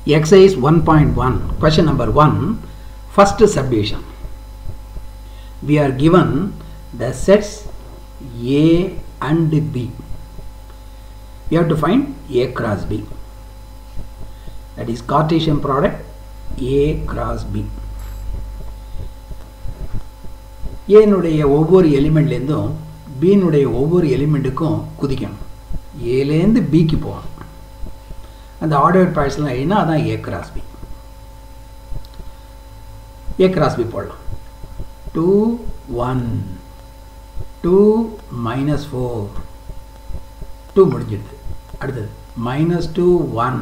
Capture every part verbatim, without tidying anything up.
Exercise one point one, question number one, first subdivision. We are given the sets A and B. We have to find A cross B. That is Cartesian product A cross B. A nuடைய ஒவ்வொரு எலிமெண்ட்லேருந்தும் B nuடைய ஒவ்வொரு எலிமெண்ட்டுக்கும் குதிக்கணும். Aலேருந்து B க்கு போகணும். அந்த ordered பேர்ஸ்லாம் என்ன அதான் A cross B. A cross B போடலாம். two one two minus four two முடிஞ்சிடுது. அடுத்தது minus two one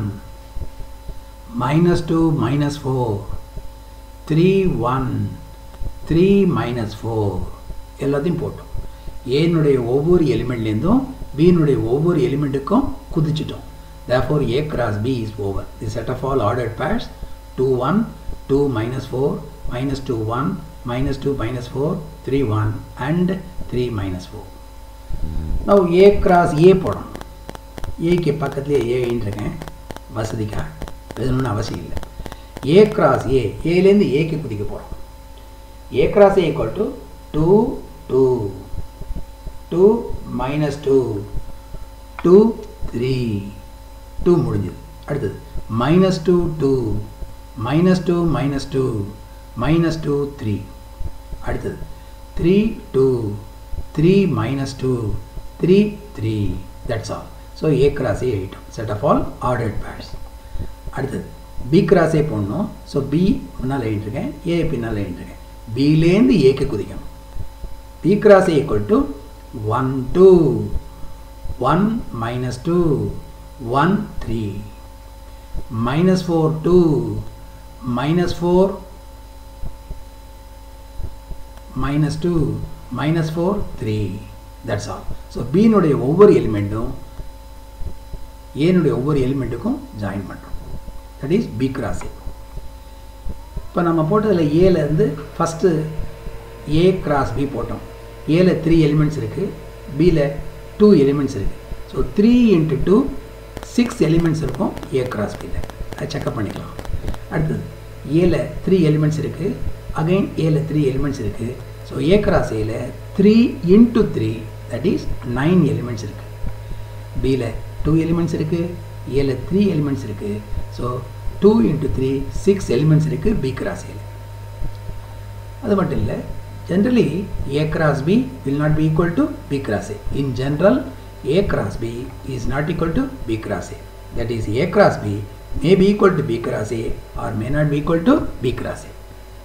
minus two minus four three one three minus four எல்லாத்தையும் போட்டோம். A னுடைய ஒவ்வொரு எலிமெண்ட்லேருந்தும் B னுடைய ஒவ்வொரு எலிமெண்ட்டுக்கும் குதிச்சிட்டோம். Therefore A cross B is over. The set of all ordered pairs two one two minus four minus two one minus two minus four three one and three minus four. Now A cross A போடணும். A க்கு பக்கத்திலே A இன்றிருக்கேன் வசதிக்காக எதுவும் அவசியம் இல்லை. A cross A ஏலேருந்து A க்கு குதிக்க போகிறோம். A cross A equal to two two two minus two two three two முடிஞ்சது. அடுத்தது minus two two minus two minus two minus two three. அடுத்தது three two three minus two three three. That's all. So A cross A item set of all ordered pairs. அடுத்தது B cross A போடணும். So B முன்னால் எழுதிருக்கேன், A பின்னால் எழுதிருக்கேன். B லேருந்து A க்கு குதிக்கணும். B cross A equal to one two one minus two one three minus four two minus four minus two minus four three. That's all. So B னுடைய ஒவ்வொரு எலிமெண்ட்டும் A னுடைய ஒவ்வொரு எலிமெண்ட்டுக்கும் join பண்ணுறோம். That is B cross A. இப்போ நம்ம போட்டதில் A லேருந்து first A cross B போட்டோம். A ல த்ரீ எலிமெண்ட்ஸ் இருக்குது, B ல டூ எலிமெண்ட்ஸ் இருக்குது. So three into two six elements இருக்கும் A cross B ல. அதை செக்அப் பண்ணிக்கலாம். அடுத்தது A ல த்ரீ எலிமெண்ட்ஸ் இருக்குது, அகைன் A ல த்ரீ எலிமெண்ட்ஸ் இருக்குது. ஸோ A cross A ல three into three that is nine elements இருக்குது. B ல டூ எலிமெண்ட்ஸ் இருக்குது, A ல த்ரீ எலிமெண்ட்ஸ் இருக்குது. So two into three six elements இருக்குது B cross A ல. அது மட்டும் இல்லை, generally A cross B will not be equal to B cross A. In general, A cross B is not equal to B cross A. That is, A cross B may be equal to B cross A or may not be equal to B cross A.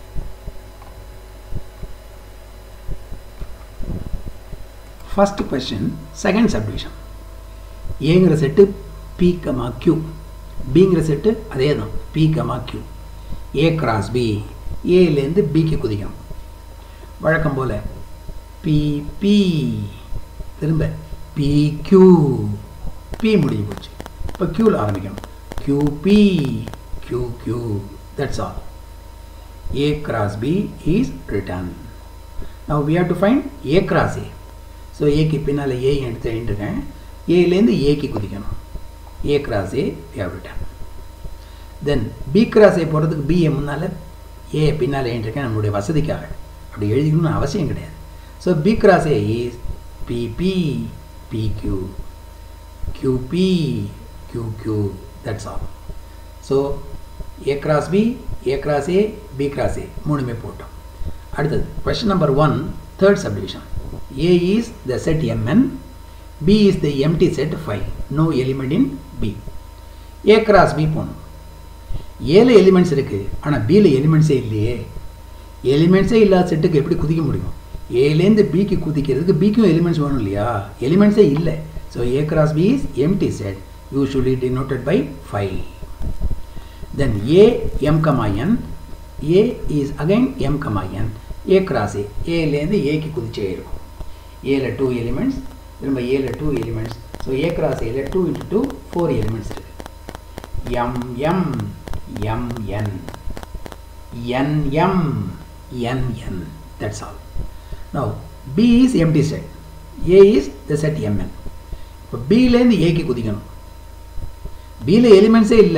First question, second subdivision. A set P comma Q, B set அதே தான் P comma Q. A cross B A லேருந்து B க்கு குதிக்கணும். வழக்கம் போல P P திரும்ப P Q P முடிஞ்சு போச்சு. இப்போ Qல ஆரம்பிக்கணும். Q P Q Q. That's all. A cross B is written. Now we have to find A cross A. So A க்கு பின்னால A எடுத்து எழுதிருக்கேன். A லேருந்து A க்கு குதிக்கணும். A cross A we have written. Then B cross A போகிறதுக்கு B முன்னால A பின்னால எழுதிருக்கேன் நம்மளுடைய வசதிக்காக. அப்படி எழுதிக்கணும்னு அவசியம் கிடையாது. So B cross A is P P P Q Q P Q Q. That's all. So A cross B, A cross A, B cross A மூணுமே போட்டோம். அடுத்தது question number one, third subdivision. A is the set M N, B is the empty set phi, no element in B. A cross B போகணும். ஏழு elements இருக்குது, ஆனால் Bல எலிமெண்ட்ஸே இல்லையே. எலிமெண்ட்ஸே இல்லாத செட்டுக்கு எப்படி குதிக்க முடியும்? ஏலேருந்து பிக்கு குதிக்கிறதுக்கு பிக்கும் எலிமெண்ட்ஸ் வேணும் இல்லையா? எலிமெண்ட்ஸே இல்லை. So A cross B is empty set, usually denoted by phi. Then A M comma N, A is again M comma N. A cross A, ஏலேருந்து ஏக்கு குதிச்சே இருக்கும். ஏல டூ எலிமெண்ட்ஸ், திரும்ப ஏல two elements. So A cross Aல two into two four elements இருக்குது. M M M N N M N N. That's all. Now B is empty set, A is the set M N. இப்போ B லேருந்து A க்கு குதிக்கணும். B ல எலிமெண்ட்ஸே இல்லை,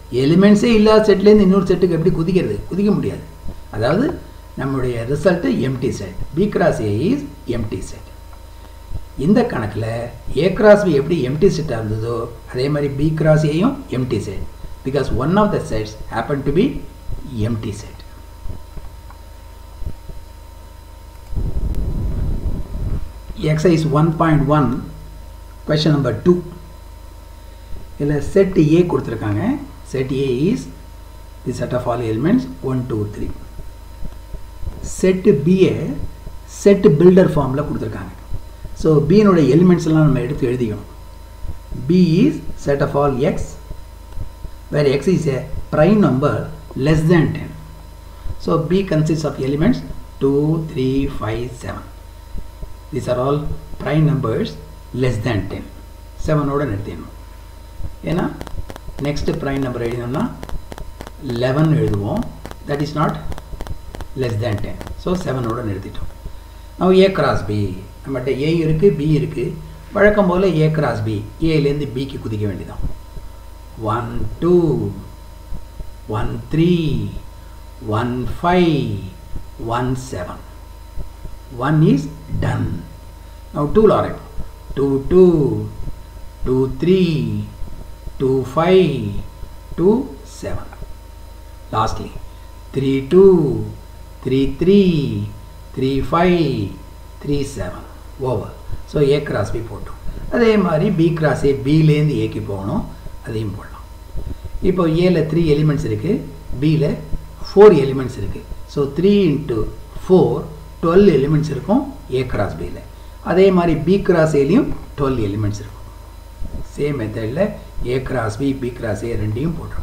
எலிமெண்ட்ஸே இல்லாத செட்லேருந்து இன்னொரு செட்டுக்கு எப்படி குதிக்கிறது? குதிக்க முடியாது. அதாவது நம்முடைய result empty set. B cross A is empty set. இந்த கணக்கில் ஏ கிராஸ் பி எப்படி எம்டி செட்டாக இருந்ததோ அதே மாதிரி பி கிராஸ் ஏயும் empty set. Because one of the sets happen to be empty set. Exercise one point one question number two. இதில் set A கொடுத்துருக்காங்க. Set A is the set of all elements one, two, three. Set B set builder formula கொடுத்துருக்காங்க. So B நோட elements எல்லாம் நம்ம எடுத்து எழுதிக்கணும். B is set of all x where x is a prime number less than ten. So B consists of elements two, three, five, seven. These are all prime numbers less than ten. seven ஓட நிறுத்திடணும். ஏன்னா next prime number எழுதினோம்னா eleven எழுதுவோம். That is not less than ten. So seven ஓட நிறுத்திட்டோம். Now A cross B. நம்மகிட்ட A இருக்கு, B இருக்கு. வழக்கம் போல A cross B. Aலேருந்து B க்கு குதிக்க வேண்டியதான். one, two, one, three, one, five, one, seven. one is done. Now two are two, two, two, three, two, five, two, seven. Lastly, three, two, three, three, three, five, three, seven. Over. So A cross B போட்டோம். அதே மாதிரி B cross A, B லேருந்து A க்கு போகணும். அதையும் போடலாம். இப்போ A ல three elements இருக்கு, B ல four elements இருக்கு. So three into four, twelve elements இருக்கும் A cross B ல. அதே மாதிரி B cross A லையும் twelve elements இருக்கும். சேம் மெத்தட்ல A cross B, B cross A ரெண்டையும் போட்டுருக்கோம்.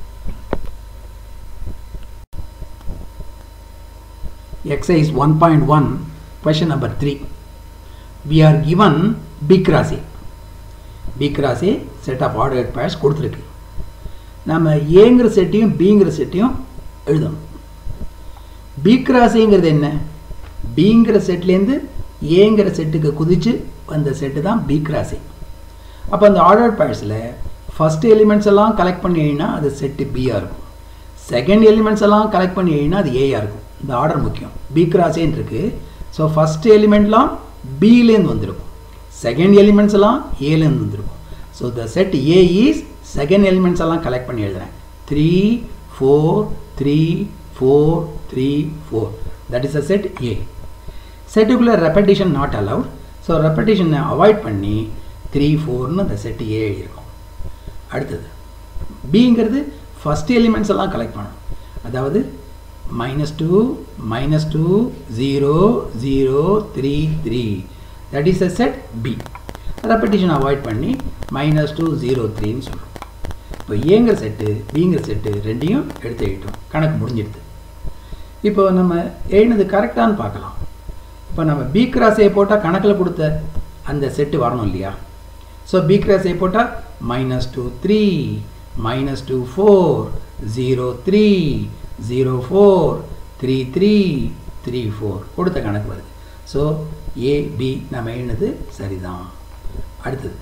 Exercise one point one question number three. We are given B cross A. B cross A set of ordered pairs கொடுத்திருக்கு. நாம Aங்கிற செட்டையும் Bங்கிற செட்டையும் எழுதணும். B cross Aங்கிறது என்ன? Bங்கிற செட்லேருந்து Aங்கிற செட்டுக்கு குதிச்சு வந்த செட்டு தான் B cross A. அப்போ அந்த ஆர்டர் பேர்ஸில் ஃபர்ஸ்ட் எலிமெண்ட்ஸ் எல்லாம் கலெக்ட் பண்ணி எழுதினா அது செட்டு பியாக இருக்கும். செகண்ட் எலிமெண்ட்ஸ் எல்லாம் கலெக்ட் பண்ணி எழுதினா அது ஏயாக இருக்கும். இந்த ஆர்டர் முக்கியம். B cross A இருக்கு. ஸோ ஃபர்ஸ்ட் எலிமெண்ட்லாம் பிலேருந்து வந்திருக்கும், செகண்ட் எலிமெண்ட்ஸ் எல்லாம் ஏலேருந்து வந்திருக்கும். So the set A is second elements எல்லாம் கலெக்ட் பண்ணி எழுதுறேன். Three four three four three four. That is a set A. செட்டுக்குள்ளே ரெப்படிஷன் நாட் அலவுட். ஸோ ரெப்படிஷனை அவாய்ட் பண்ணி த்ரீ ஃபோர்னு அந்த செட்டு ஏ எழுதியிருக்கோம். அடுத்தது பிங்கிறது ஃபஸ்ட் எலிமெண்ட்ஸ் எல்லாம் கலெக்ட் பண்ணணும். அதாவது minus two minus two zero zero three three. That is a set B. Repetition avoid பண்ணி மைனஸ் டூ ஜீரோ த்ரீன்னு சொல்கிறோம். இப்போ ஏங்கிற செட்டு பிங்கிற செட்டு ரெண்டையும் எடுத்து எழுதிட்டோம். கணக்கு முடிஞ்சிடுது. இப்போ நம்ம எழுதினது கரெக்டானு பார்க்கலாம். இப்போ நம்ம B cross A போட்டால் கணக்கில் கொடுத்த அந்த செட்டு வரணும் இல்லையா? ஸோ B cross A போட்டால் minus two three minus two four zero three zero four three three three four கொடுத்த கணக்கு வருது. ஸோ ஏ பி நம்ம எழுதினது சரிதான். அடுத்தது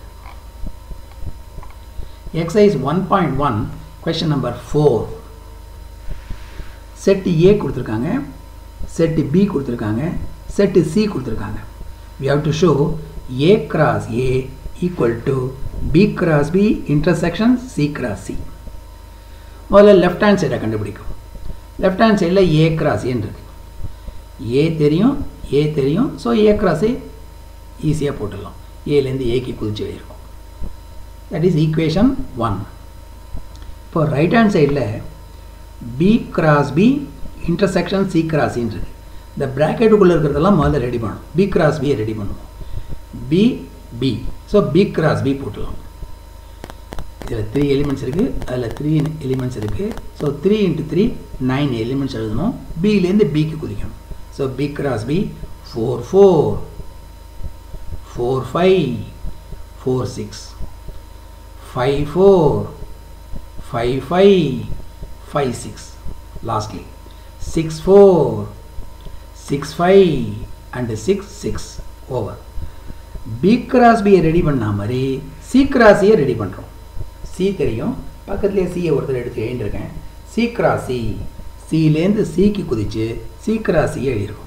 exercise one point one question number four. Set A கொடுத்துருக்காங்க, செட்டு பி கொடுத்துருக்காங்க, செட்டு சி கொடுத்துருக்காங்க. we have to show A cross A equal to B cross B intersection C cross C. முதல்ல left hand சைடை கண்டுபிடிக்கும். Left hand சைடில் A cross A இருக்கு. A தெரியும், A தெரியும். ஸோ A cross A ஈஸியாக போட்டுடலாம். ஏலேருந்து ஏக்கு குதிச்சு எழுதியிருக்கோம். That is equation one. இப்போ ரைட் ஹேண்ட் சைடில் B cross B intersection C cross C இருக்கு. இந்த ப்ராக்கெட்டுக்குள்ளே இருக்கிறதெல்லாம் முதல்ல ரெடி பண்ணணும். B cross B ரெடி பண்ணுவோம். B B. So B cross B போட்டுடலாம். இதில் த்ரீ எலிமெண்ட்ஸ் இருக்குது, அதில் த்ரீ எலிமெண்ட்ஸ் இருக்குது. So three into three nine elements எழுதணும். பிலேருந்து பிக்கு குதிக்கணும். So B cross B four four four five four six five four five five five six. Lastly six four six five and six six. Over. B cross B ready பண்ண மாதிரி C cross A ready பண்ணுறோம். C தெரியும், பக்கத்துலேயே சியை ஒருத்தர் எடுத்து எழுதிருக்கேன். C cross C, சிலேருந்து சிக்கு குதிச்சு சி கிராஸ் சி எழுதியிருக்கோம்.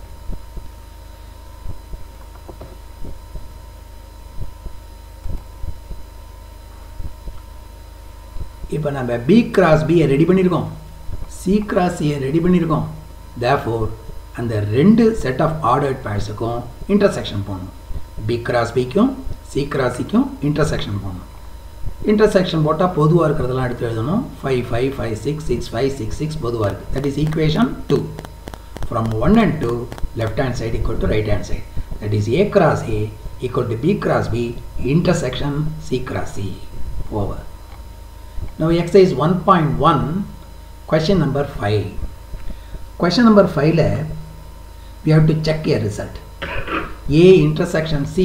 இப்போ நம்ம பி கிராஸ் பியை ரெடி பண்ணியிருக்கோம், சி கிராஸ் சியை ரெடி பண்ணியிருக்கோம். தேர்ஃபோர் அந்த ரெண்டு செட் ஆஃப் ஆர்டர்ட் பேர்ஸுக்கும் இன்டர்செக்ஷன் போடணும். பி கிராஸ் பிக்கும் சி கிராஸ் சிக்கும் இன்டர்செக்ஷன் போடணும். இன்டர்செக்ஷன் போட்டால் பொதுவாக இருக்கிறதெல்லாம் எடுத்து எழுதணும். Five five five six six five six six பொதுவாக இருக்குது. That is equation two. From one and two left hand side equal to right hand side. That is A cross A equal to B cross B intersection C cross C. Over. Now exercise one point one, question number five. Question number five le we have to check a result. A intersection C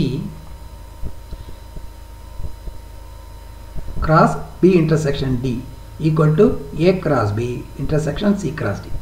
cross B intersection D equal to A cross B intersection C cross D.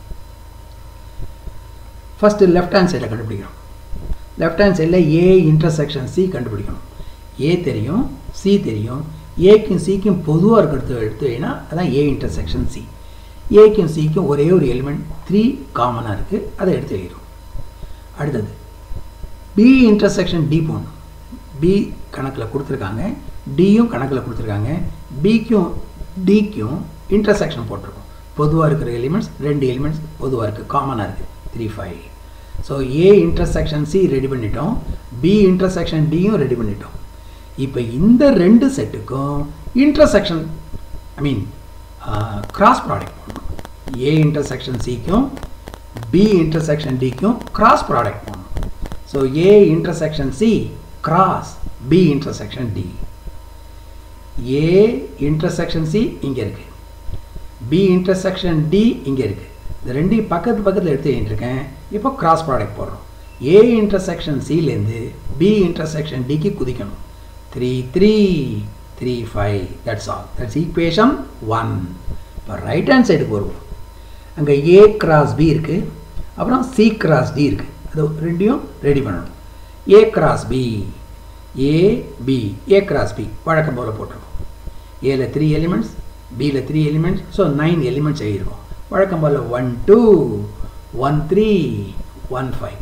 First left hand side கண்டுபிடிக்கணும். Left hand side A intersection C கண்டுபிடிக்கணும். A தெரியும், C தெரியும். ஏக்கும் சிக்கும் பொதுவாக இருக்கிறது எடுத்துனா அதான் ஏ intersection C. ஏக்கும் சிக்கும் ஒரே ஒரு எலிமெண்ட் த்ரீ காமனாக இருக்குது, அதை எடுத்து எழுதிடும். அடுத்தது பி இன்டர்செக்ஷன் டி போடணும். பி கணக்கில் கொடுத்துருக்காங்க, டியும் கணக்கில் கொடுத்துருக்காங்க. பிக்கும் டிக்கும் இன்டர்செக்ஷன் போட்டிருக்கோம். பொதுவாக இருக்கிற எலிமெண்ட்ஸ் ரெண்டு எலிமெண்ட்ஸ் பொதுவாக இருக்குது, காமனாக இருக்குது, three five. So A intersection C ready பண்ணிட்டோம், பி இன்டர்செக்ஷன் டியும் ரெடி பண்ணிட்டோம். இப்போ இந்த ரெண்டு செட்டுக்கும் intersection I mean cross product போடணும். ஏ இன்டர்செக்ஷன் சிக்கும் பி இன்டர்செக்ஷன் டிக்கும் கிராஸ் ப்ராடக்ட் போடணும். So A intersection C cross B intersection D. A intersection C இங்கே இருக்குது, பி இன்டர்செக்ஷன் டி இங்கே இருக்குது. இந்த ரெண்டையும் பக்கத்து பக்கத்தில் எடுத்து எழுதிருக்கேன். இப்போ கிராஸ் ப்ராடக்ட் போடுறோம். ஏ இன்டர்செக்ஷன் சிலேருந்து பி இன்டர்செக்ஷன் டிக்கு குதிக்கணும். three three three five, that's all. That's equation one. இப்போ ரைட் ஹேண்ட் சைடுக்கு வருவோம். அங்கே ஏ கிராஸ் பி இருக்குது, அப்புறம் சி கிராஸ் டி இருக்குது. அது ரெண்டையும் ரெடி பண்ணணும். A cross B, A B, A cross B வழக்கம் போல் போட்டிருக்கோம். ஏல த்ரீ எலிமெண்ட்ஸ், பியில் three elements, so nine elements எழுதியிருக்கோம். வழக்கம் போல் one two, one three, one five,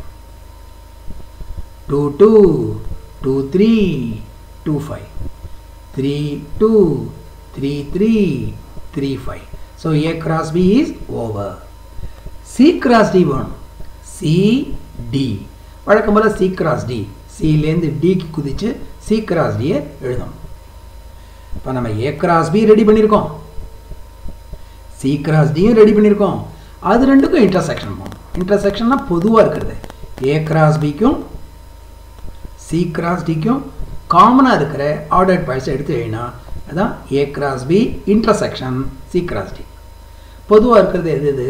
two two, two three, two five, three two, three three, three five. So A cross B is over. C cross D one, C D. வழக்கம் போல C cross D, C லேருந்து D க்கு குதிச்சு C cross D எழுதணும். இப்போ நம்ம A cross B ready பண்ணியிருக்கோம், C cross D ready பண்ணியிருக்கோம். அது ரெண்டுக்கும் இன்டர்செக்ஷன் போகணும். இன்டர்செக்ஷன்னா பொதுவாக இருக்கிறது A cross B க்கும் C cross D க்கும் காமனாக இருக்கிற ஆர்டர்ட் பேர்ஸ் எடுத்து எழுதினா அதான் A cross B intersection C cross D. பொதுவாக இருக்கிறது எது எது?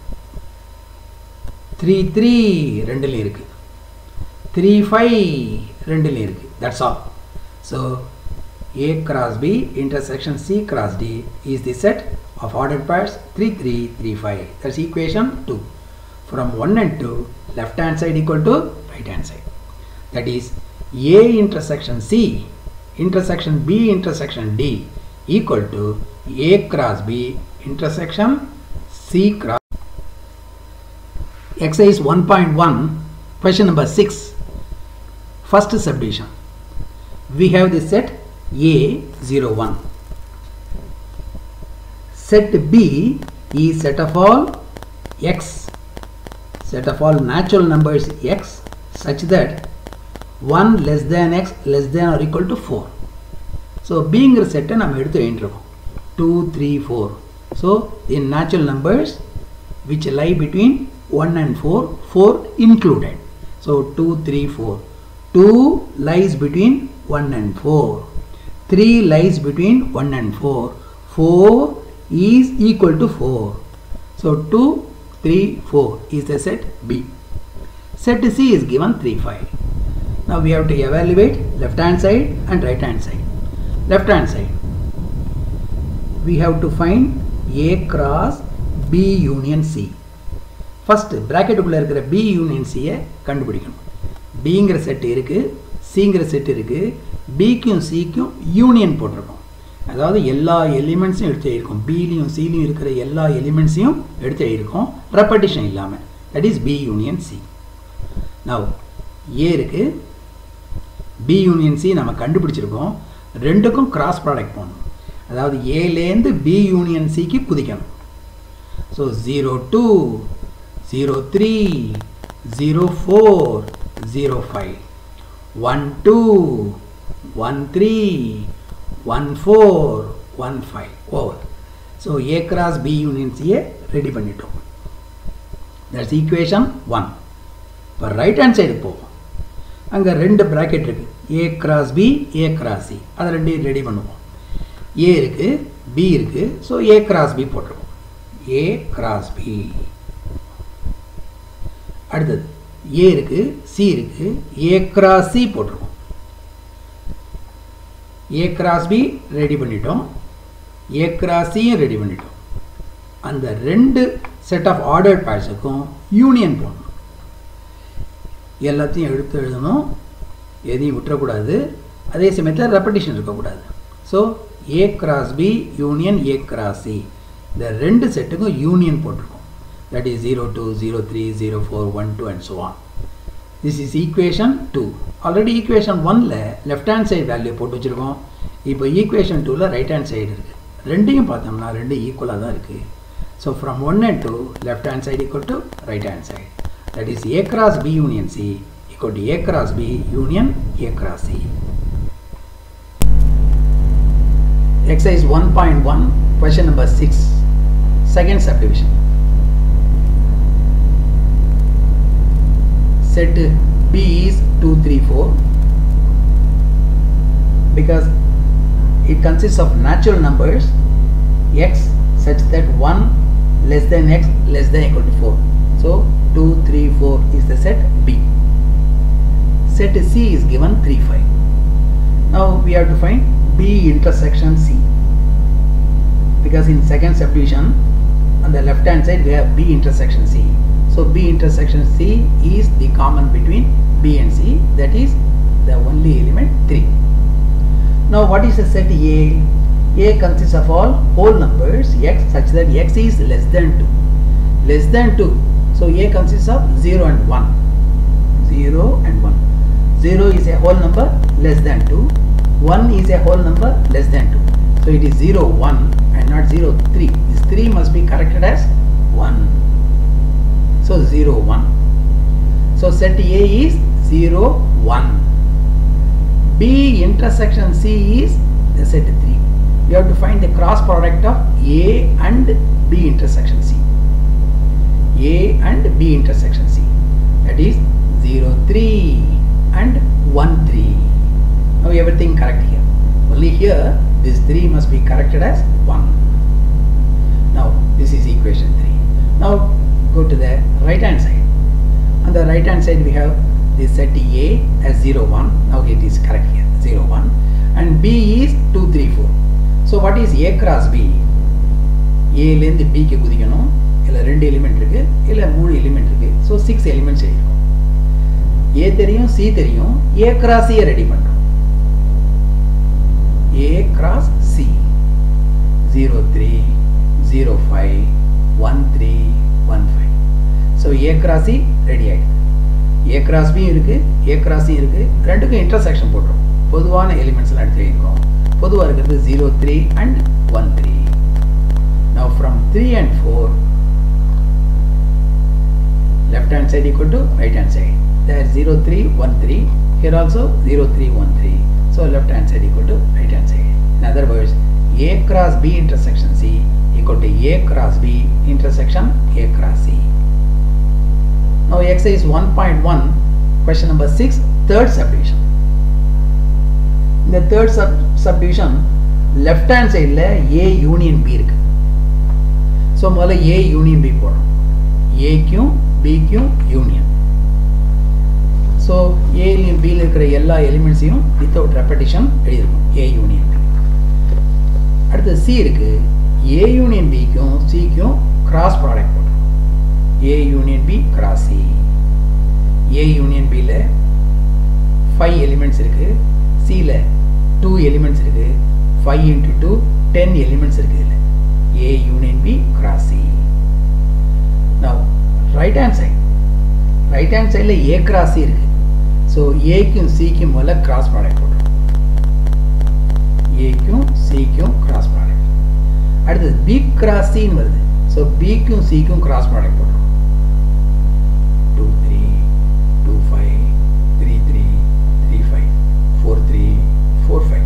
த்ரீ த்ரீ ரெண்டுலேயும் இருக்குது, த்ரீ ஃபைவ் ரெண்டுலேயும் இருக்குது. That's all. So A cross B intersection C cross D is the set of ordered pairs three three three five. That's equation two. From one and two left hand side equal to right hand side. That is A intersection C intersection B intersection D equal to A cross B intersection C cross. Exercise one point one, question number six. First subdivision. We have the set A zero one. Set B is set of all x, set of all natural numbers x such that one less than x less than or equal to four. So beங்கிற செட்டை நம்ம எடுத்து எழுதிருக்கோம். two three four. So in natural numbers which lie between one and four, four included. So two three four. two lies between one and four. three lies between one and four. four is equal to four. So two three four is the set B. Set C is given three five. Now we have to evaluate left hand side and right hand side. Left hand side, we have to find A cross B union C. First bracket குள்ள இருக்கிற B union C கண்டுபிடிக்கணும். Bங்கிற set இருக்கு, Cங்கிற set இருக்கு, B க்கும் C க்கும் union போட்டிருக்கோம். அதாவது எல்லா எலிமெண்ட்ஸையும் எடுத்து எழுதியிருக்கோம். பிலையும் சிலையும் இருக்கிற எல்லா எலிமெண்ட்ஸையும் எடுத்து எழுதியிருக்கோம் ரெப்படிஷன் இல்லாமல். That is B union C. Now A இருக்குது, பி யூனியன் சி நம்ம கண்டுபிடிச்சிருக்கோம். ரெண்டுக்கும் கிராஸ் ப்ராடக்ட் போகணும். அதாவது ஏலேருந்து பி யூனியன் சிக்கு குதிக்கணும். So zero two, zero three, zero four, zero five, one two, one three, one four, one five over. So A cross B union C A ready பண்ணிட்டோம். That's equation one. இப்போ right hand side போவோம். அங்கே ரெண்டு bracket இருக்கு, A cross B, A cross C. அதை ரெண்டையும் ready பண்ணுவோம். A இருக்கு, B இருக்கு. ஸோ A cross B போட்டுருவோம். A cross B. அடுத்தது A இருக்கு, C இருக்கு, A cross C போட்டுருவோம். A cross B ரெடி பண்ணிட்டோம், A cross C ரெடி பண்ணிட்டோம். அந்த ரெண்டு செட் ஆஃப் ஆர்டர்ட் பேர்ஸுக்கும் யூனியன் போடணும். எல்லாத்தையும் எடுத்து எழுதணும், எதையும் விட்டுறக்கூடாது. அதே சமயத்தில் ரெப்படிஷன் இருக்கக்கூடாது. So A cross B union A cross C, இந்த ரெண்டு செட்டுக்கும் யூனியன் போட்டிருக்கோம். That is zero two, zero three, zero four, one two and so on. This is equation two. Already equation one ல left hand side value போட்டு வச்சிருக்கோம். இப்போ equation two ல right hand side இருக்கு. ரெண்டையும் பார்த்தோம்னா ரெண்டு ஈக்குவலாக தான் இருக்கு. So from one and two, left hand side equal to right hand side. That is A cross B union C equal to A cross B union A cross C. Exercise one point one, question number six, second subdivision. Set B is two, three, four because it consists of natural numbers x such that one less than x less than equal to four. So two, three, four is the set B. Set C is given three, five. Now we have to find B intersection C, because in second subdivision on the left hand side we have B intersection C. So B intersection C is the common between B and C, that is the only element three. Now what is the set A? A consists of all whole numbers x such that x is less than two. Less than two. So A consists of zero and one. zero and one. zero is a whole number less than two. one is a whole number less than two. So it is zero, one and not zero, three. This three must be corrected as one. So zero, one. So set A is zero, one. B intersection C is the set three. You have to find the cross product of A and B intersection C. A and B intersection C. That is zero, three and one, three. Now everything correct here. Only here this three must be corrected as one. Now this is equation three. Now go to the right hand side. On the right hand side we have the set A as zero, one. Now it is correct here, zero, one. And B is two, three, four. So what is A cross B? A லேந்து B க்கு குதிக்கணும். இல்ல ரெண்டு element இருக்கு, இல்ல மூணு element இருக்கு. So six elements இருக்கும். A தெரியும், C தெரியும். A cross C ரெடி பண்றோம். A cross C. zero, three, zero, five, one, three, one, five. So A cross C ready ஆயிடுது. A cross B இருக்கு, A cross C இருக்கு. ரெண்டுக்கும் intersection போடுறோம். பொதுவான எலிமெண்ட்ஸ் எல்லாம் எடுத்து இருக்கோம். பொதுவா இருக்கிறது zero, three and one, three. Now from three and four, left hand side equal to right hand side. There zero, three, one, three. Here also zero, three, one, three. So left hand side equal to right hand side. In other words, A cross B intersection C equal to A cross B intersection A cross C. Now exercise one point one, question number six, third subdivision. In the third sub subdivision, left hand side la A union B இருக்கு. So முதல்ல A union B போடுறோம். A க்கும் B க்கும் union. So A லையும் B ல இருக்கிற எல்லா எலிமெண்ட்ஸையும் without repetition எழுதிருக்கோம். A union B. அடுத்து C இருக்கு. A union B க்கும் C க்கும் cross product போடுறோம். A union B cross C. A union B ல five elements இருக்கு. C ல two elements இருக்கு. five into two, ten elements இருக்கு இதுல. A union B cross C. Now right hand side, right hand side ல A cross C இருக்கு. So A க்கும் C க்கும் முதல்ல cross product போடுறோம். A க்கும் C க்கும் cross product. அடுத்தது B cross C ன்னு வருது. So B க்கும் C க்கும் cross product போடுறோம். two three, two five, three three, three five, four three, four five.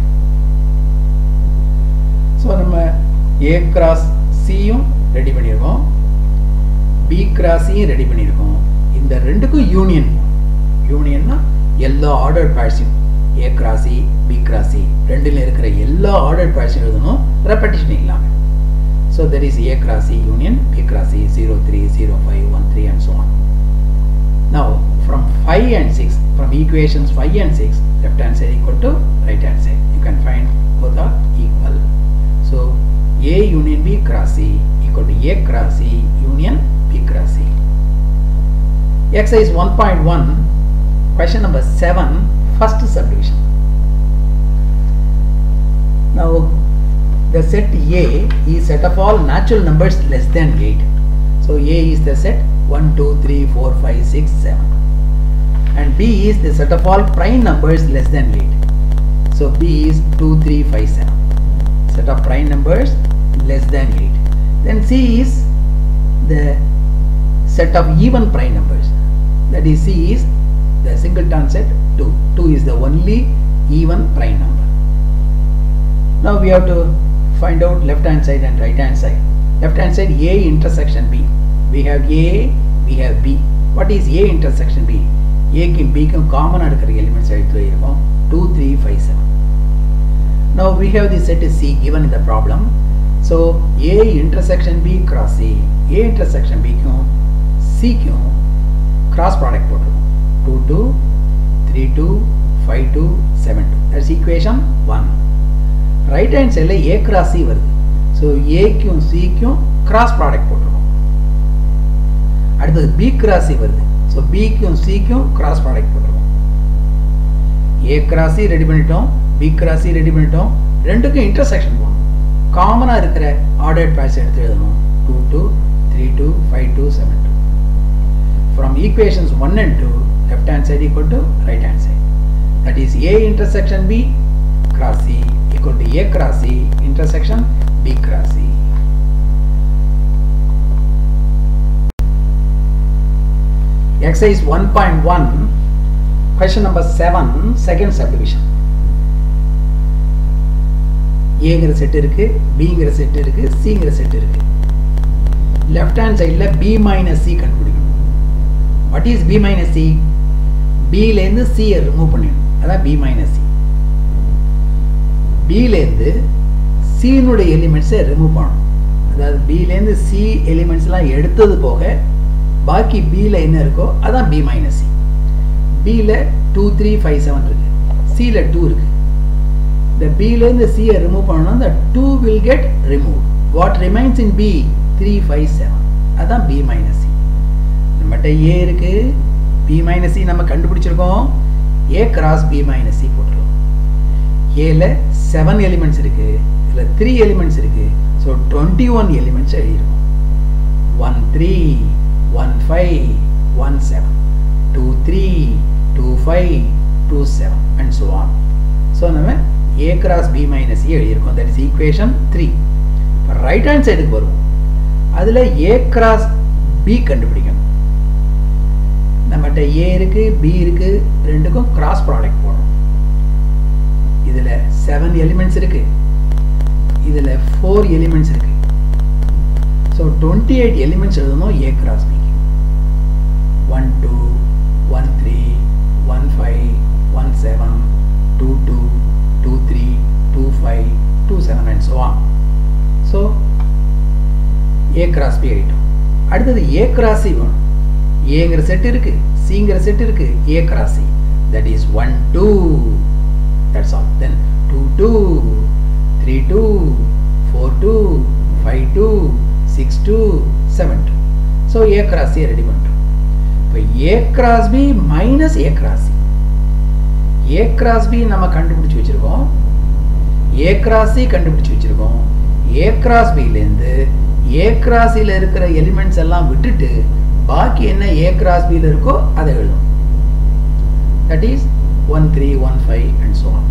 So நம்ம A cross C யும் ரெடி பண்ணியிருக்கோம், B cross C யும் ரெடி பண்ணியிருக்கோம். இந்த ரெண்டுக்கும் யூனியன், யூனியன்னா எல்லா ஆர்டர் பேர்ஸையும் A cross C, B cross C ரெண்டில் இருக்கிற எல்லா ஆர்டர் பேர்ஸையும் எழுதணும், ரெப்படிஷன் இல்லாம. So that is A cross C union B cross C zero three, zero five, one three and so on. Now from five and six, from equations five and six, left hand side equal to right hand side. You can find both are equal. So A union B cross C equal to A cross C union B cross C. Exercise one point one, question number seven, first subdivision. Now the set A is set of all natural numbers less than eight. So A is the set one, two, three, four, five, six, seven. And B is the set of all prime numbers less than eight. So B is two, three, five, seven. Set of prime numbers less than eight. Then C is the set of even prime numbers. That is C is the singleton set two. two is the only even prime number. Now we have to find out left hand side and right hand side. Left hand side A intersection B. We have A, we have B. What is A intersection B? A க்கும் B க்கும் common இருக்கிற elements எடுத்து வைக்கிறோம். two, three, five, seven. Now we have the set C given in the problem. So A intersection B cross C. A intersection B க்கும் C க்கும் cross product போட்டுருவோம். two, two, three, two, five, two, seven, two. That's equation one. Right hand side A cross C வருது. So A க்கும் C க்கும் cross product போட்டுருவோம். அடுத்தது B cross C வருது. So B க்கும் C க்கும் cross product போட்டுருவோம். A cross C ரெடி பண்ணிட்டோம், B cross C ரெடி பண்ணிட்டோம். ரெண்டுக்கும் intersection போடணும். காமனா இருக்கிற ordered pairs எடுத்து எழுதணும். two, two, three, two, five, two, seven, two. From equations one and two, left hand side equal to right hand side. That is A intersection B cross C equal to A cross C intersection B cross C. Exercise one point one, question number seven, second subdivision. A ங்கிற செட் இருக்கு, B ங்கிற செட் இருக்கு, C ங்கிற செட் இருக்கு. Left hand சைடுல B minus C கண்டுபிடிக்கணும். What is B minus C? B ல இருந்து C ஐ ரிமூவ் பண்ணிடணும். அதான் B minus C. B ல இருந்து C னுடைய எலிமெண்ட்ஸை ரிமூவ் பண்ணணும். அதாவது B ல இருந்து C எலிமெண்ட்ஸ்லாம் எடுத்தது போக பாக்கி B ல என்ன இருக்கோ அதான் B minus C. B ல two, three, five, seven இருக்கு. C ல two இருக்கு. The B ல இருந்து C ஐ ரிமூவ் பண்ணனும்னா the two will get removed. What remains in B? three, five, seven. அதான் B minus C. நம்மட்ட A இருக்கு, B minus C நம்ம கண்டுபிடிச்சிருக்கோம். A cross B minus C போட்டுறோம். A ல seven elements இருக்கு, இதுல three elements இருக்கு. So twenty-one elements எழுதிருக்கோம். one, three, one, five, one, seven, two, three, two, five, two, seven and so on. So நம்ம A cross B minus C எழுதிருக்கோம். That is equation three. இப்போ right hand side க்கு வருவோம். அதுல A cross B கண்டுபிடிக்கணும். நம்மட்ட A இருக்கு, B இருக்கு, ரெண்டுக்கும் cross product போடணும். இதுல seven elements இருக்கு, இதுல four elements இருக்கு. So twenty-eight elements எழுதணும் A cross B. one, two, one, three, one, five, one, seven, two, two, two, three, two, five, two, seven and so on. So A cross B எழுதிட்டோம். அடுத்தது A cross C வேணும். A ங்கிற செட் இருக்கு, C ங்கிற செட் இருக்கு, A cross C. That is one, two. That's all. Then two, two, three, two, four, two, five, two, six, two, seven, two. So A cross C ready பண்ணிட்டோம். இப்போ A cross B minus A cross C. A cross B நம்ம கண்டுபிடிச்சு வச்சிருக்கோம். A cross C கண்டுபிடிச்சு வச்சிருக்கோம். A cross B லேருந்து A cross C ல இருக்கிற எலிமெண்ட்ஸ் எல்லாம் விட்டுட்டு பாக்கி என்ன A cross B ல இருக்கோ அதை எழுதும். That is one three one five and so on.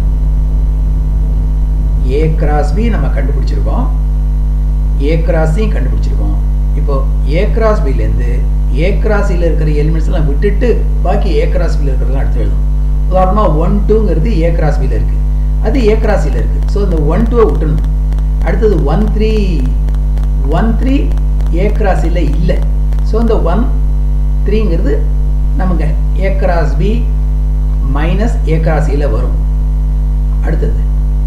A cross B நம்ம கண்டுபிடிச்சிருக்கோம். A cross C கண்டுபிடிச்சிருக்கோம். இப்போ A cross B லேருந்து A cross C ல இருக்கிற எலிமெண்ட்ஸ் எல்லாம் விட்டுட்டு பாக்கி A cross B ல இருக்கிறதெல்லாம் எடுத்து எழுதும். உதாரணமா one two ங்கிறது A cross B ல இருக்கு. அது A cross C ல இருக்கு. சோ இந்த one two விட்டுறணும். அடுத்தது one three one three A cross C ல இல்ல. சோ இந்த one three ங்கிறது நமக்கு A cross B minus A cross C ல வரும். அடுத்தது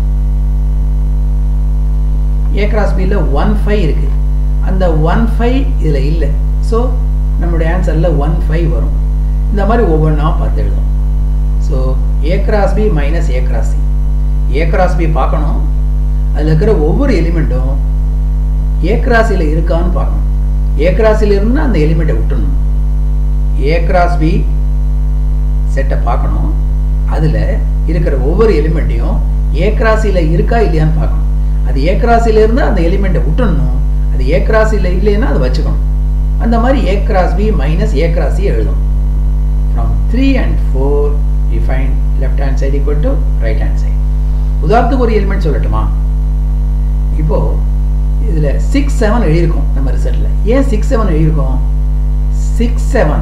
A cross B ல one five இருக்கு. அந்த one five இதுல இல்ல. சோ நம்மளுடைய ஆன்சர்ல one five வரும். இந்த மாதிரி ஒவ்வொண்ணா பார்த்து எழுதும். So A cross B minus A cross C. A cross B பார்க்கணும். அதுல இருக்கிற ஒவ்வொரு எலிமெண்ட்டும் A cross C ல இருக்கான்னு பார்க்கணும். A cross C ல இருந்தா அந்த எலிமெண்ட்டை விட்டுறணும். A cross B செட்டை பார்க்கணும். அதுல இருக்கிற ஒவ்வொரு எலிமெண்ட்டையும் A cross C ல இருக்கா இல்லையான்னு பார்க்கணும். அது A cross C ல இருந்தா அந்த எலிமெண்ட்டை விட்டுறணும். அது A cross C ல இல்லைன்னா அதை வச்சுக்கணும். அந்த மாதிரி A cross B minus A cross C எழுதும். From three and four we find left hand side equal to right hand side. உதாரணத்துக்கு ஒரு எலிமெண்ட் சொல்லட்டுமா? இப்போ இதுல six seven எழுதியிருக்கோம் நம்ம ரிசல்ட்ல. ஏன் six seven எழுதியிருக்கோம்? six seven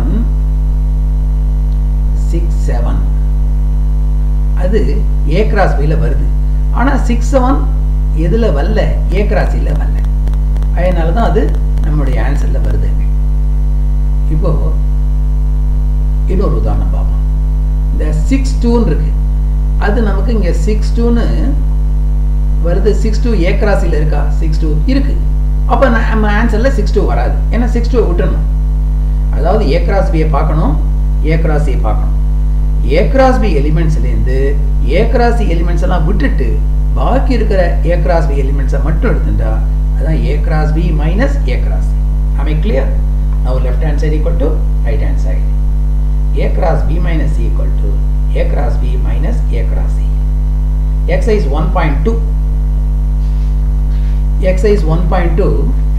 six seven அது A cross B ல வருது. ஆனா six seven எதுல வரல? A cross C ல வரல. அதனால தான் அது நம்மளுடைய ஆன்சர்ல வருது. இப்போ இன்னொரு உதாரணம் பார்ப்போம். இந்த six two இருக்கு. அது நமக்கு இங்க six two னு வருது. six two A cross C ல இருக்கா? six two இருக்கு. அப்ப நம்ம ஆன்சர்ல six two வராது. ஏன்னா six two விட்டுறணும். அதாவது A cross B பார்க்கணும், A cross C பார்க்கணும். A cross B எலிமெண்ட்ஸ்ல இருந்து A cross C எலிமெண்ட்ஸ் எல்லாம் விட்டுட்டு பாக்கி இருக்கிற A cross B எலிமெண்ட்ஸை மட்டும் எடுத்துட்டா அதான் A cross B minus A cross C. Am I clear? Now left hand side equal to right hand side. A cross B minus C equal to A cross B minus A cross C. Exercise one point two. Exercise one point two.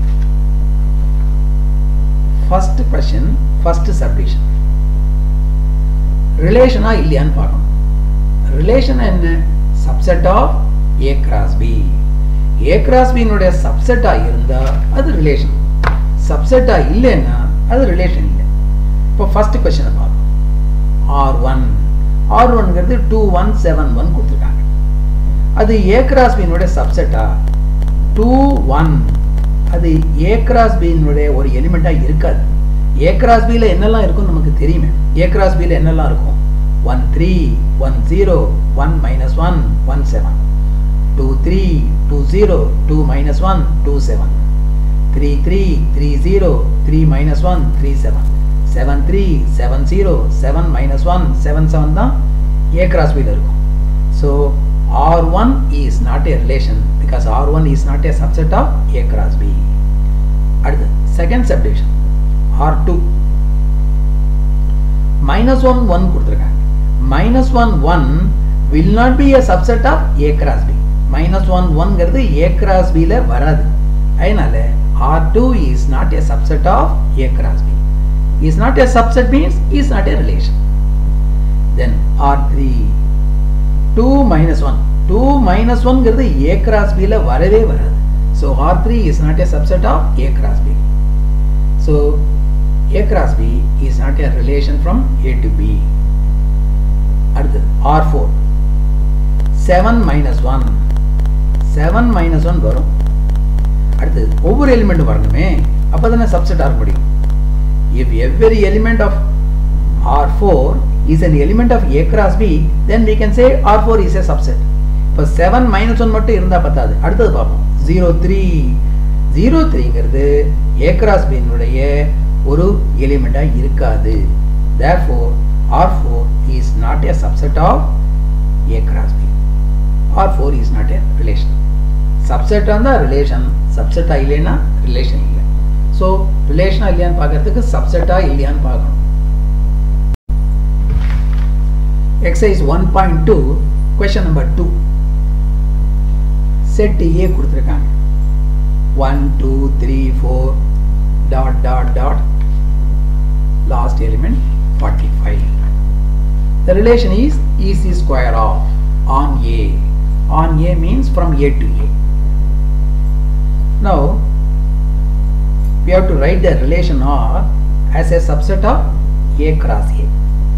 First question, first subdivision. Relation ஆ இல்லையான்னு பார்க்கணும். Relation என்ன? Subset of A cross B. A cross B னுடைய subset ஆ இருந்தா அது relation. Subset ஆ இல்லைன்னா அது relation இல்லை. இப்போ first question பார்ப்போம். R one. R one ங்கிறது two one seven one கொடுத்திருக்காங்க. அது A cross B னுடைய subset ah? two one அது A cross B னுடைய ஒரு எலிமெண்டா இருக்காது. A cross B ல என்னெல்லாம் இருக்கும் நமக்கு தெரியுமே. A cross B ல என்னெல்லாம் இருக்கும்? one three one zero one minus one one seven two three two zero two minus one two seven three three three zero three minus one three seven seven three seven zero seven minus one seven seven தான் A cross B ல இருக்கும். So R one is not a relation because R one is not a subset of A cross B. அடுத்து second subdivision R two. minus one one கொடுத்திருக்காங்க. minus one one will not be a subset of A cross B. minus one one ங்கிறது A cross B ல வராது. அதனால R two is not a subset of A cross B. Is not a subset means is not a relation. Then R three. two minus one. two minus one ங்கிறது A cross B ல வரவே வராது. So R three is not a subset of A cross B. So A cross B is not a relation from A to B. அடுத்து R four. seven minus one. seven minus one வரும். அடுத்து ஒவ்வொரு element வரணுமே. அப்பதானே subset ஆக முடியும். If every element of R four is an element of A cross B, then we can say R four is a subset. இப்போ seven minus one மட்டும் இருந்தா பத்தாது. அடுத்தது பார்ப்போம். zero three. zero three ங்கிறது A cross B னுடைய ஒரு எலிமெண்டா இருக்காது. Therefore R four is not a subset of A cross B. R four is not a relation. Subset on the relation, subset ஆ இல்லைன்னா relation இல்லை. So relation ஆ இல்லையான்னு பார்க்கறதுக்கு subset ஆ இல்லையான்னு பார்க்கணும். Exercise one point two, question number two. set A கொடுத்திருக்காங்க. one two three four dot dot dot last element forty-five. The relation is is the square of on A. On A means from A to A. Now we have to write the relation R as a subset of A cross A.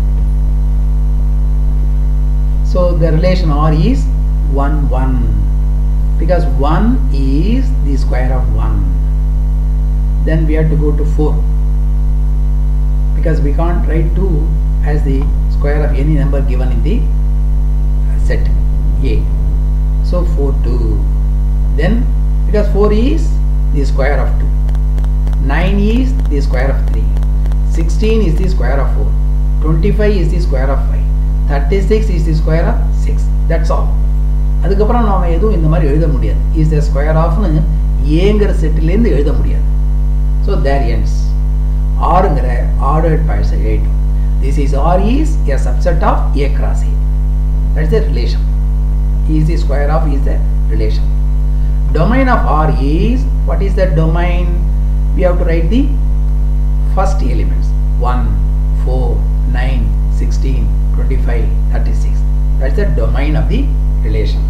So the relation R is one one, because one is the square of one. Then we have to go to four, because we can't write two as the square of any number given in the set A. So four two. Then because four is the square of two, nine is the square of three, sixteen is the square of four, twenty-five is the square of five, thirty-six is the square of six. That's all. அதுக்கப்புறம் நாம எதுவும் இந்த மாதிரி எழுத முடியாது. is the square of னு ஏங்கற செட்ல இருந்து எழுத முடியாது. So there ends. Rங்கற ordered pairs எழுதிட்டோம். This is R is a subset of A cross A. That's the relation. Is the square of is the relation. Domain of R is, what is the domain? We have to write the first elements one, four, nine, sixteen, twenty-five, thirty-six. That's the domain of the relation.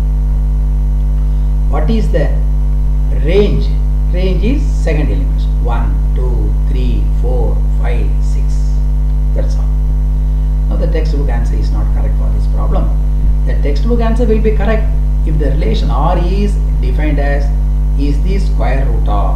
What is the range? Range is second elements one, two, three, four, five, six. That's all. Now the textbook answer is not correct for this problem. The textbook answer will be correct if the relation R is defined as is the square root of.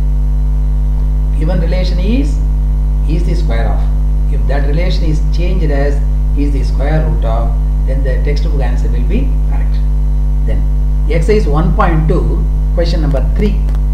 Given relation is is the square of. If that relation is changed as is the square root of, then the textbook answer will be correct. Then exercise one point two, question number three.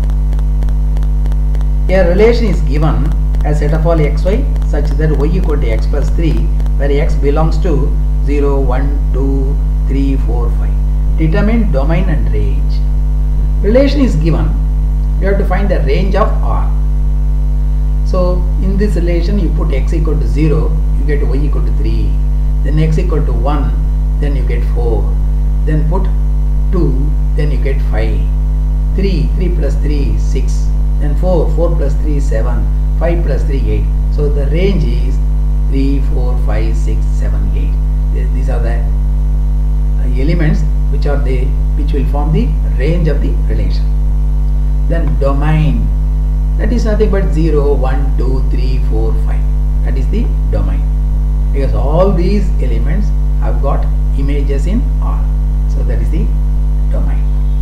A relation is given as set of all xy such that y equal to x plus three, where x belongs to zero, one, two, three, four, five. Determine domain and range. Relation is given. You have to find the range of R. So in this relation you put x equal to zero, you get y equal to three. Then x equal to one, then you get four. Then put two, then you get five. three, three plus three, six. Then four, four plus three, seven. five plus three, eight. So the range is three, four, five, six, seven, eight. These are the elements which are the which will form the range of the relation. Then domain, that is nothing but zero, one, two, three, four, five. That is the domain, because all these elements have got images in R. So that is the domain.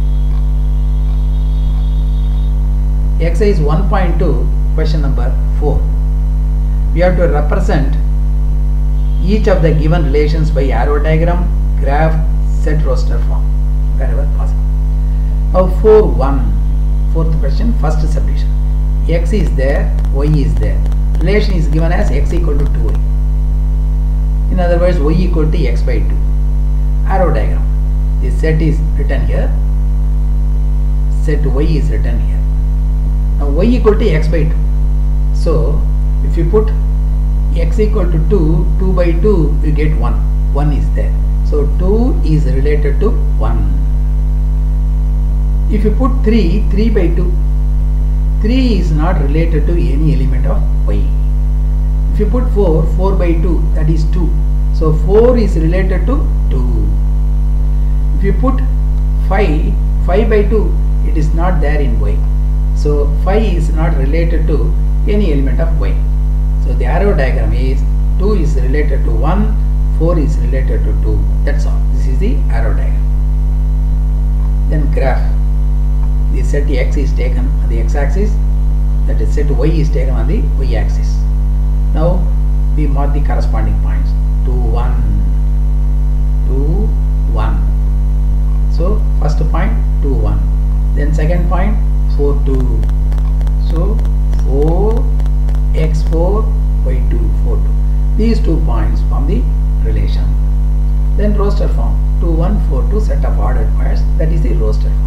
Exercise one point two, question number four. We have to represent each of the given relations by arrow diagram, graph, set roster form wherever possible. Now four one, fourth question, first subdivision. X is there, y is there. Relation is given as x equal to two y. In other words, y equal to x by two. Arrow diagram. The set is written here. Set y is written here. Now y equal to x by two. So if you put x equal to two, two by two, you get one. one is there. So two is related to one. If you put three, three by two, three is not related to any element of y. If you put four, four by two, that is two. So four is related to two. If you put five, five by two, it is not there in y. So five is not related to any element of y. So the arrow diagram is two is related to one, four is related to two. That's all. This is the arrow diagram. Then graph. The set x is taken on the x-axis, that is set y is taken on the y-axis. Now we mark the corresponding points. two, one, two, one. So first point two, one. Then second point four, two. So four, x four, y two, four, two. These two points form the relation. Then roster form two, one, four, two, set of ordered pairs. That is the roster form.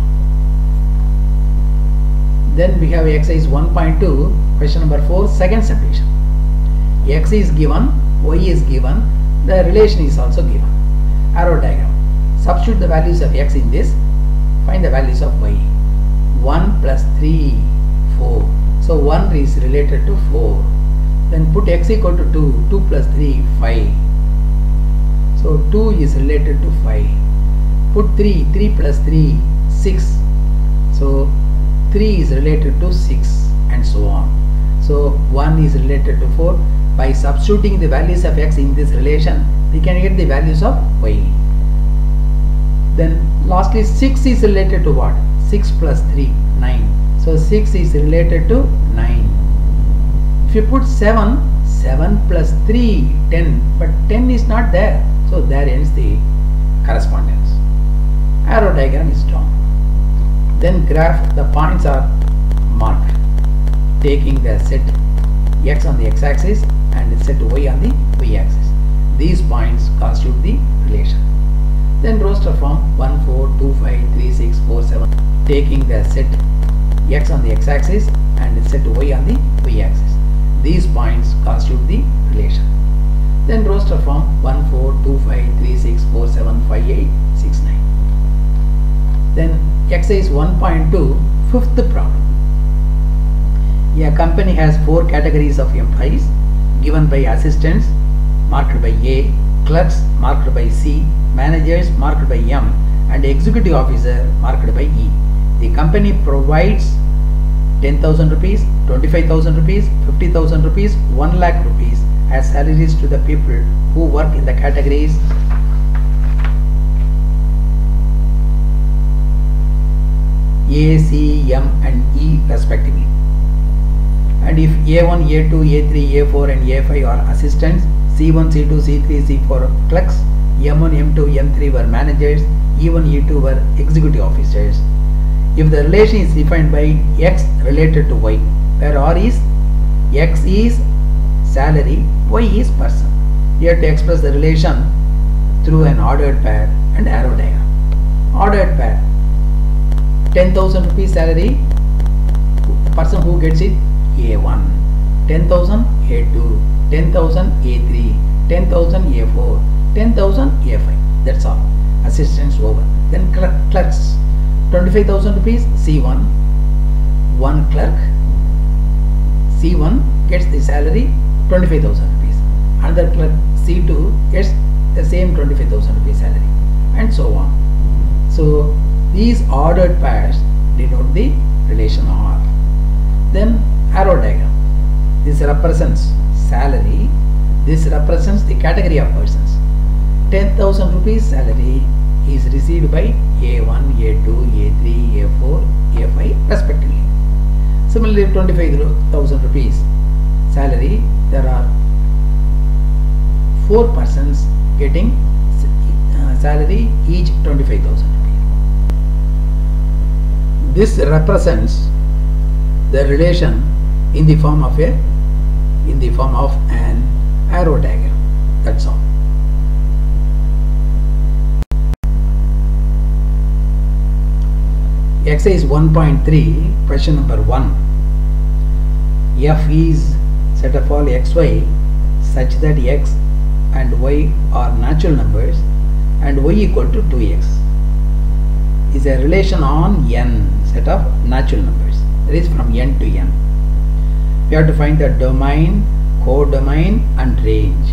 Then we have exercise one point two, question number four, second subdivision. X is given, y is given, the relation is also given. Arrow diagram. Substitute the values of x in this. Find the values of y. one plus three, four. So one is related to four. Then put x equal to two. two plus three, five. So two is related to five. Put three. three plus three, six. So three is related to six, and so on. So one is related to four. By substituting the values of x in this relation, we can get the values of y. Then lastly, six is related to what? six plus three, nine. So six is related to nine. If you put seven, seven plus three, ten. But ten is not there. So there ends the correspondence. Arrow diagram is drawn. Then graph, the points are marked, taking the set x on the x-axis and set y on the y-axis. These points constitute the relation. Then roster form one, four, two, five, three, six, four, seven, taking the set x on the x-axis and set y on the y-axis. These points constitute the relation. Then roster form one, four, two, five, three, six, four, seven, five, eight, six, nine. Then exercise one point two, fifth problem. A company has four categories of employees given by assistants marked by A, clerks marked by C, managers marked by M, and executive officer marked by E. The company provides ten thousand rupees, twenty-five thousand rupees, fifty thousand rupees, one lakh rupees as salaries to the people who work in the categories A, C, M and E respectively. And if A one, A two, A three, A four and A five are assistants, C one, C two, C three, C four are clerks, M one, M two, M three were managers, E one, E two were executive officers. If the relation is defined by X related to Y, where R is, X is salary, Y is person. You have to express the relation through an ordered pair and arrow diagram. Ordered pair, ten thousand rupees salary, person who gets it, A one, ten thousand A two, ten thousand A three, ten thousand A four, ten thousand A five. That's all. Assistants over. Then clerks, twenty-five thousand rupees C one, one clerk, C one gets the salary twenty-five thousand rupees. Another clerk C two gets the same twenty-five thousand rupees salary, and so on. So these ordered pairs denote the relation R. Then arrow diagram. This represents salary. This represents the category of persons. ten thousand rupees salary is received by A one, A two, A three, A four, A five respectively. Similarly, twenty-five thousand rupees salary, there are four persons getting uh, salary, each twenty-five thousand rupees. This represents the relation in the form of a in the form of an arrow diagram. That's all. Exercise one point three, question number one. F is set of all xy such that x and y are natural numbers and y equal to two x. Is a relation on n set of natural numbers. That is from n to n. We have to find the domain, codomain and range.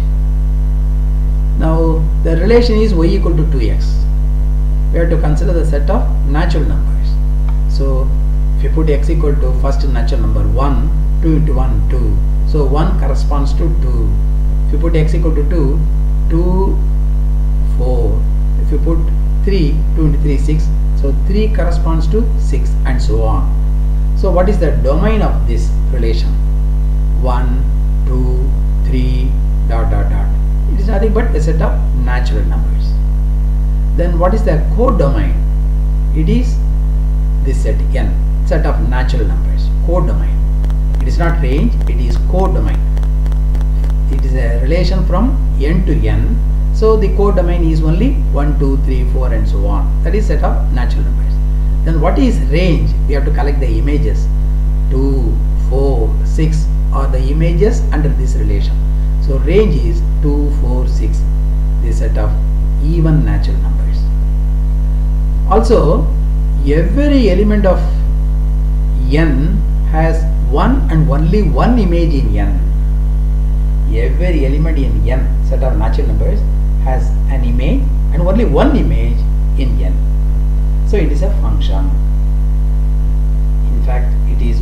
Now the relation is y equal to two x. We have to consider the set of natural numbers. So if you put x equal to first natural number one, two into one, two. So one corresponds to two. If you put x equal to two, two, four. If you put three, two into three, six. So three corresponds to six and so on. So what is the domain of this relation? one, two, three, dot dot dot. It is nothing but a set of natural numbers. Then what is the codomain? It is this set n, set of natural numbers, codomain. It is not range, it is codomain. It is a relation from n to n. So the codomain is only one, two, three, four and so on. That is set of natural numbers. Then what is range? We have to collect the images. two, four, six are the images under this relation. So range is two, four, six. This set of even natural numbers. Also every element of n has one and only one image in n. Every element in n set of natural numbers has an image and only one image in n. So it is a function. In fact, it is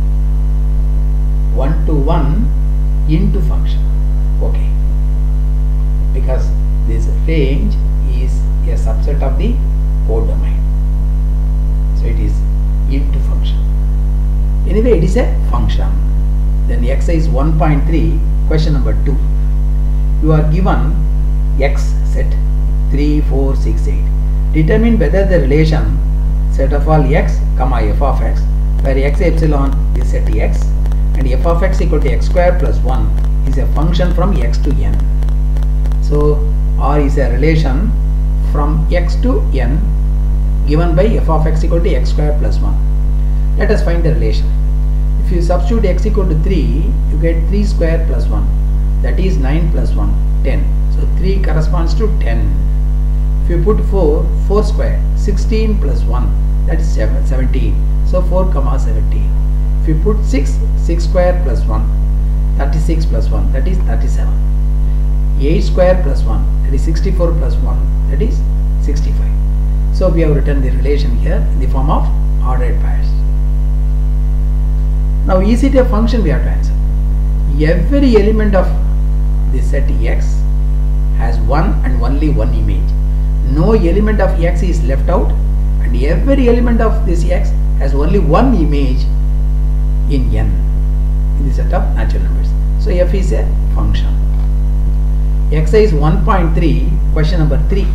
one to one into function. Okay. Because this range is a subset of the codomain. So it is into function. Anyway, it is a function. Then exercise one point three, question number two. You are given x set three, four, six, eight. Determine whether the relation set of all x comma f of x, where x epsilon is set x and f of x equal to x square plus one is a function from x to n. So R is a relation from x to n given by f of x equal to x square plus one. Let us find the relation. If you substitute x equal to three, you get three square plus one, that is nine plus one, ten. So three corresponds to ten. If you put four, four square, sixteen plus one, that is seventeen. So four comma seventeen. If you put six, six square plus one, thirty-six plus one, that is thirty-seven. eight square plus one, that is sixty-four plus one, that is sixty-five. So we have written the relation here in the form of ordered pairs. Now is it a function? We have to answer. Every element of the set x has one and only one image. No element of x is left out, and every element of this x has only one image in n in the set of natural numbers. So f is a function. Exercise one point three, question number three.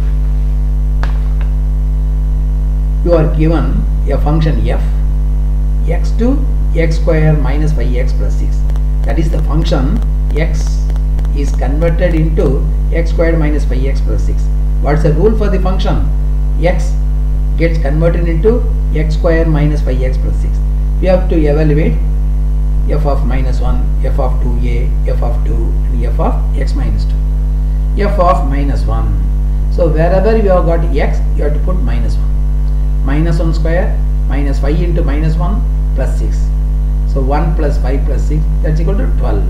You are given a function f, x to x square minus five x plus six. That is the function x is converted into x squared minus five x plus six. What is the rule for the function? X gets converted into x squared minus five x plus six. We have to evaluate f of minus one, f of two a, f of two, and f of x minus two. F of minus one. So wherever you have got x, you have to put minus one. Minus one square minus five into minus one plus six. So one plus five plus six, that's equal to twelve.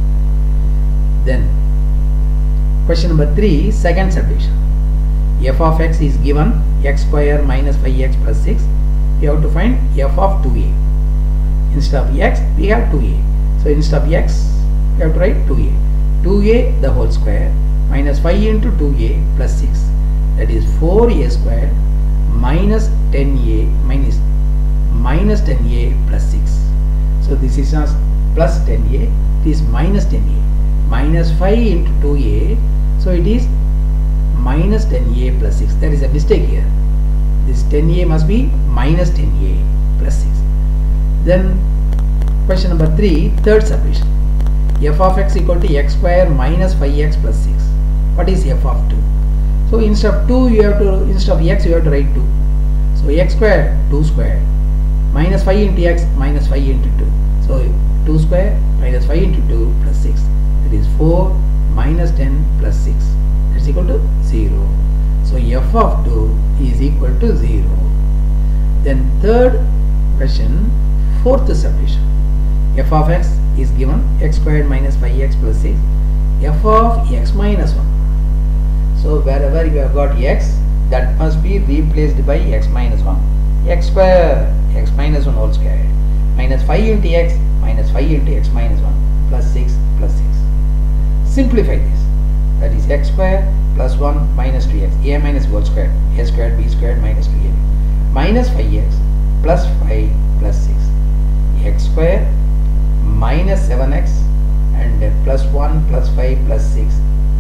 Then question number three, second subdivision. F of x is given x square minus five x plus six. We have to find f of two a. Instead of x, we have two a. So instead of x, we have to write two a. two a the whole square minus five into two a plus six. That is four a square minus ten a minus minus ten a plus six. So this is not plus ten a, it is minus ten a. Minus five into two a, so it is minus ten a plus six. There is a mistake here. This ten a must be minus ten a plus six. Then question number three, third subdivision. F of x equal to x square minus five x plus six. What is f of two? So instead of two, you have to instead of x, you have to write two. So x square, two square, minus five into x minus five into two. So two square minus five into two plus six. That is four minus ten plus six. That's equal to zero. So f of two is equal to zero. Then third question, fourth subdivision. F of x is given x squared minus five x plus six. F of x minus one. So wherever you have got x, that must be replaced by x minus one. X square, x minus one whole square, minus five into x minus five into x minus one plus six plus six. Simplify this. That is x square plus one minus two x, a minus whole square, a squared b squared minus two a, minus five x plus five plus six, x square minus seven x and plus one plus five plus six,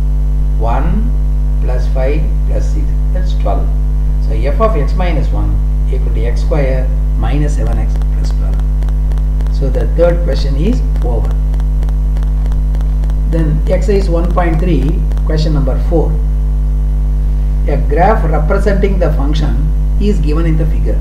one plus five plus six, that's twelve. So f of x minus one equal to x square minus seven x plus twelve. So the third question is over. Then exercise one point three, question number four. A graph representing the function is given in the figure,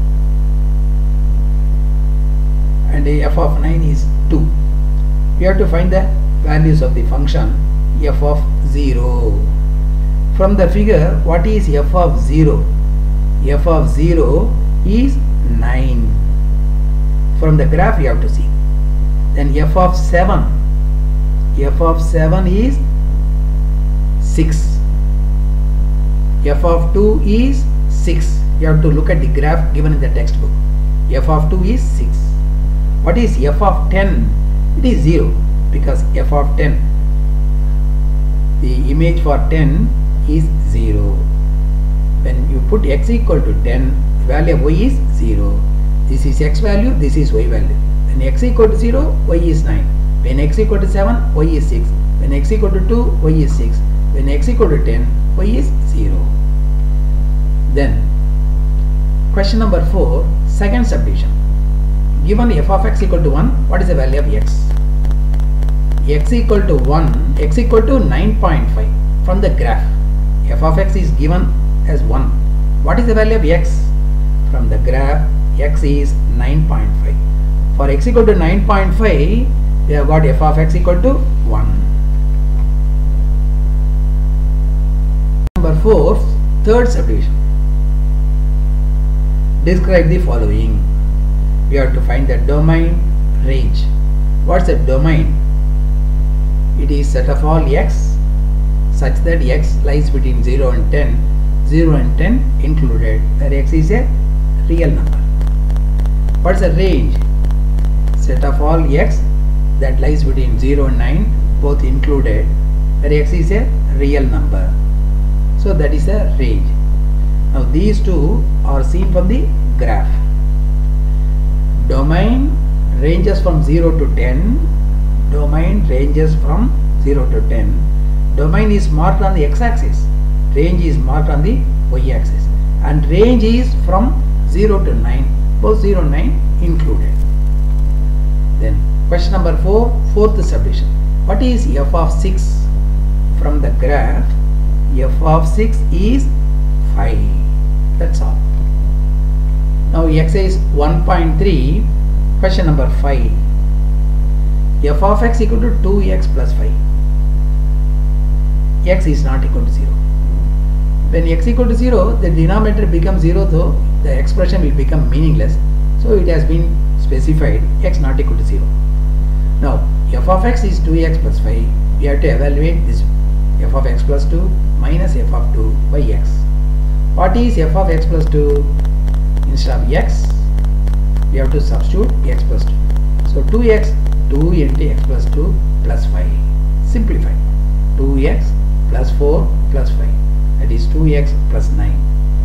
and f of nine is two. We have to find the values of the function f of zero. From the figure, what is f of zero? F of zero is nine. From the graph you have to see. Then f of seven, f of seven is six. F of two is six. You have to look at the graph given in the textbook. F of two is six. What is f of ten? It is zero, because f of ten, the image for ten is zero. When you put x equal to ten, the value of y is zero. This is x value, this is y value. When x equal to zero, y is nine. When x equal to seven, y is six. When x equal to two, y is six. When x equal to ten, y is zero. Then question number four, second subdivision. Given f of x equal to one, what is the value of x? X equal to one, x equal to nine point five. From the graph, f of x is given as one. What is the value of x? From the graph, x is nine point five. For x equal to nine point five, we have got f of x equal to one. Number four, third subdivision. Describe the following. We have to find the domain range. What's the domain? It is set of all x such that x lies between zero and ten, zero and ten included, where x is a real number. What's the range? Set of all x that lies between zero and nine, both included, where x is a real number. So that is the range. Now these two are seen from the graph. Domain ranges from zero to ten. Domain ranges from zero to ten. Domain is marked on the x-axis. Range is marked on the y-axis. And range is from zero to nine. Both zero and nine included. Then question number four, fourth subdivision. What is f of six? From the graph, f of six is five. That's all. Now exercise one point three, question number five. F of x equal to two x plus five. X is not equal to zero. When x equal to zero, the denominator becomes zero, though the expression will become meaningless. So it has been specified x not equal to zero. Now f of x is two x plus five. We have to evaluate this f of x plus two minus f of two by x. What is f of x plus two? Instead of x, we have to substitute x plus two. So two x, two into x plus two plus five. Simplify. two x plus four plus five. That is two x plus nine.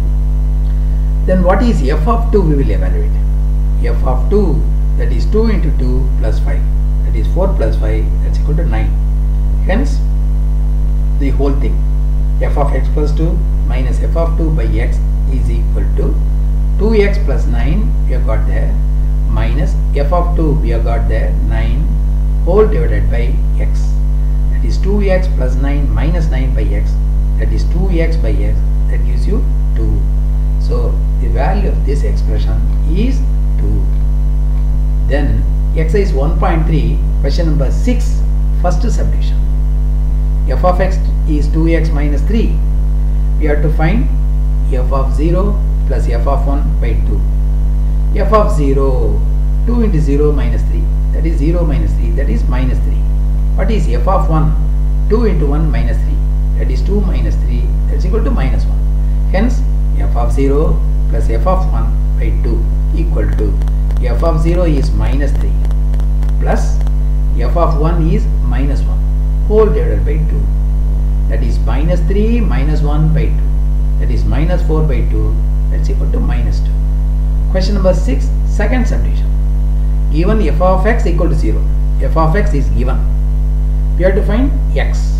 Then what is f of two? We will evaluate. F of two, that is two into two plus five. That is four plus five. That's equal to nine. Hence, the whole thing, f of x plus two minus f of two by x is equal to two x plus nine, we have got there, minus f of two, we have got there, nine whole divided by x. That is two x plus nine minus nine by x. That is two x by x. That gives you two. So the value of this expression is two. Then exercise one point three, question number six, first subdivision. F of x is two x minus three. We have to find f of zero plus f of one by two. F of zero, two into zero minus three. That is zero minus three. That is minus three. What is f of one? two into one minus three. That is two minus three. That is equal to minus one. Hence, f of zero plus f of one by two equal to f of zero is minus three plus f of one is minus one whole divided by two. That is minus three minus one by two. That is minus four by two. That is equal to minus two. Question number six, second subdivision. Given f of x equal to zero. F of x is given. We have to find x.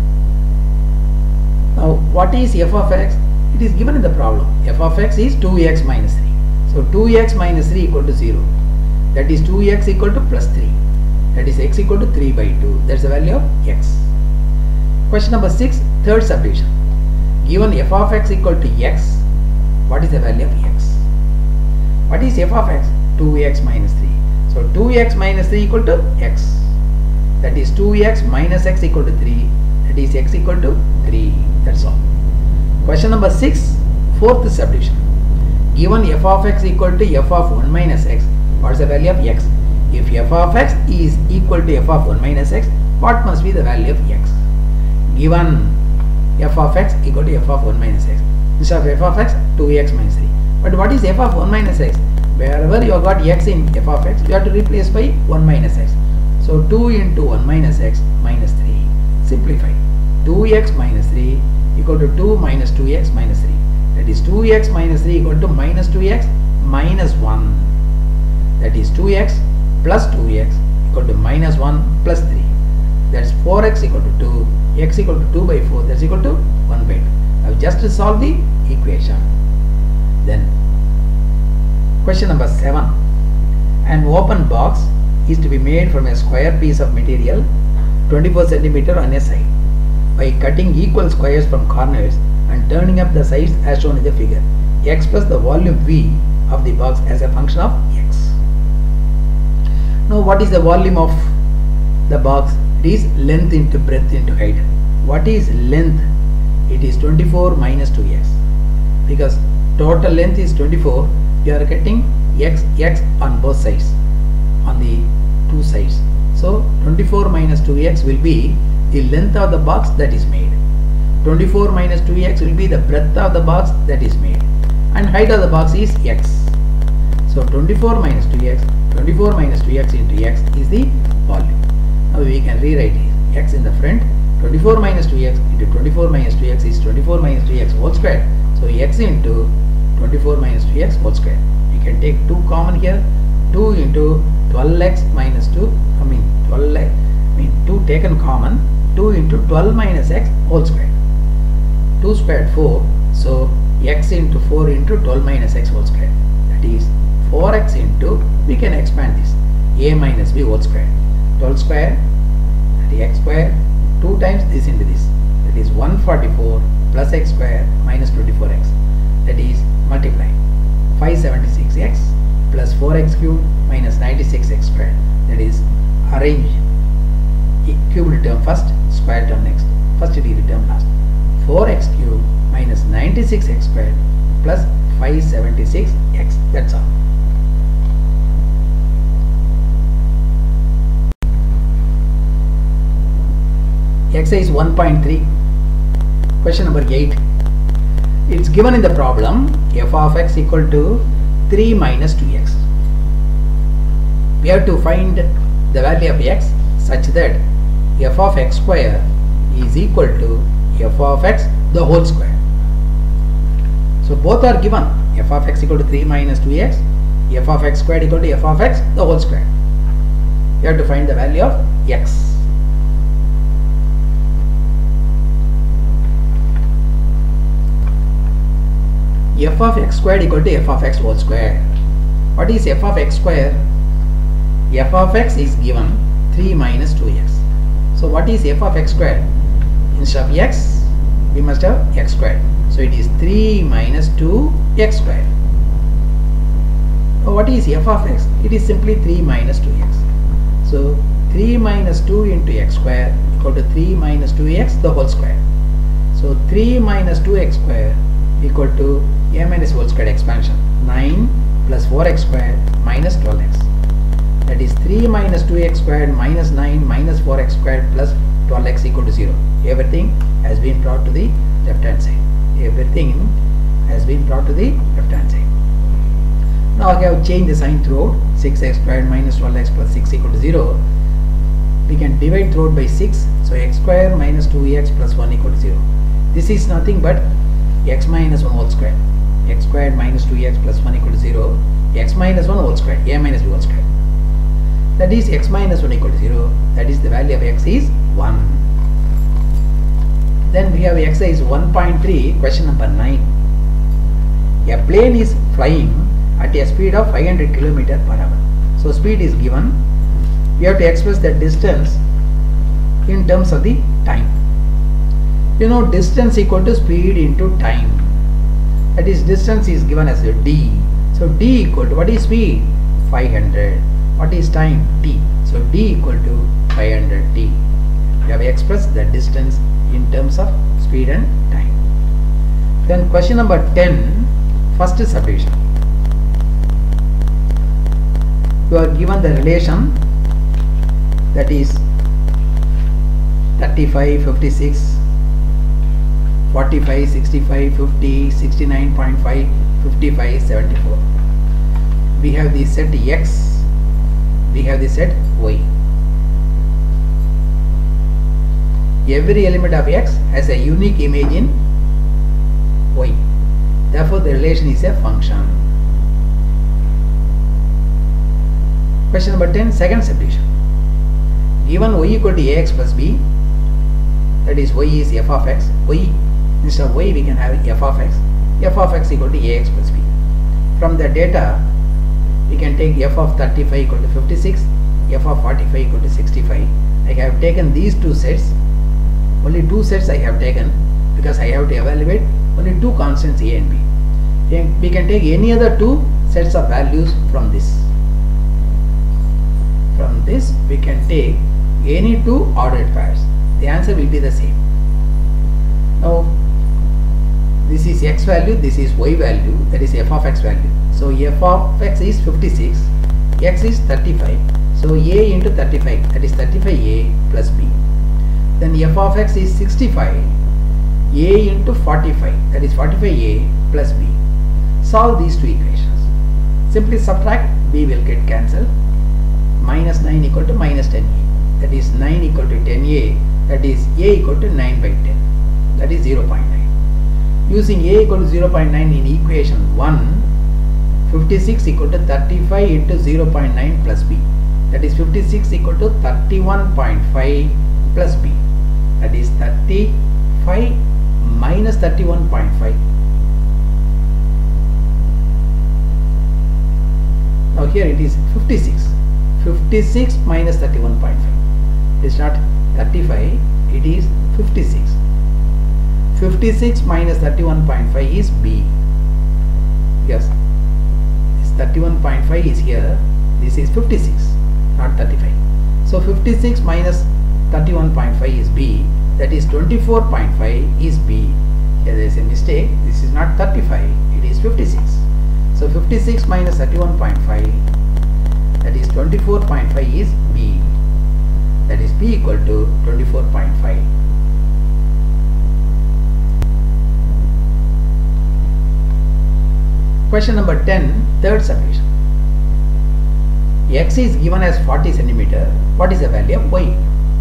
Now what is f of x? It is given in the problem. F of x is two x minus three. So two x minus three equal to zero. That is two x equal to plus three. That is x equal to three by two. That is the value of x. Question number six, third subdivision. Given f of x equal to x, what is the value of x? What is f of x? two x minus three. So two x minus three equal to x. That is two x minus x equal to three. That is x equal to three. That's all. Question number six, fourth subdivision. Given f of x equal to f of one minus x, what is the value of x? If f of x is equal to f of one minus x, what must be the value of x? Given f of x equal to f of one minus x. Instead of f of x, two x minus three. But what is f of one minus x? Wherever you have got x in f of x, you have to replace by one minus x. So two into one minus x minus three. Simplify. two x minus three equal to two minus two x minus three. That is two x minus three equal to minus two x minus one. That is two x plus two x equal to minus one plus three. That's four x equal to two. X equal to two by four. That's equal to one by two. I have just solved the equation. Then question number seven. An open box is to be made from a square piece of material twenty-four centimeter on a side by cutting equal squares from corners and turning up the sides as shown in the figure. Express the volume V of the box as a function of x. Now what is the volume of the box? It is length into breadth into height. What is length? It is twenty-four minus two x. Because total length is twenty-four, you are getting x, x on both sides, on the two sides. So twenty-four minus two x will be the length of the box that is made. twenty-four minus two x will be the breadth of the box that is made. And height of the box is x. So twenty-four minus two x, twenty-four minus two x into x is the volume. Now we can rewrite it. X in the front, twenty-four minus two x into twenty-four minus two x is twenty-four minus two x whole square. So x into twenty-four minus two x whole square. You can take two common here. two into twelve x minus two, I mean twelve x, I mean two taken common, two into twelve minus x whole square. two squared four, so x into four into twelve minus x whole square. That is four x into, we can expand this, a minus b whole square. twelve square, that is x square, two times this into this. That is one hundred forty-four plus x square minus twenty-four x. That is multiply five hundred seventy-six x plus four x cubed minus ninety-six x squared. That is arrange cubed term first, square term next, first degree term last. four x cubed minus ninety-six x squared plus five hundred seventy-six x. That's all. Exercise one point three. Question number eight. It's given in the problem f of x equal to three minus two x. We have to find the value of x such that f of x square is equal to f of x the whole square. So both are given. F of x equal to three minus two x, f of x squared equal to f of x the whole square. You have to find the value of x. F of x squared equal to f of x whole square. What is f of x square? F of x is given three minus two x. So what is f of x squared? Instead of x, we must have x squared. So it is three minus two x squared. So what is f of x? It is simply three minus two x. So three minus two into x square equal to three minus two x the whole square. So three minus two x square equal to a minus whole squared expansion, nine plus four x squared minus twelve x. That is three minus two x squared minus nine minus four x squared plus twelve x equal to zero. Everything has been brought to the left hand side. Everything has been brought to the left hand side. Now I have changed the sign throughout. six x squared minus twelve x plus six equal to zero. We can divide throughout by six. So x squared minus two x plus one equal to zero. This is nothing but x minus one whole square. X squared minus two x plus one equal to zero. X minus one whole square. A minus b whole square. That is x minus one equal to zero. That is the value of x is one. Then we have exercise one point three, question number nine. A plane is flying at a speed of five hundred kilometers per hour. So speed is given. We have to express the distance in terms of the time. You know, distance equal to speed into time. That is, distance is given as a d. So d equal to, what is speed? five hundred. What is time? T. So d equal to five hundred t. We have expressed the distance in terms of speed and time. Then question number ten, first subdivision. you are given the relation, that is thirty-five, fifty-six, forty-five, sixty-five, fifty, sixty-nine point five, fifty-five, seventy-four. We have the set X, we have the set Y. Every element of X has a unique image in Y. Therefore, the relation is a function. Question number ten, second subdivision. Given y equal to ax plus b, that is y is f of x, y instead of y we can have f of x, f of x equal to ax plus b. From the data, we can take f of thirty-five equal to fifty-six, f of forty-five equal to sixty-five. I have taken these two sets. Only two sets I have taken because I have to evaluate only two constants a and b. Then we can take any other two sets of values from this. From this we can take any two ordered pairs. The answer will be the same. Now this is x value, this is y value, that is f of x value. So f of x is fifty-six, x is thirty-five. So a into thirty-five, that is thirty-five a plus b. Then f of x is sixty-five, a into forty-five, that is forty-five a plus b. Solve these two equations. Simply subtract, b will get cancelled. Minus nine equal to minus ten a, that is nine equal to ten a, that is a equal to nine by ten, that is zero point nine. Using a equal to zero point nine in equation one, fifty-six equal to thirty-five into zero point nine plus b, that is fifty-six equal to thirty-one point five plus b, that is thirty-five minus thirty-one point five. Now here it is fifty-six. fifty-six minus thirty-one point five. It is not thirty-five, it is fifty-six. fifty-six minus thirty-one point five is b. Yes, this thirty-one point five is here, this is fifty-six, not thirty-five. So fifty-six minus thirty-one point five is b, that is twenty-four point five is b. Here there is a mistake, this is not thirty-five, it is fifty-six. So fifty-six minus thirty-one point five, that is twenty-four point five is b, that is b equal to twenty-four point five. Question number ten, third subdivision. X is given as forty centimeter. What is the value of y?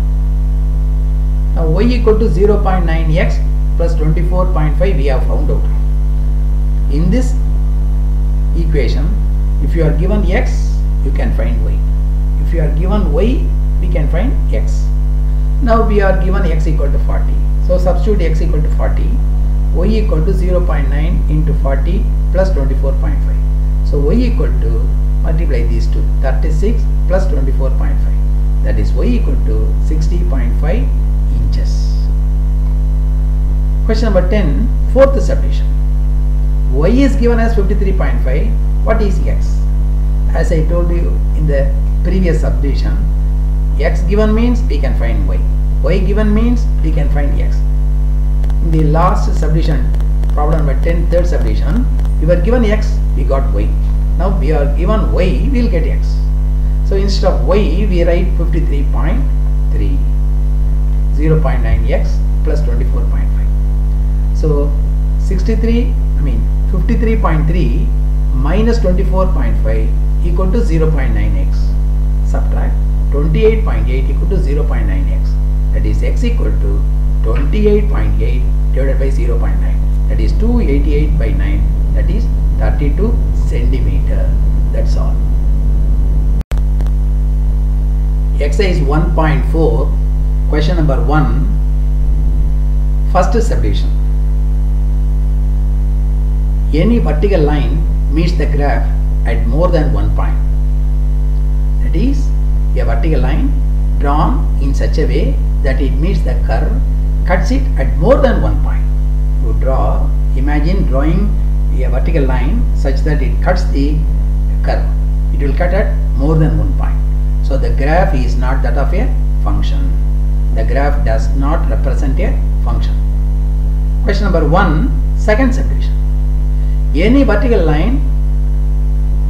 Now y equal to zero point nine x plus twenty-four point five we have found out. In this equation, if you are given x, you can find y. If you are given y, we can find x. Now we are given x equal to forty. So substitute x equal to forty. Y equal to zero point nine into forty plus twenty-four point five. So y equal to, multiply these two, thirty-six plus twenty-four point five. That is y equal to sixty point five inches. Question number ten, fourth subdivision. Y is given as fifty-three point five. What is x? As I told you in the previous subdivision, x given means we can find y. Y given means we can find x. In the last subdivision, problem number ten, third subdivision, we were given x, we got y. Now we are given y, we will get x. So instead of y, we write fifty-three point three, zero point nine x plus twenty-four point five. So sixty-three, I mean fifty-three point three minus twenty-four point five equal to zero point nine x. Subtract twenty-eight point eight equal to zero point nine x. That is x equal to twenty-eight point eight divided by zero point nine. That is two hundred eighty-eight by nine. That is thirty-two centimeter. That's all. Exercise one point four. Question number one. First subdivision. Any vertical line meets the graph at more than one point. That is, a vertical line drawn in such a way that it meets the curve, cuts it at more than one point. You draw, imagine drawing a vertical line such that it cuts the curve. It will cut at more than one point. So the graph is not that of a function. The graph does not represent a function. Question number one, second subdivision. Any vertical line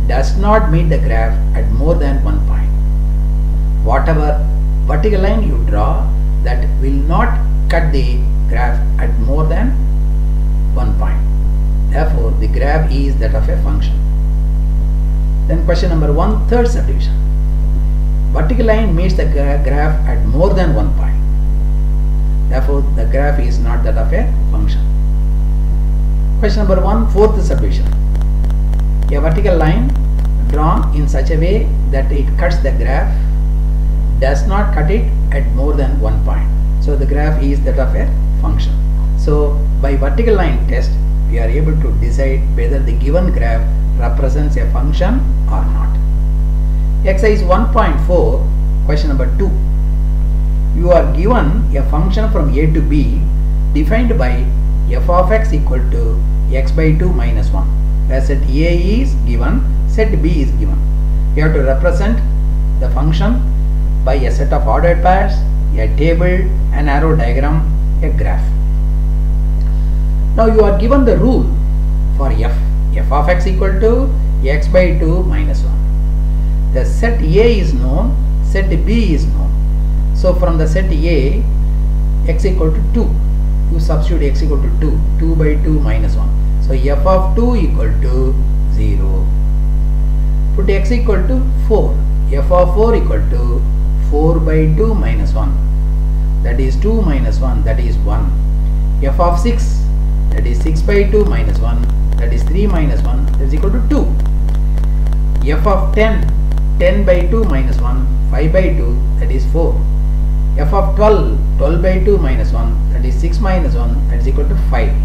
does not meet the graph at more than one point. Whatever vertical line you draw, that will not cut the graph at more than one point. Therefore, the graph is that of a function. Then question number one, third subdivision. Vertical line meets the gra graph at more than one point. Therefore, the graph is not that of a function. Question number one, fourth subdivision. A vertical line drawn in such a way that it cuts the graph does not cut it at more than one point. So the graph is that of a function. So by vertical line test, we are able to decide whether the given graph represents a function or not. Exercise one point four, question number two. You are given a function from A to B defined by f of x equal to x by two minus one. Where set A is given, set B is given. You have to represent the function by a set of ordered pairs, a table, an arrow diagram, a graph. Now you are given the rule for f. F of x equal to x by two minus one. The set A is known, set B is known. So from the set A, x equal to two. You substitute x equal to two. two by two minus one. So f of two equal to zero. Put x equal to four. F of four equal to four by two minus one. That is two minus one, that is one. F of six, that is six by two minus one, that is three minus one, that is equal to two. F of ten, ten by two minus one, five by two, that is four. F of twelve, twelve by two minus one, that is six minus one, that is equal to five.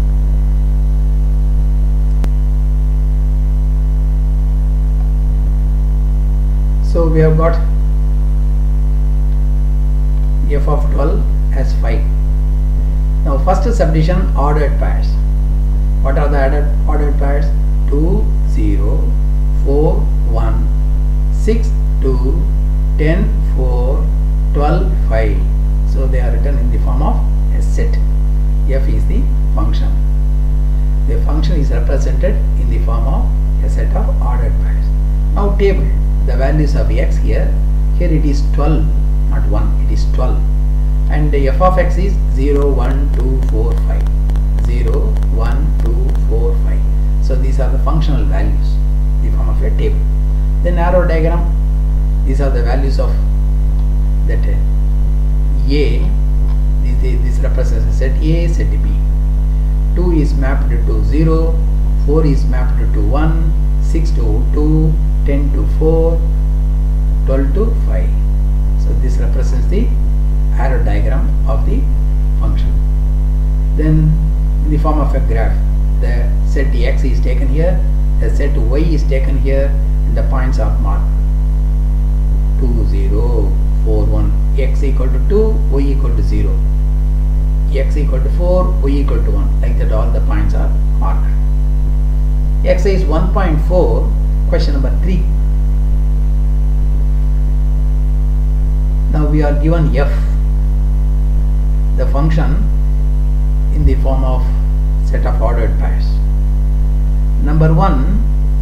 So we have got f of twelve as five. Now first subdivision, ordered pairs. What are the ordered, ordered pairs? two, zero, four, one, six, two, ten, four, twelve, five. So they are written in the form of a set. F is the function. The function is represented in the form of a set of ordered pairs. Now table, the values of x here. Here it is twelve, not one, it is twelve. And the f of x is zero, one, two, four, five. zero, one, two, four, five. So these are the functional values in the form of a table. Then arrow diagram, these are the values of that uh, A. This, this represents a set A, set B. two is mapped to zero, four is mapped to one, six to two, ten to four, twelve to five. So this represents the arrow diagram of the function. Then in the form of a graph, the set x is taken here, the set y is taken here, and the points are marked two, zero, four, one, x equal to two, y equal to zero, x equal to four, y equal to one. Like that all the points are marked. Exercise one point four, question number three. Now we are given f, the function, in the form of set of ordered pairs. Number one,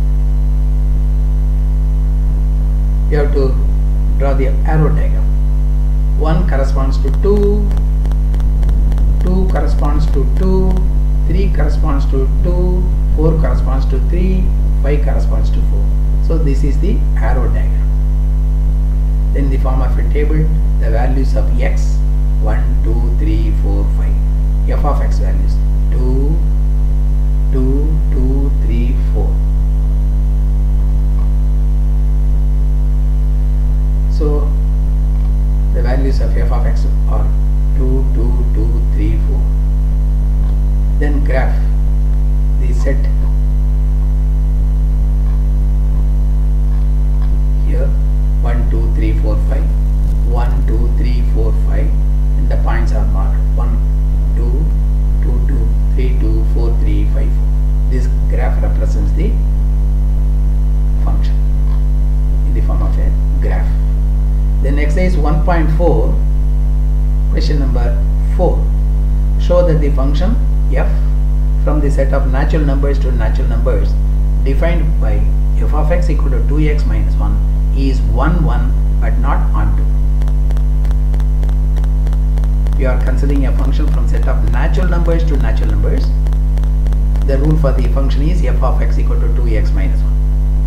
you have to draw the arrow diagram. one corresponds to two, two corresponds to two, three corresponds to two, four corresponds to three, five corresponds to four. So this is the arrow diagram. Then in the form of a table, the values of x, one, two, three, four, five. F of x values two, two, two, three, four. So the values of f of x are two, two, two, three, four. Then graph, the set here one, two, three, four, five. one, two, three, four, five, and the points are marked one, two, two, two, three, two, four, three, five, four. This graph represents the function in the form of a graph. Then exercise one point four, question number four. Show that the function f from the set of natural numbers to natural numbers defined by f of x equal to two x minus one is one one but not onto. We are considering a function from set of natural numbers to natural numbers. The rule for the function is f of x equal to two x minus one.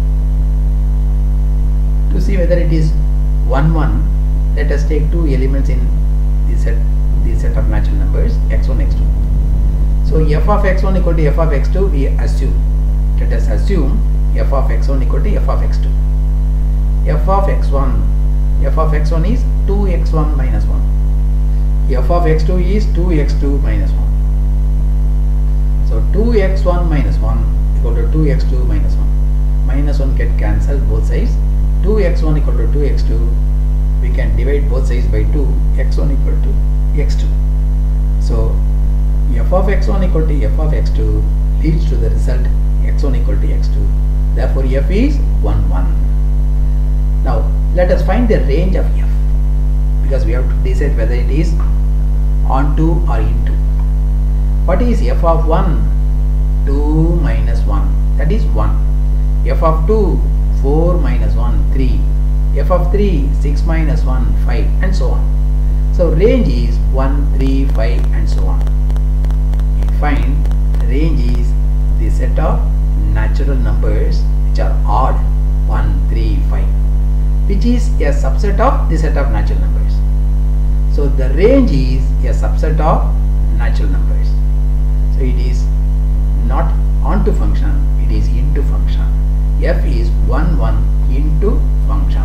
To see whether it is one one, let us take two elements in the set, the set of natural numbers x one, x two. So f of x one equal to f of x two, we assume. Let us assume f of x one equal to f of x two. F of x one, f of x one is two x one minus one. F of x two is two x two minus one. So two x one minus one equal to two x two minus one. Minus one get cancelled both sides. two x one equal to two x two. We can divide both sides by two. x one equal to x two. So f of x one equal to f of x two leads to the result x one equal to x two. Therefore f is one one. Now let us find the range of f, because we have to decide whether it is onto or into. What is f of one? two minus one, that is one. F of two, four minus one, three. F of three, six minus one, five, and so on. So range is one, three, five, and so on. We find range is the set of natural numbers which are odd, one, three, five, which is a subset of the set of natural numbers. So the range is a subset of natural numbers. So it is not onto function, it is into function. F is one one into function.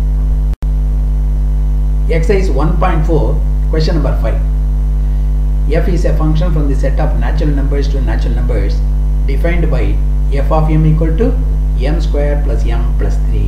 Exercise one point four, question number five. F is a function from the set of natural numbers to natural numbers defined by f of m equal to m square plus m plus three.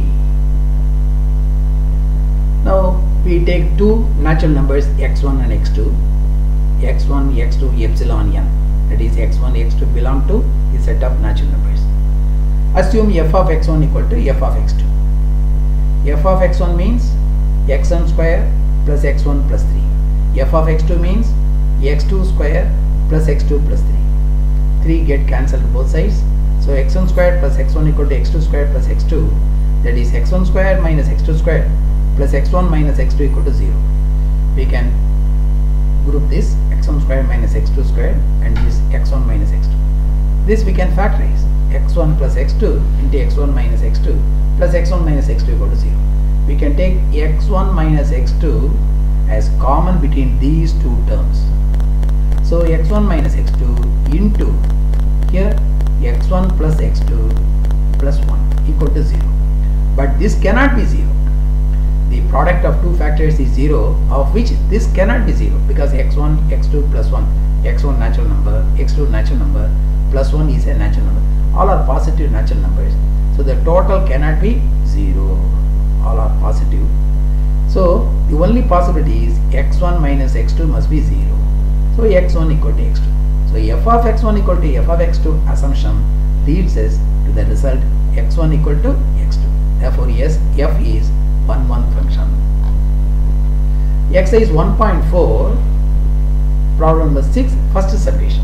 Now we take two natural numbers x one and x two. x one, x two, epsilon n. That is x one, x two belong to the set of natural numbers. Assume f of x one equal to f of x two. F of x one means x one square plus x one plus three. F of x two means x two square plus x two plus three. three get cancelled both sides. So x one square plus x one equal to x two square plus x two. That is x one square minus x two square plus x one minus x two equal to zero. We can group this x one square minus x two square and this x one minus x two. This we can factorize. X one plus x two into x one minus x two plus x one minus x two equal to zero. We can take x one minus x two as common between these two terms. So x one minus x two into here x one plus x two plus one equal to zero. But this cannot be zero. The product of two factors is zero, of which this cannot be zero, because x one, x two plus one, x one natural number, x two natural number, plus one is a natural number. All are positive natural numbers. So the total cannot be zero. All are positive. So the only possibility is x one minus x two must be zero. So x one equal to x two. So f of x one equal to f of x two assumption leads us to the result x one equal to x two. Therefore yes, f is one one function. Exercise one point four, problem number six, first subdivision.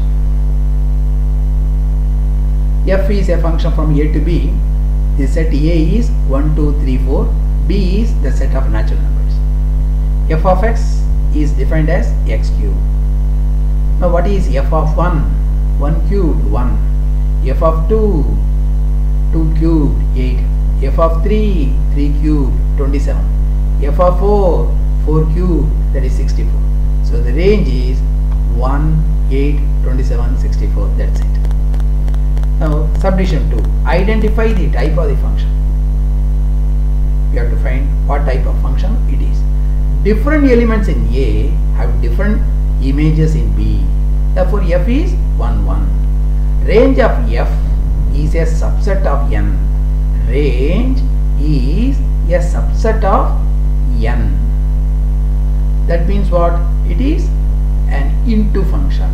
F is a function from A to B. The set A is one, two, three, four. B is the set of natural numbers. F of x is defined as x cubed. Now what is f of one? one cubed, one. F of two, two cubed, eight. F of three, three cubed, twenty-seven. F of four, four cubed, that is sixty-four. So the range is one, eight, twenty-seven, sixty-four. That's it. Now subdivision two. Identify the type of the function. We have to find what type of function it is. Different elements in A have different images in B. Therefore f is one one. Range of f is a subset of n. Range is a subset of n. That means what? It is an into function.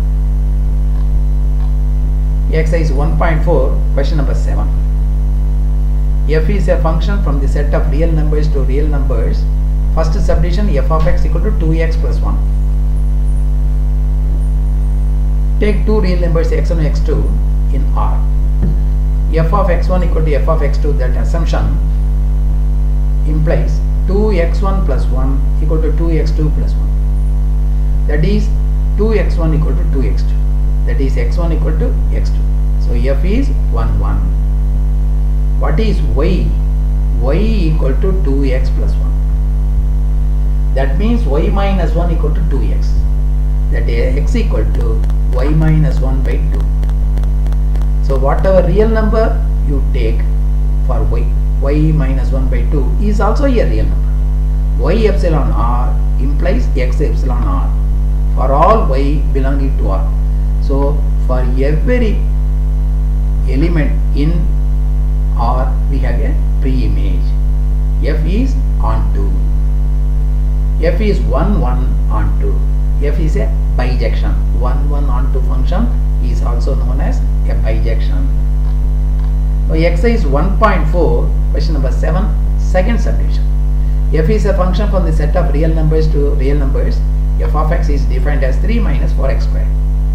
Exercise one point four, question number seven. F is a function from the set of real numbers to real numbers. First subdivision, f of x equal to two x plus one. Take two real numbers x one and x two in R. f of x one equal to f of x two, that assumption implies two x one plus one equal to two x two plus one. That is two x one equal to two x two. That is x one equal to x two. So f is one, one. What is y? Y equal to two x plus one. That means y minus one equal to two x. That is x equal to y minus one by two. So whatever real number you take for y, y minus one by two is also a real number. Y epsilon r implies x epsilon r for all y belonging to R. So for every element in R we have a pre-image. F is onto. F is one, one onto. F is a bijection. one, one onto function is also known as a bijection. Now exercise one point four, question number seven, second subdivision. F is a function from the set of real numbers to real numbers. F of x is defined as three minus four x squared.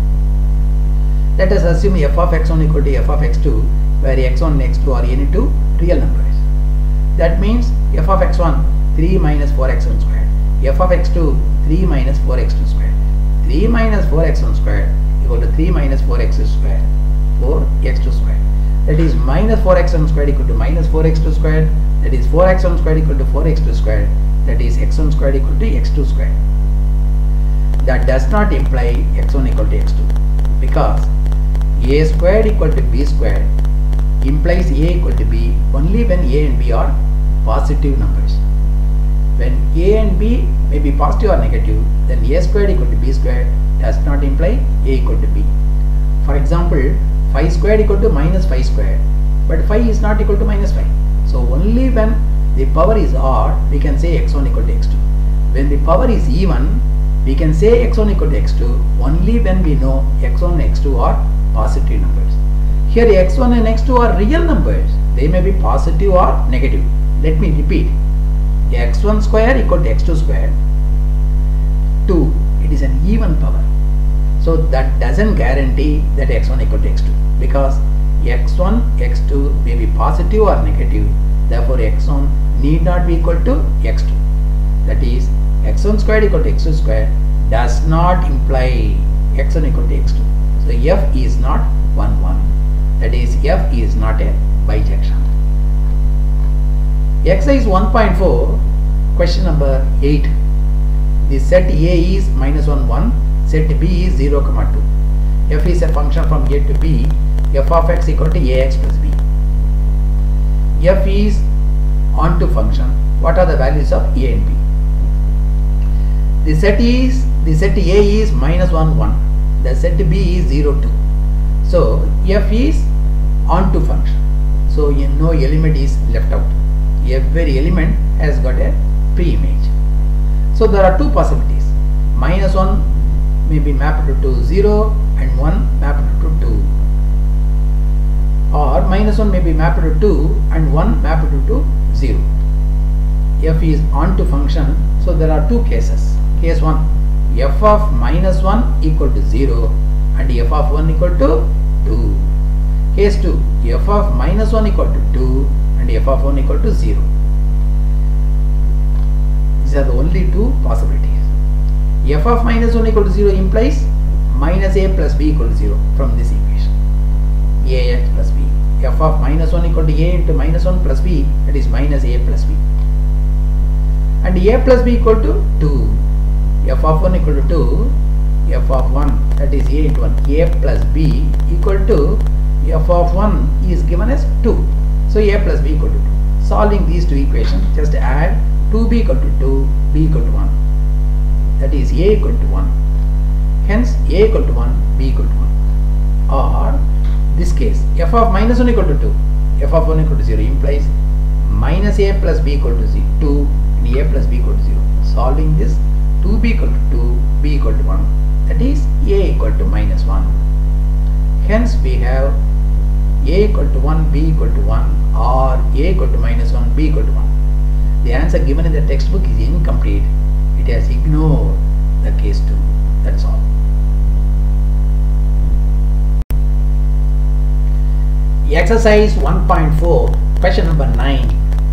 Let us assume f of x one equal to f of x two, where x one and x two are any two real numbers. That means f of x one three minus four x one squared, f of x two three minus four x two squared. three minus four x one squared equal to three minus four x squared, four x two squared. That is minus four x one squared equal to minus four x two squared. That is four x one squared equal to four x two squared. That is x one squared equal to x two squared. That does not imply x one equal to x two, because a squared equal to b squared implies a equal to b only when a and b are positive numbers. When a and b may be positive or negative, then a squared equal to b squared does not imply a equal to b. For example, five squared equal to minus five squared, but five is not equal to minus five. So only when the power is odd we can say x one equal to x two. When the power is even, we can say x one equal to x two only when we know x one and x two are positive numbers. Here x one and x two are real numbers. They may be positive or negative. Let me repeat. X one square equal to x two square. two. It is an even power. So that doesn't guarantee that x one equal to x two, because x one, x two may be positive or negative. Therefore x one need not be equal to x two. That is, x one squared equal to x two squared does not imply x one equal to x two. So f is not one, one. That is, f is not a bijection. Exercise one point four, question number eight. The set A is minus one, one. Set B is zero, two. F is a function from A to B. F of x equal to ax plus b. F is onto function. What are the values of a and b? The set is the set A is minus one, one. The set B is zero, two. So f is onto function. So no element is left out. Every element has got a pre-image. So there are two possibilities. Minus one may be mapped to zero and one mapped to two. Or minus one may be mapped to two and one mapped to zero. F is onto function. So there are two cases. Case one, f of minus one equal to zero and f of one equal to two. Case two, f of minus one equal to two and f of one equal to zero. These are the only two possibilities. F of minus one equal to zero implies minus a plus b equal to zero from this equation. Ax plus b. F of minus one equal to a into minus one plus b, that is minus a plus b. And a plus b equal to two. F of one equal to two. F of one, that is a into one. A plus b equal to f of one is given as two. So a plus b equal to two. Solving these two equations, just add two b equal to two, b equal to one. That is a equal to one. Hence a equal to one, b equal to one. Or this case, f of minus one equal to two, f of one equal to zero implies minus a plus b equal to two and a plus b equal to zero. Solving this, two b equal to two, b equal to one. That is a equal to minus one. Hence we have a equal to one, b equal to one, or a equal to minus one, b equal to one. The answer given in the textbook is incomplete. It has ignored the case two. That's all. Exercise one point four, question number nine.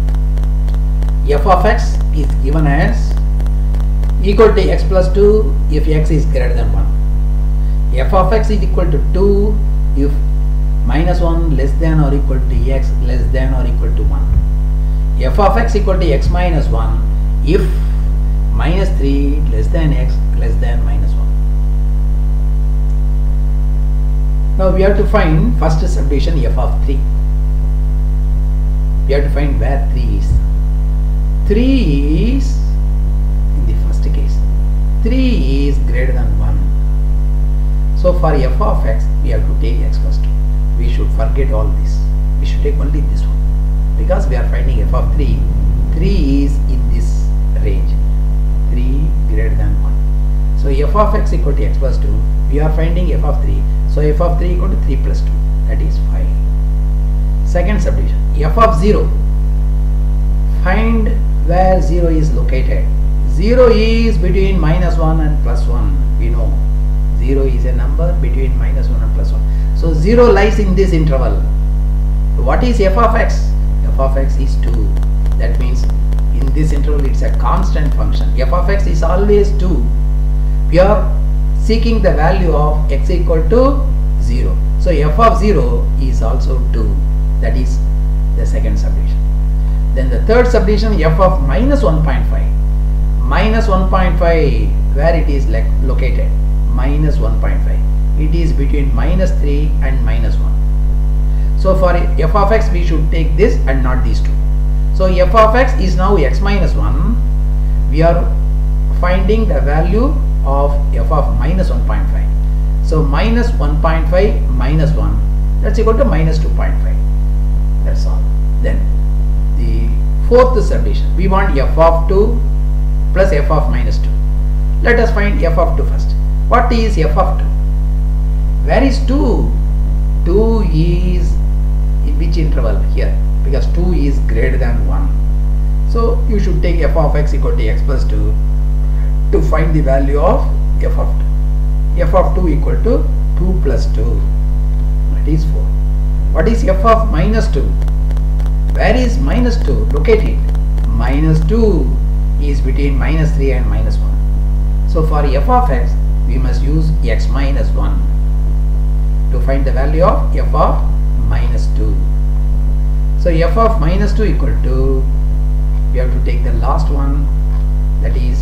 F of x is given as equal to x plus two if x is greater than one. F of x is equal to two if minus one less than or equal to x less than or equal to one. F of x equal to x minus one if minus three less than x less than minus one. Now we have to find first subdivision f of three. We have to find where three is. three is in the first case. three is greater than one. So for f of x we have to take x plus two. We should forget all this. We should take only this one. Because we are finding f of three. three is in this range. three greater than one. So f of x equal to x plus two. We are finding f of three. So f of three equal to three plus two. That is five. Second subdivision. F of zero. Find where zero is located. zero is between minus one and plus one. We know zero is a number between minus one and plus one. So zero lies in this interval. What is f of x? F of x is two. That means in this interval it's a constant function. F of x is always two. We are seeking the value of x equal to zero. So f of zero is also two. That is the second subdivision. Then the third subdivision f of minus one point five. Minus one point five, where it is like located? Minus one point five. It is between minus three and minus one. So for f of x we should take this and not these two. So f of x is now x minus one. We are finding the value of f of minus one point five. So minus one point five minus one, that's equal to minus two point five. That's all. Then the fourth subdivision, we want f of two plus f of minus two. Let us find f of two first. What is f of two? Where is two? two is in which interval? Here, because two is greater than one. So you should take f of x equal to x plus two to find the value of f of two. F of two equal to two plus two, that is four. What is f of minus two? Where is minus two located? Minus two is between minus three and minus one. So for f of x we must use x minus one to find the value of f of minus two. So f of minus two equal to, we have to take the last one, that is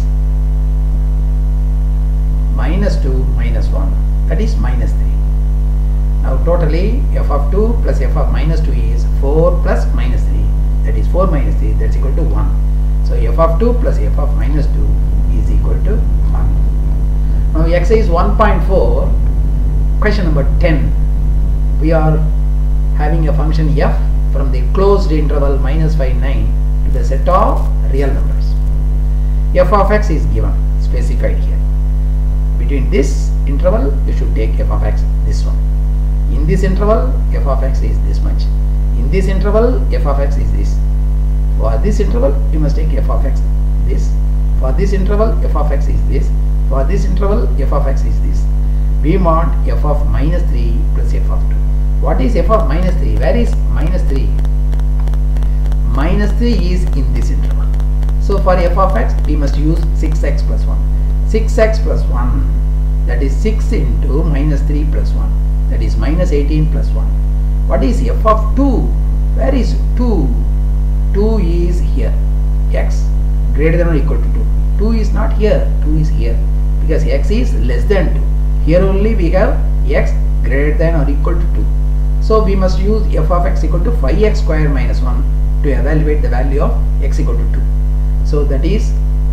minus two minus one, that is minus three. Now totally f of two plus f of minus two is four plus minus three, that is four minus three, that's equal to one. So f of two plus f of minus two is equal to one. Now exercise one point four, question number ten. We are having a function f from the closed interval minus five, nine to the set of real numbers. F of x is given, specified here. Between this interval you should take f of x, this one. In this interval f of x is this much. In this interval f of x is this. For this interval you must take f of x this. For this interval f of x is this. For this interval f of x is this. We want f of minus three plus f of two. What is f of minus three? Where is minus three? Minus three is in this interval. So for f of x we must use six x plus one. six x plus one, that is six into minus three plus one, that is minus eighteen plus one. What is f of two? Where is two? two is here. X greater than or equal to two. two is not here, two is here, because x is less than two. Here only we have x greater than or equal to two. So we must use f of x equal to five x square minus one to evaluate the value of x equal to two. So that is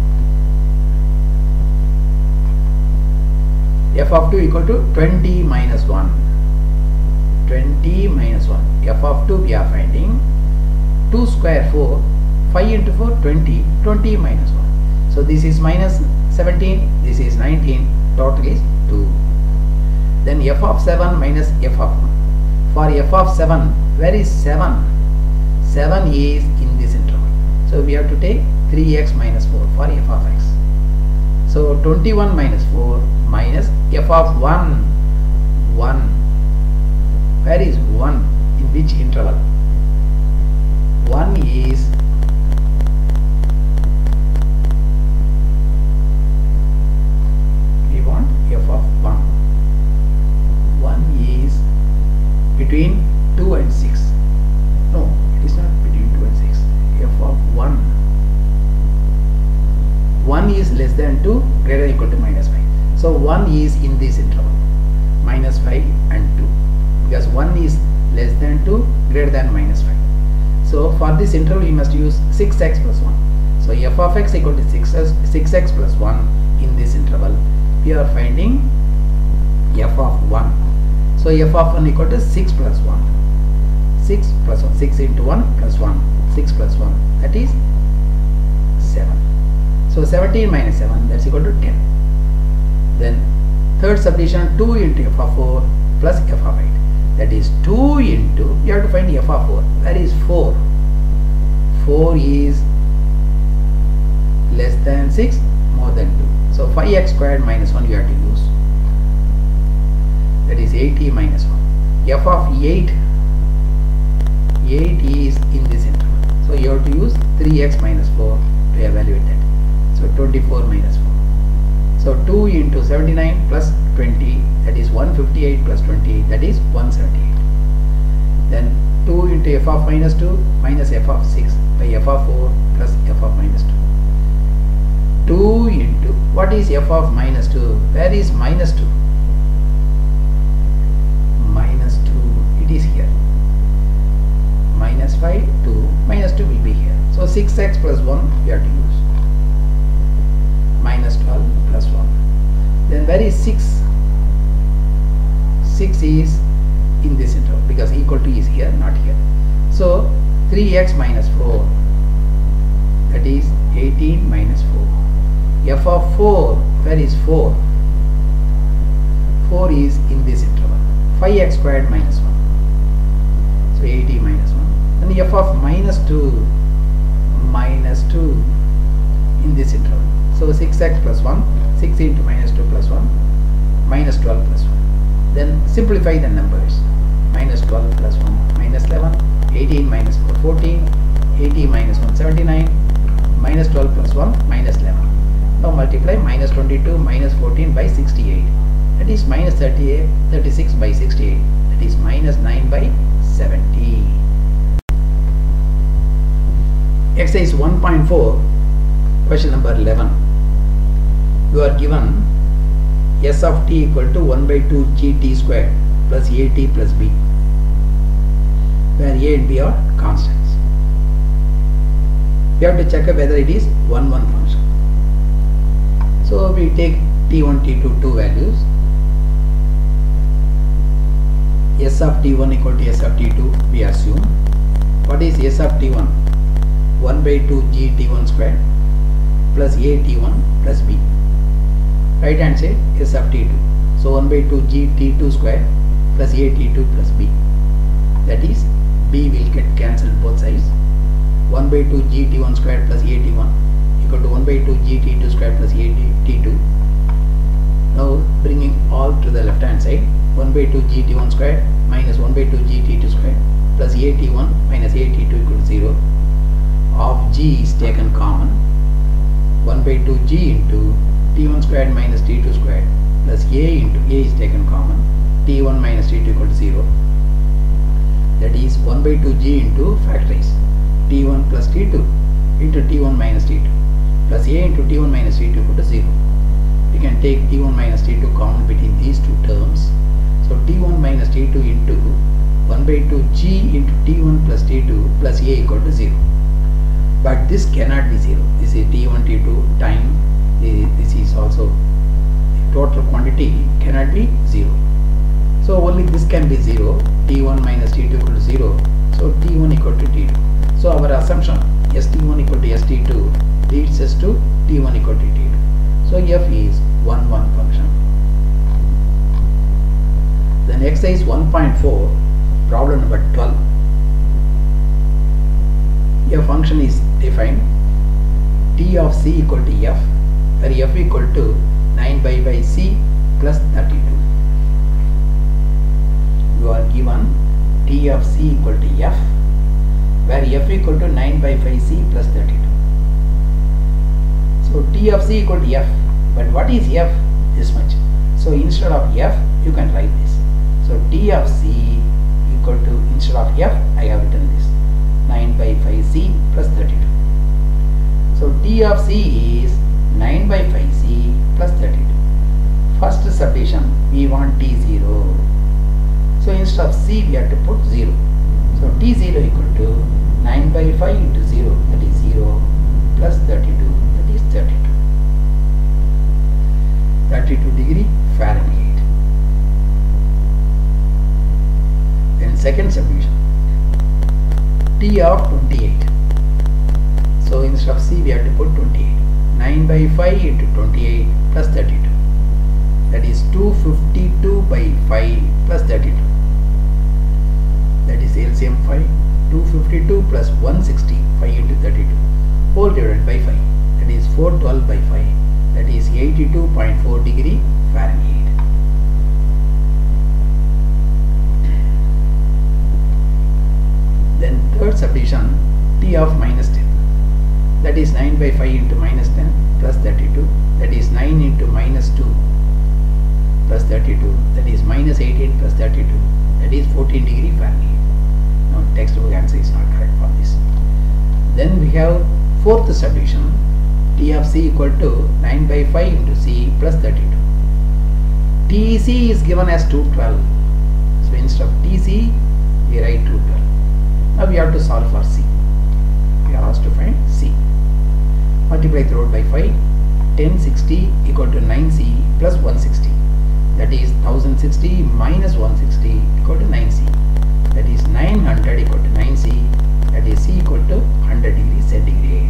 f of two equal to twenty minus one. twenty minus one. F of two we are finding two square four, five into four twenty, twenty minus one. So this is minus seventeen, this is nineteen, total is two. Then f of seven minus f of one. For f of seven, where is seven? seven is in this interval. So we have to take three x minus four for f of x. So twenty-one minus four minus f of one, one. Where is one? In which interval? one is we want f of one. one is between two and six. No, it is not between two and six. F of one. one is less than two, greater than equal to minus five. So one is in this interval, minus five and two, because one is less than two, greater than minus five. So for this interval we must use six x plus one. So f of x equal to six x plus one in this interval. We are finding f of one. So f of one equal to six plus one. six plus one. six into one plus one. six plus one. That is seven. So seventeen minus seven, that's equal to ten. Then third subdivision, two into f of four plus f of eight. That is two into, you have to find f of four. That is four. four is less than six, more than two. So five x squared minus one you have to use. That is eighty minus one. F of eight, eight is in this interval. So you have to use three x minus four to evaluate that. So twenty-four minus four. So two into seventy-nine plus twenty, that is one hundred fifty-eight plus twenty, that is one hundred seventy-eight. Then two into f of minus two minus f of six by f of four plus f of minus two. two into, what is f of minus two? Where is minus two? Minus two, it is here. Minus five, two, minus two will be here. So six x plus one you have to use. Minus twelve plus one. Then where is six? six is in this interval because equal to is here, not here. So three x minus four, that is eighteen minus four. F of four, where is four? four is in this interval. five x squared minus one. So eighty minus one. Then f of minus two, minus two in this interval. So six x plus one, six into minus two plus one, minus twelve plus one. Then simplify the numbers. Minus twelve plus one, minus eleven, eighteen minus four, fourteen, eighty minus one, seventy-nine, minus twelve plus one, minus eleven. Now multiply minus twenty-two minus fourteen by sixty-eight. That is minus thirty-eight, thirty-six by sixty-eight. That is minus nine by seventy. Exercise one point four, question number eleven. You are given s of t equal to one by two g t squared plus a t plus b, where a and b are constants. We have to check whether it is one one function. So we take t one, t two, two values. S of t one equal to s of t two, we assume. What is s of t one? one by two g t one squared plus a t one plus b. Right hand side s of t two. So one by two g t two squared plus a t two plus b. That is b will get cancelled both sides. one by two g t one squared plus a t one equal to one by two g t two squared plus a t two. Now bringing all to the left hand side, one by two g t one squared minus one by two g t two squared plus a t one minus a t two equal to zero. Of g is taken common. one by two g into t one squared minus t two squared plus a into a is taken common. t one minus t two equal to zero. That is one by two g into factorize t one plus t two into t one minus t two plus a into t one minus t two equal to zero. We can take t one minus t two common between these two terms. So t one minus t two into one by two g into t one plus t two plus a equal to zero. But this cannot be zero. This is t one, t two time. This is also total quantity cannot be zero. So only this can be zero. t one minus t two equal to zero. So t one equal to t two. So our assumption s t one equal to s t two leads us to t one equal to t two. So f is one one function. Then exercise one point four, problem number twelve. A function is defined t of c equal to f, where f equal to nine pi by c plus thirty-two. You are given T of C equal to F, where F equal to nine by five C plus thirty-two. So T of C equal to F, but what is F? This much. So instead of F, you can write this. So T of C equal to, instead of F, I have written this, nine by five C plus thirty-two. So T of C is nine by five C plus thirty-two. First subdivision, we want T zero. So instead of C, we have to put zero. So T zero equal to nine by five into zero, that is zero, plus thirty-two, that is thirty-two. thirty-two degree Fahrenheit. Then second subdivision, T of twenty-eight. So instead of C, we have to put twenty-eight. nine by five into twenty-eight plus thirty-two. That is two hundred fifty-two by five plus thirty-two. That is L C M five. two hundred fifty-two plus one hundred sixty, five into thirty-two. Whole divided by five. That is four hundred twelve by five. That is eighty-two point four degree Fahrenheit. Then third subdivision, T of minus ten. That is nine by five into minus ten plus thirty-two. That is nine into minus two plus thirty-two. That is minus eighteen plus thirty-two. That is fourteen degree Fahrenheit. Now textbook answer is not correct for this. Then we have fourth subdivision, T of C equal to nine by five into C plus thirty-two. T C is given as two hundred twelve. So instead of T C, we write two hundred twelve. Now we have to solve for C. We are asked to find C. Multiply through by five. ten sixty equal to nine C plus one hundred sixty. That is one thousand sixty minus one hundred sixty equal to nine C. That is nine hundred equal to nine C. That is C equal to one hundred degree centigrade.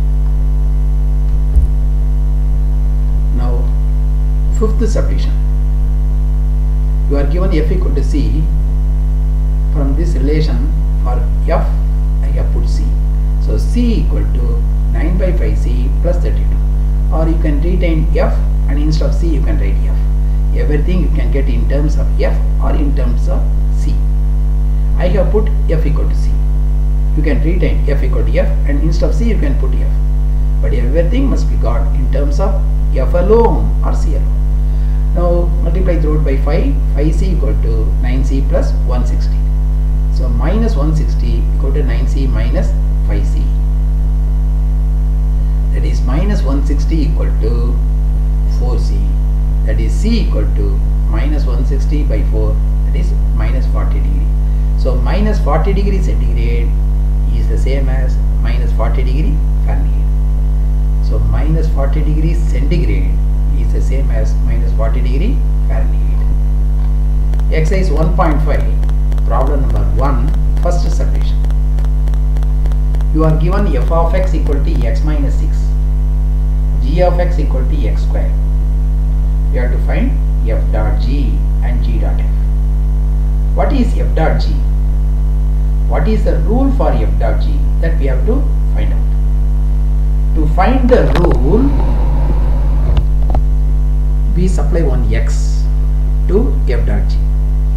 Now fifth subdivision. You are given F equal to C. From this relation for F, I have put C. So C equal to nine by five C plus thirty-two. Or you can retain F and instead of C you can write F. Everything you can get in terms of F or in terms of C. I have put F equal to C. You can retain F equal to F and instead of C you can put F. But everything must be got in terms of F alone or C alone. Now multiply through it by five. five C equal to nine C plus one hundred sixty. So minus one hundred sixty equal to nine C minus five C. That is minus one hundred sixty equal to four C. That is C equal to minus one hundred sixty by four. That is minus forty degree. So minus forty degree centigrade is the same as minus forty degree Fahrenheit. So minus forty degree centigrade is the same as minus forty degree Fahrenheit. Exercise one point five, problem number one, first subdivision. You are given f of x equal to x minus six, g of x equal to x square. You have to find f dot g and g dot f. What is f dot g? What is the rule for f dot g? That we have to find out. To find the rule, we supply one x to f dot g.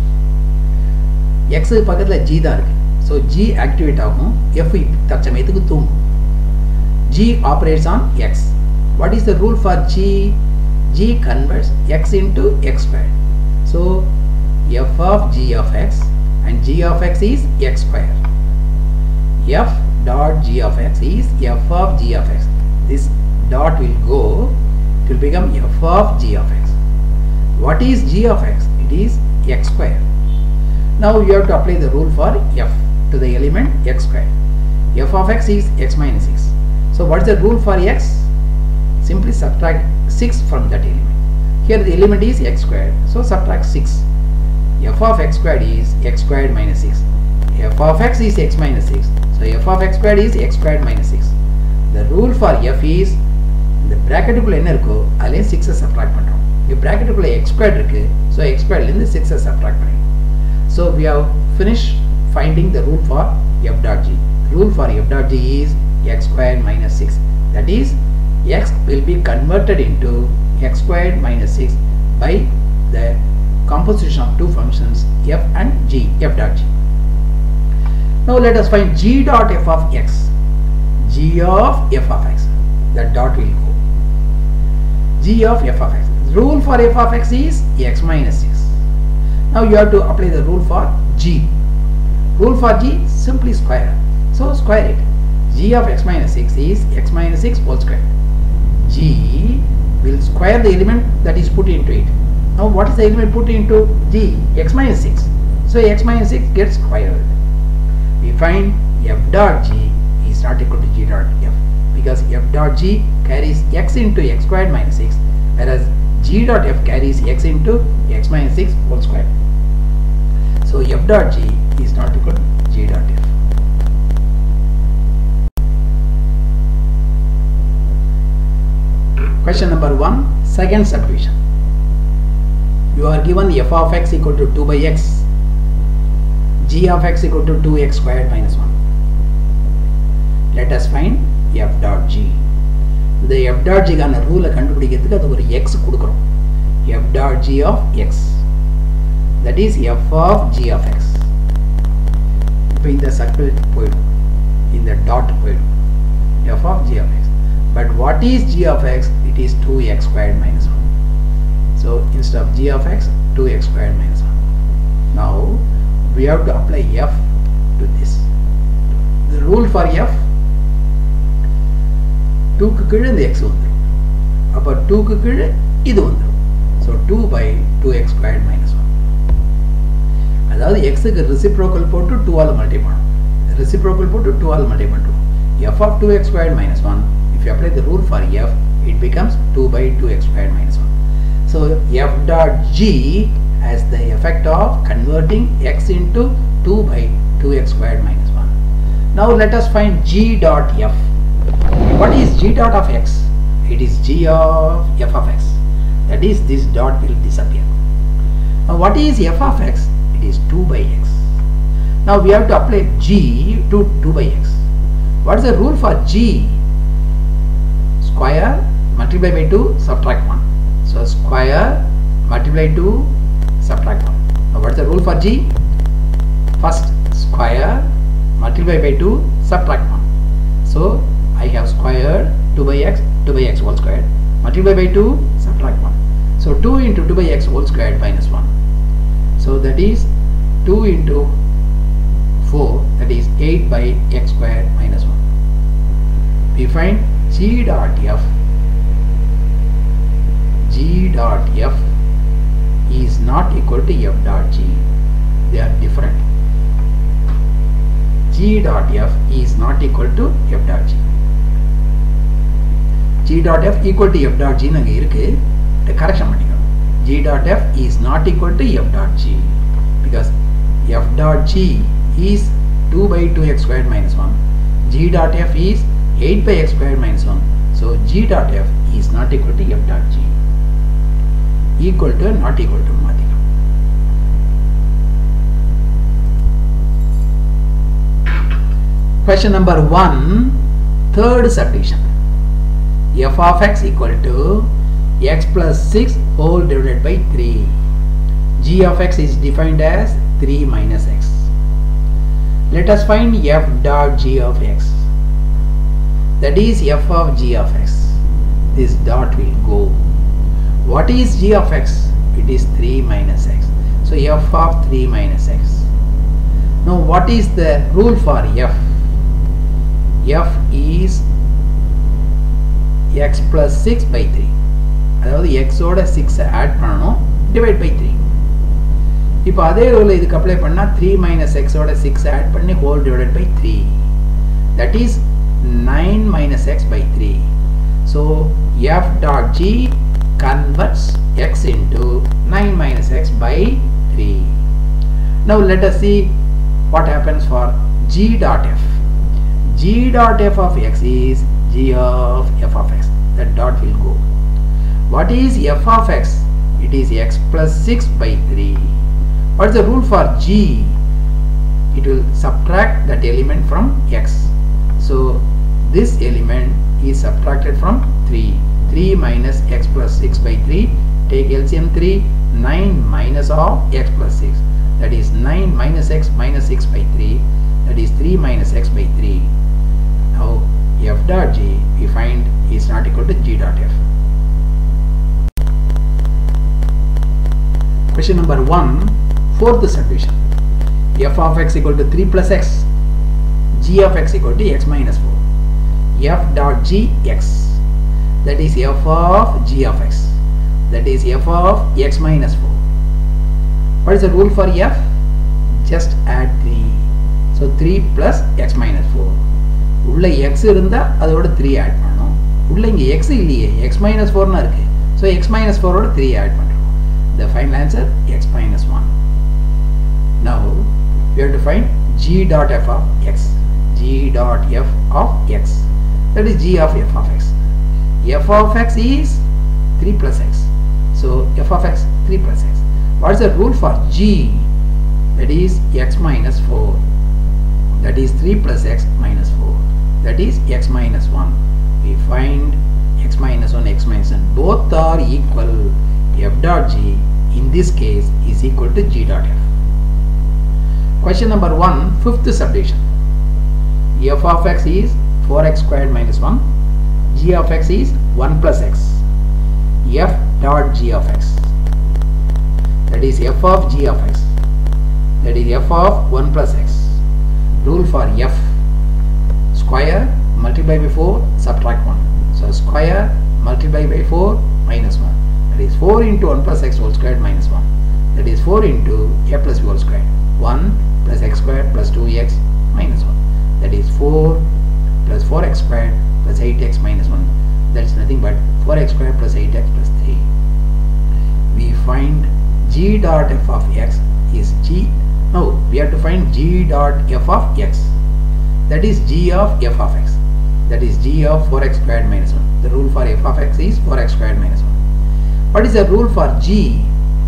X பக்கத்துல g தான் இருக்கு. So g activate ஆகும், f தற்சமயத்துக்கு தூங்கும். G operates on x. What is the rule for g? G converts x into x squared. So f of g of x and g of x is x square. F dot g of x is f of g of x. This dot will go, it will become f of g of x. What is g of x? It is x square. Now you have to apply the rule for f to the element x square. F of x is x minus six. So what is the rule for x? Simply subtract six from that element. Here the element is x squared, so subtract six. F of x squared is x squared minus six. F of x is x minus six. So f of x squared is x squared minus six. The rule for f is, the bracket என்ன இருக்கோ அதிலே six subtract பண்றோம். இந்த bracket குள்ள x squared இருக்கு, so x squared ல இருந்து six subtract பண்ணுறோம். So we have finished finding the rule for f dot g. The rule for f dot g is x squared minus six. That is, x will be converted into x squared minus six by the composition of two functions f and g, f dot g. Now let us find g dot f of x. G of f of x. That dot will go. G of f of x. Rule for f of x is x minus six. Now you have to apply the rule for g. Rule for g, simply square. So square it. G of x minus six is x minus six whole square. G will square the element that is put into it. Now what is the element put into g? X minus six. So x minus six gets squared. We find f dot g is not equal to g dot f, because f dot g carries x into x squared minus six, whereas g dot f carries x into x minus six whole square. So f dot g is not equal to g dot f. Question number one, second subdivision. You are given f of x equal to two by x, g of x equal to two x squared minus one. Let us find f dot g. The f dot g கான ரூல கண்டுபிடிக்கிறதுக்கு அது ஒரு x கொடுக்கிறோம். F dot g of x, that is f of g of x. இப்போ இந்த circle போய்டும், இந்த dot போய்டும், f of g of x. But what is g of x? It is two x squared minus one. So instead of g of x, two x squared minus one. Now we have to apply f to this. The rule for f, two க்கு கீழே இந்த x வந்துரும். அப்ப two க்கு கீழே இது வந்துரும். So two by two x squared minus one. அதாவது x க்கு reciprocal போட்டு two ஆல் மல்டிப்ளை பண்ணணும். Reciprocal போட்டு two ஆல் மல்டிப்ளை பண்ணுவோம். F of two x squared minus one. If you apply the rule for f, it becomes two by two x squared minus one. So f dot g has the effect of converting x into two by two x squared minus one. Now let us find g dot f. What is g dot of x? It is g of f of x. That is, this dot will disappear. Now what is f of x? It is two by x. Now we have to apply g to two by x. What is the rule for g? Square multiply by two, subtract one. So square multiply two, subtract one. Now what is the rule for g? First square multiply by two, subtract one. So I have squared two by x, two by x whole squared, multiply by two, subtract one. So two into two by x whole squared minus one. So that is two into four, that is eight by x squared minus one. We find g dot f. G dot f is not equal to f dot g. They are different. G dot f is not equal to f dot g. G dot f equal to f dot g நாங்க இருக்கு. correction பண்ணிக்கணும். G dot f is not equal to f dot g, because f dot g is two by two x squared minus one. G dot f is eight by x squared minus one. So g dot f is not equal to f dot g. Equal to not equal to மாத்திக்கலாம். Question number one, third subdivision. F of x equal to x plus six whole divided by three. G of x is defined as three minus x. Let us find f dot g of x. That is f of g of x. This dot will go. What is g of x? It is three minus x. So f of three minus x. Now what is the rule for f? F is x plus six by three. அதாவது x ஓட six add பண்ணனும், divide by three. இப்போ அதே ரூலை இதுக்கு apply பண்ணா three minus x ஓட six add பண்ணி whole divided by three. That is nine minus x by three. So f dot g converts x into nine minus x by three. Now let us see what happens for g dot f. G dot f of x is g of f of x. That dot will go. What is f of x? It is x plus six by three. What is the rule for g? It will subtract that element from x. So this element is subtracted from three. three minus x plus six by three. Take L C M three. nine minus of x plus six. That is nine minus x minus six by three. that is three minus x by three. Now f dot g we find is not equal to g dot f. Question number one, fourth subdivision. F of x equal to three plus x, g of x equal to x minus four. F dot g x, that is f of g of x, that is f of x minus four. What is the rule for f? Just add three. So three plus x minus four. உள்ள x இருந்தா அதோட three add பண்ணனும். உள்ள இங்க x இல்லையே, x minus four னா இருக்கு. So x minus four ஓட three add பண்றோம். The final answer x minus one. Now we have to find g dot f of x. G dot f of x, that is g of f of x. F of x is three plus x. So f of x three plus x. What is the rule for g? That is x minus four. That is three plus x minus four. That is x minus one. We find x minus one, x minus one. Both are equal. F dot g in this case is equal to g dot f. Question number one, fifth subdivision. F of x is four x squared minus one. G of x is one plus x. F dot g of x, that is f of g of x, that is f of one plus x. Rule for f: square multiply by four, subtract one. So square multiply by four minus one, that is four into one plus x whole squared minus one, that is four into a plus b whole squared. one plus x squared plus two x minus one, that is four plus four x squared plus eight x minus one, that is nothing but four x squared plus eight x plus three. We find g dot f of x is g. Now we have to find g dot f of x, that is g of f of x, that is g of four x squared minus one. The rule for f of x is four x squared minus one. What is the rule for g?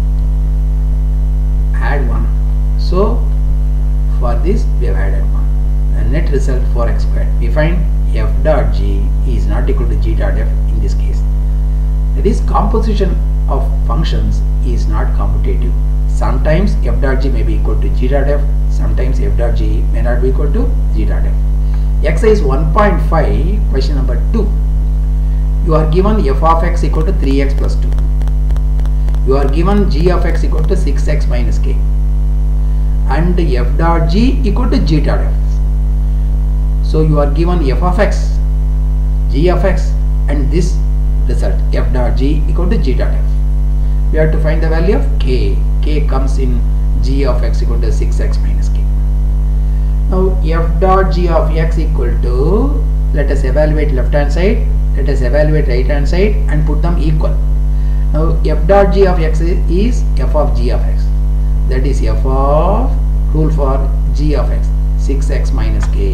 Add one. So for this we have added one. The net result four x squared. We find f dot g is not equal to g dot f in this case. That is, composition of functions is not commutative. Sometimes f dot g may be equal to g dot f, sometimes f dot g may not be equal to g dot f. Exercise one point five, question number two. You are given f of x equal to three x plus two. You are given g of x equal to six x minus k, and f dot g equal to g dot f. So you are given f of x, g of x, and this result f dot g equal to g dot f. We have to find the value of k. K comes in g of x equal to six x minus k. Now f dot g of x equal to, let us evaluate left hand side, let us evaluate right hand side and put them equal. Now f dot g of x is f of g of x, that is f of, rule for g of x, six x minus k.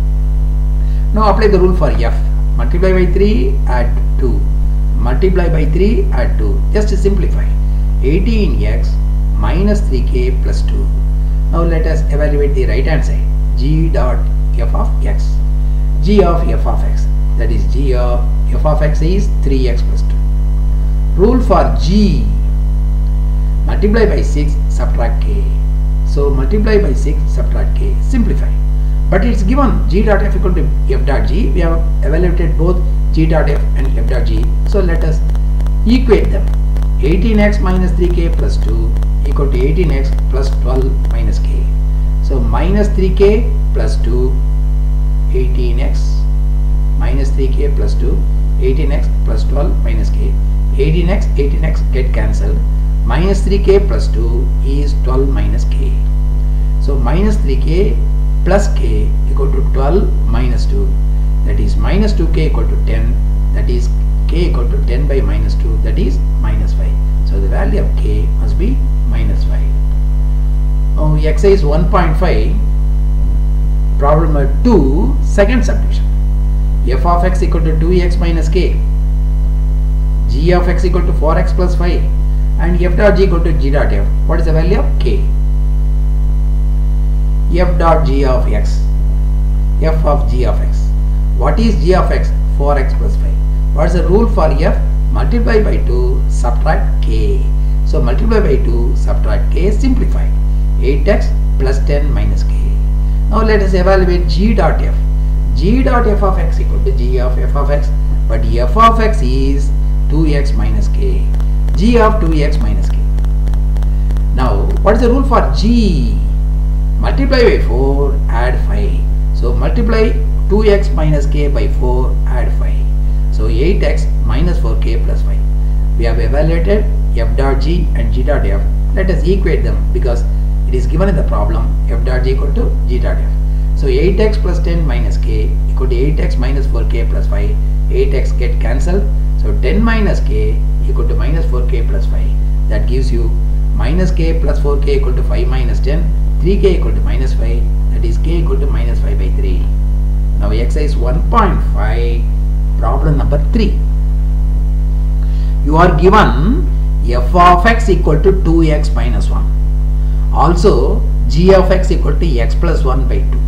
Now apply the rule for f. Multiply by three, add two. Multiply by three, add two. Just to simplify. eighteen x minus three k plus two. Now let us evaluate the right hand side. G dot f of x. G of f of x, that is g of f of x is three x plus two. Rule for g. Multiply by six, subtract k. So multiply by six, subtract k. Simplify. But it's given g dot f equal to f dot g. We have evaluated both g dot f and f dot g. So let us equate them. eighteen x minus three k plus two equal to eighteen x plus twelve minus k. So minus three k plus two, eighteen x minus three k plus two, eighteen x plus twelve minus k. eighteen x, eighteen x get cancelled. Minus three k plus two is twelve minus k. So minus three k plus k equal to twelve minus two, that is minus two k equal to ten, that is k equal to ten by minus two, that is minus five. So the value of k must be minus five. Now exercise one point five, problem number two, second subdivision. F of x equal to two x minus k, g of x equal to four x plus five, and f dot g equal to g dot f. What is the value of k? F dot g of x, f of g of x. What is g of x? four x plus five. What is the rule for f? Multiply by two, subtract k. So multiply by two, subtract k, simplify. eight x plus ten minus k. Now let us evaluate g dot f. G dot f of x equal to g of f of x, but f of x is two x minus k. G of two x minus k. Now what is the rule for g? Multiply by four, add five. So multiply two x minus k by four, add five. So eight x minus four k plus five. We have evaluated f dot g and g dot f. Let us equate them because it is given in the problem f dot g equal to g dot f. So eight x plus ten minus k equal to eight x minus four k plus five. eight x get cancelled. So ten minus k equal to minus four k plus five. That gives you minus k plus four k equal to five minus ten. three k equal to minus five. That is k equal to minus five by three. Now exercise one point five, problem number three. You are given f of x equal to two x minus one. Also g of x equal to x plus one by two.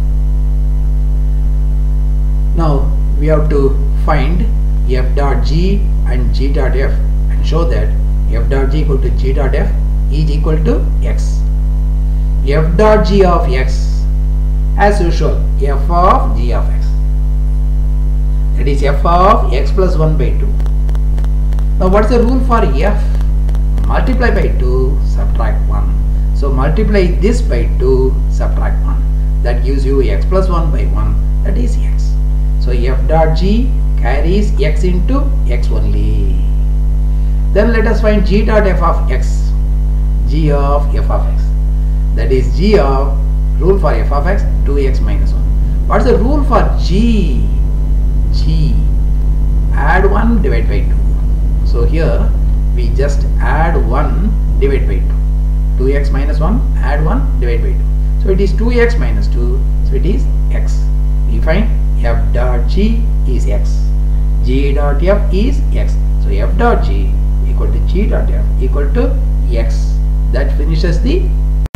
Now we have to find f dot g and g dot f and show that f dot g equal to g dot f is equal to x. F dot g of x, as usual, f of g of x, that is f of x plus one by two. Now what is the rule for f? Multiply by two, subtract one. So multiply this by two, subtract one. That gives you x plus one by one, that is x. So f dot g carries x into x only. Then let us find g dot f of x. G of f of x. That is g of, rule for f of x, two x minus one. What is the rule for g? G, add one, divide by two. So here we just add one, divide by two. two x minus one, add one, divide by two. So it is two x minus two, so it is x. We find f dot g is x. G dot f is x. So f dot g equal to g dot f equal to x. That finishes the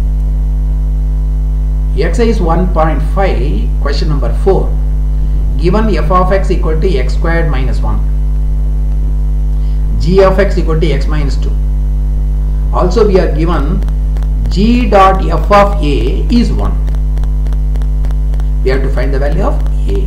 exercise one point five, question number four. Given f of x equal to x squared minus one. G of x equal to x minus two. Also we are given g dot f of a is one. We have to find the value of a.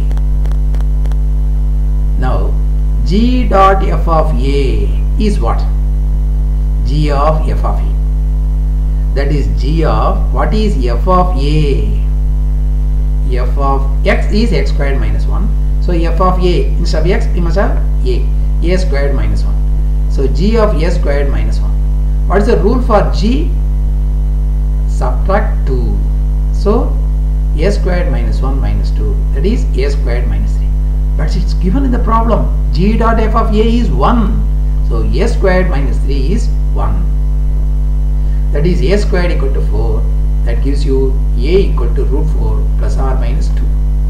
Now g dot f of a is what? G of f of a. That is g of, what is f of a? F of x is x squared minus one. So f of a, instead of x we must have a. A squared minus one. So g of a squared minus one. What is the rule for g? Subtract two. So a squared minus one minus two. That is a squared minus three. But it's given in the problem. G dot f of a is one. So a squared minus three is one. That is a squared equal to four. That gives you a equal to root four plus r minus two.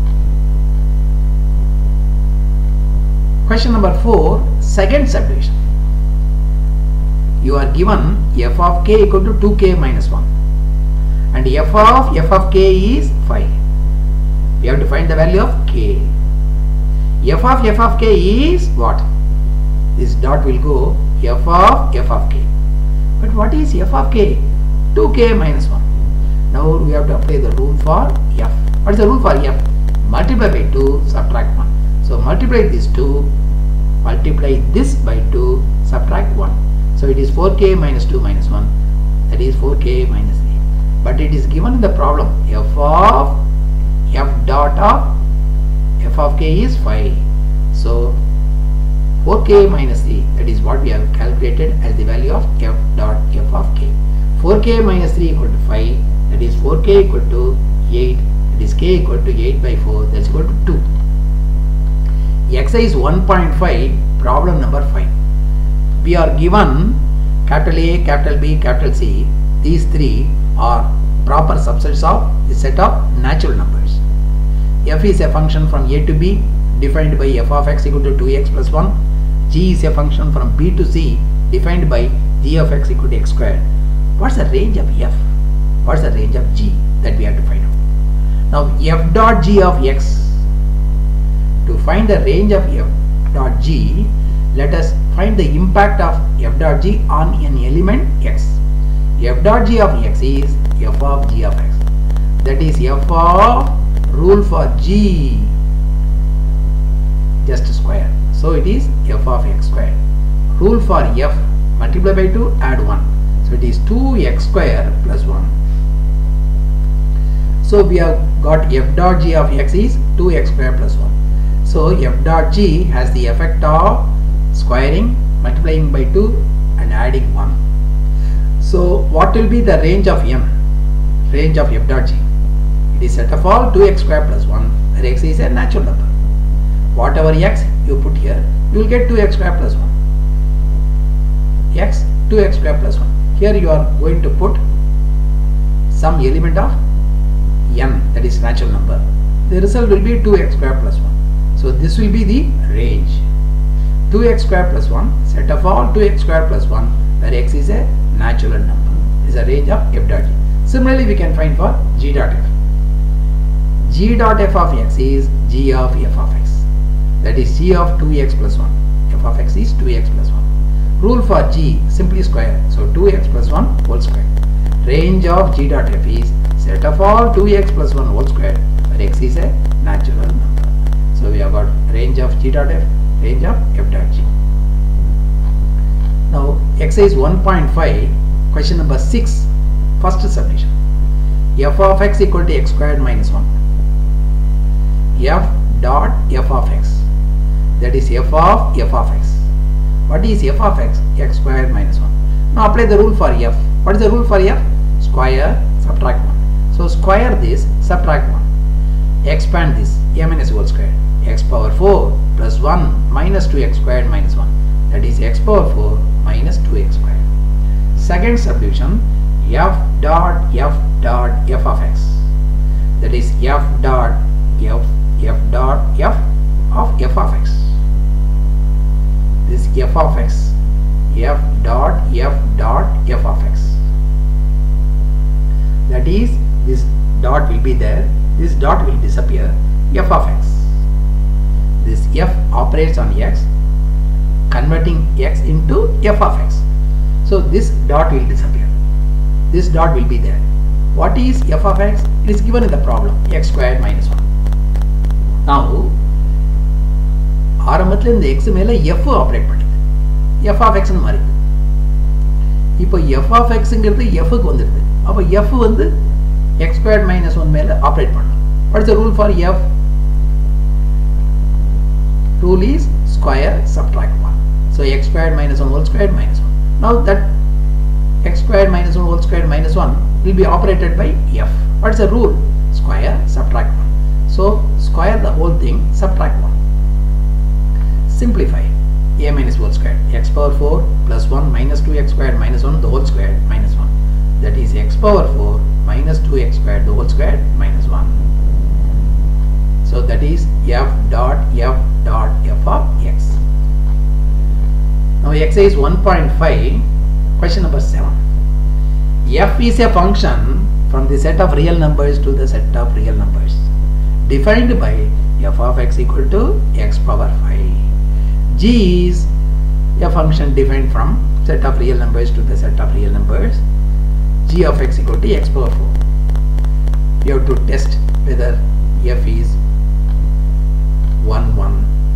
Question number four, second subdivision. You are given f of k equal to two k minus one. And f of f of k is five. We have to find the value of k. F of f of k is what? This dot will go f of f of k. But what is f of k? two k minus one. Now we have to apply the rule for f. What is the rule for f? Multiply by two, subtract one. So multiply this two, multiply this by two, subtract one. So it is four k minus two minus one. That is four k minus three. But it is given in the problem f of f dot of f of k is five. So four k minus three, that is what we have calculated as the value of f dot f of k. four k minus three equal to five, that is four k equal to eight, that is k equal to eight by four, that is equal to two. Exercise one point five, problem number five. We are given capital A, capital B, capital C. These three are proper subsets of the set of natural numbers. F is a function from A to B defined by f of x equal to two x plus one. G is a function from B to C defined by g of x equal to x squared. What's the range of f? What's the range of g? That we have to find out. Now f dot g of x. To find the range of f dot g, let us find the impact of f dot g on an element x. F dot g of x is f of g of x. that is f of rule for g just square. So it is f of x square. Rule for f, multiply by two, add one. So it is two x square plus one. So we have got f dot g of x is two x square plus one. So f dot g has the effect of squaring, multiplying by two and adding one. So what will be the range of m? Range of f dot g. It is set of all two x square plus one, where x is a natural number. Whatever x you put here, you will get two x square plus one. X, two x square plus one. Here you are going to put some element of n, that is natural number. The result will be two x square plus one. So this will be the range. two x square plus one, set of all two x square plus one, where x is a natural number, is a range of f dot g. Similarly, we can find for g dot f. G dot f of x is g of f of x. That is g of two x plus one. F of x is two x plus one. Rule for g, simply square. So two x plus one whole square. Range of g dot f is set of all two x plus one whole square, where x is a natural number. So we have got range of g dot f, range of f dot g. Now exercise one point five, question number six, first subdivision. F of x equal to x squared minus one. F dot f of x, that is f of f of x. What is f of x? X squared minus one. Now apply the rule for f. What is the rule for f? Square, subtract one. So square this, subtract one. Expand this, a minus whole square. X power four plus one minus two x squared minus one. That is x power four minus two x squared. Second subdivision, f dot f dot f of x. That is f dot f f dot f of f of x. This f of x, f dot f dot f of x. That is, this dot will be there, this dot will disappear, f of x. This f operates on x, converting x into f of x. So this dot will disappear. This dot will be there. What is f of x? It is given in the problem, x squared minus one. Now, ஆரம்பத்தில் இந்த x மேல f operate பண்ணுது. f of x னு மாறிது. இப்போ f of x ங்கிறது f க்கு வந்துருது. அப்ப f வந்து x squared minus one மேல ஆப்ரேட் பண்ணணும். What is the rule for f? Rule is square subtract one. So x squared minus one whole squared minus one. Now that x squared minus one whole squared minus one will be operated by f. What is the rule? Square subtract one. So square the whole thing, subtract one. Simplify. A minus whole squared. X power four plus one minus two x squared minus one the whole squared minus one. That is x power four minus two x squared the whole squared minus one. So that is f dot f dot f of x. Now exercise one point five, question number seven. F is a function from the set of real numbers to the set of real numbers, defined by f of x equal to x power five. G is a function defined from set of real numbers to the set of real numbers. G of x equal to x power four. You have to test whether f is one, one.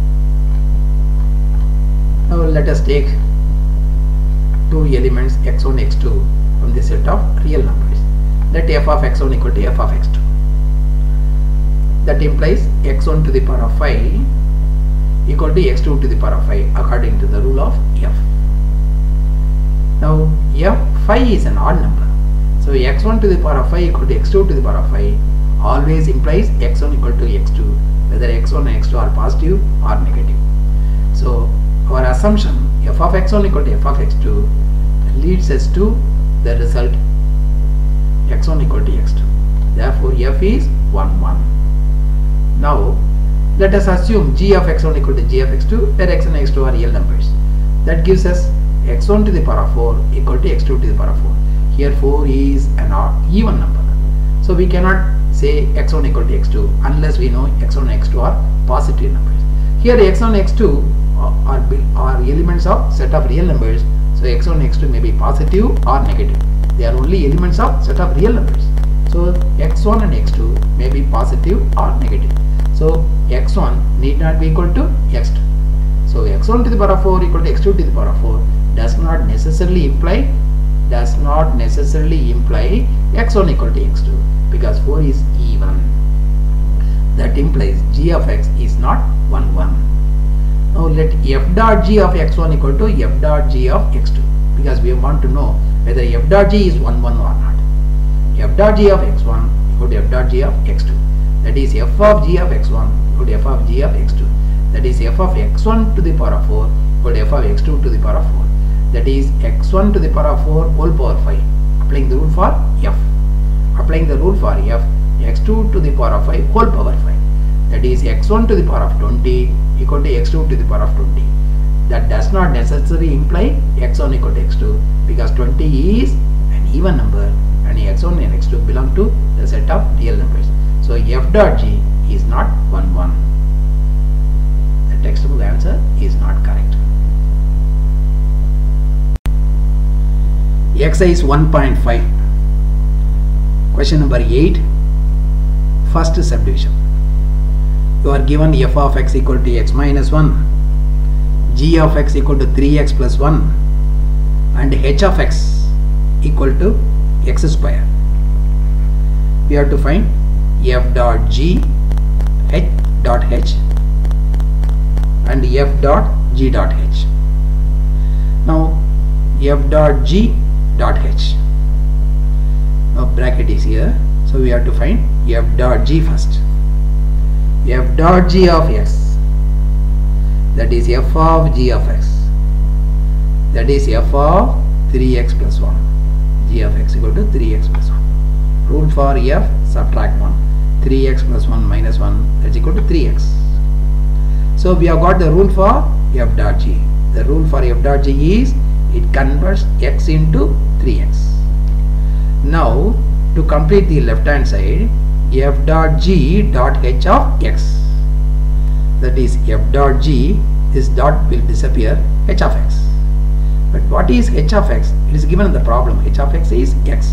Now let us take two elements x one, x two from the set of real numbers. Let f of x one equal to f of x two. That implies x one to the power of five equal to x two to the power of five according to the rule of f. Now f five is an odd number. So x one to the power of five equal to x two to the power of five always implies x one equal to x two, whether x one and x two are positive or negative. So our assumption f of x one equal to f of x two leads us to the result x one equal to x two. Therefore f is one, one. Now let us assume g of x one equal to g of x two, where x one and x two are real numbers. That gives us x one to the power of four equal to x two to the power of four. Here four is an odd even number. So we cannot say x one equal to x two unless we know x one and x two are positive numbers. Here x one and x two are, are elements of set of real numbers. So x one and x two may be positive or negative. They are only elements of set of real numbers. So x one and x two may be positive or negative. So x one need not be equal to x two. So x one to the power of four equal to x two to the power of four does not necessarily imply does not necessarily imply x one equal to x two, because four is even. That implies g of x is not one one. Now let f dot g of x one equal to f dot g of x two, because we want to know whether f dot g is one one or not. F dot g of x one equal to f dot g of x two. That is f of g of x one equal to f of g of x two. That is f of x one to the power of four equal to f of x two to the power of four. That is x one to the power of four whole power five. Applying the rule for f. Applying the rule for f, x two to the power of five whole power five. That is x one to the power of twenty equal to x two to the power of twenty. That does not necessarily imply x one equal to x two, because twenty is an even number and x one and x two belong to the set of real numbers. So f dot g is not one one. The textbook answer is not correct. Exercise one point five. Question number eight. First subdivision. You are given f of x equal to x minus one, g of x equal to three x plus one, and h of x equal to x square. We have to find f dot g, h dot h, and f dot g dot h. Now f dot g dot h. Now bracket is here, so we have to find f dot g first. F dot g of x, that is f of g of x, that is f of three x plus one. G of x equal to three x plus one. Rule for f, subtract one. three x plus one minus one, that's equal to three x. So we have got the rule for f dot g. The rule for f dot g is it converts x into three x. Now to complete the left hand side, f dot g dot h of x, that is f dot g, this dot will disappear, h of x. But what is h of x? It is given in the problem. H of x is x.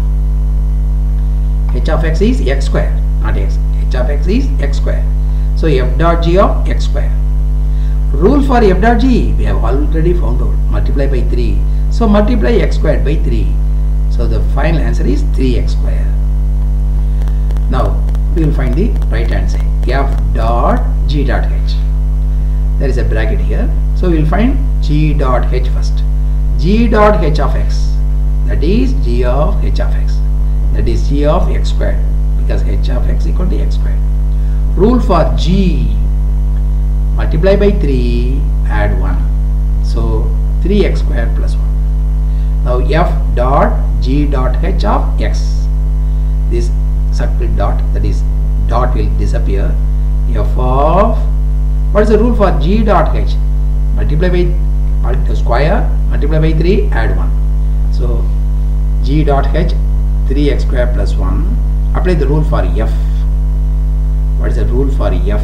H of x is x square, not x. H of x is x square. So f dot g of x square. Rule for f dot g we have already found out. Multiply by three. So multiply x squared by three. So the final answer is three x square. Now we will find the right hand side. F dot g dot h. There is a bracket here. So we will find g dot h first. G dot h of x, that is g of h of x, that is g of x squared, because h of x equal to x squared. Rule for g, multiply by three, add one. So three x squared plus one. Now f dot g dot h of x, this circle dot, that is dot will disappear. F of, what is the rule for g dot h? Multiply by square, multiply by three, add one. So g dot h, three x square plus one. Apply the rule for f. What is the rule for f?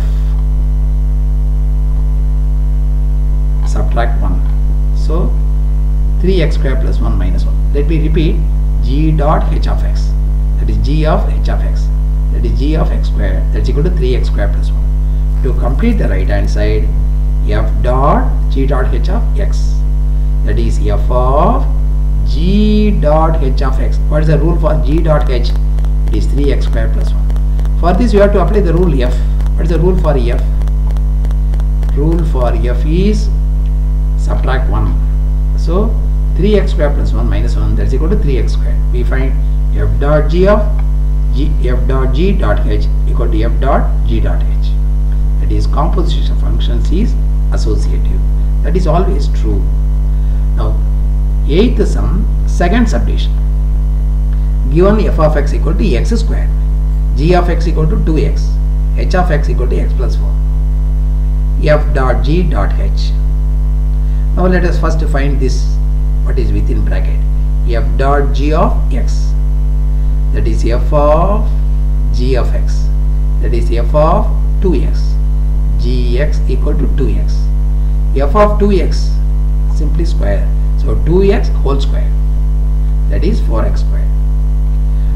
Subtract one. So three x square plus one minus one. Let me repeat. G dot h of x, that is g of h of x, that is g of x square, that is equal to three x square plus one. To complete the right hand side, f dot g dot h of x, that is f of g dot h of x. What is the rule for g dot h? It is three x square plus one. For this you have to apply the rule f. What is the rule for f? Rule for f is subtract one. So three x square plus one minus one, that is equal to three x square. We find f dot g of g, f dot g dot h equal to f dot g dot h. That is composition functions is associative. That is always true. Now eighth sum, second subdivision. Given f of x equal to x squared, g of x equal to two x, h of x equal to x plus four. F dot g dot h. Now let us first find this, what is within bracket. F dot g of x, that is f of g of x, that is f of two x, gx equal to two x. F of two x, simply square, so two x whole square, that is four x square.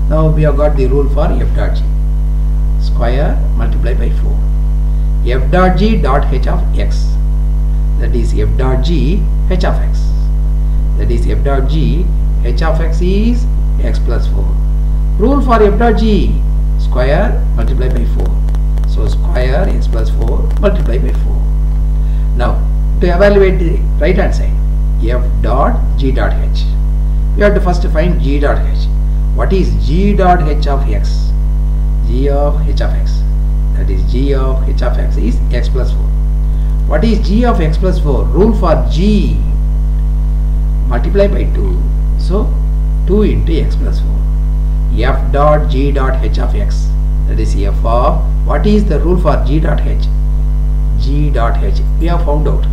Now we have got the rule for f dot g. Square multiplied by four. F dot g dot h of x. That is f dot g h of x. That is f dot g h of x is x plus four. Rule for f dot g, square multiplied by four. So square x plus four multiplied by four. Now to evaluate the right hand side, f dot g dot h. We have to first find g dot h. What is g dot h of x? G of h of x. That is g of h of x is x plus four. What is g of x plus four? Rule for g, multiply by two. So two into x plus four. F dot g dot h of x. That is f of, what is the rule for g dot h? G dot h. We have found out.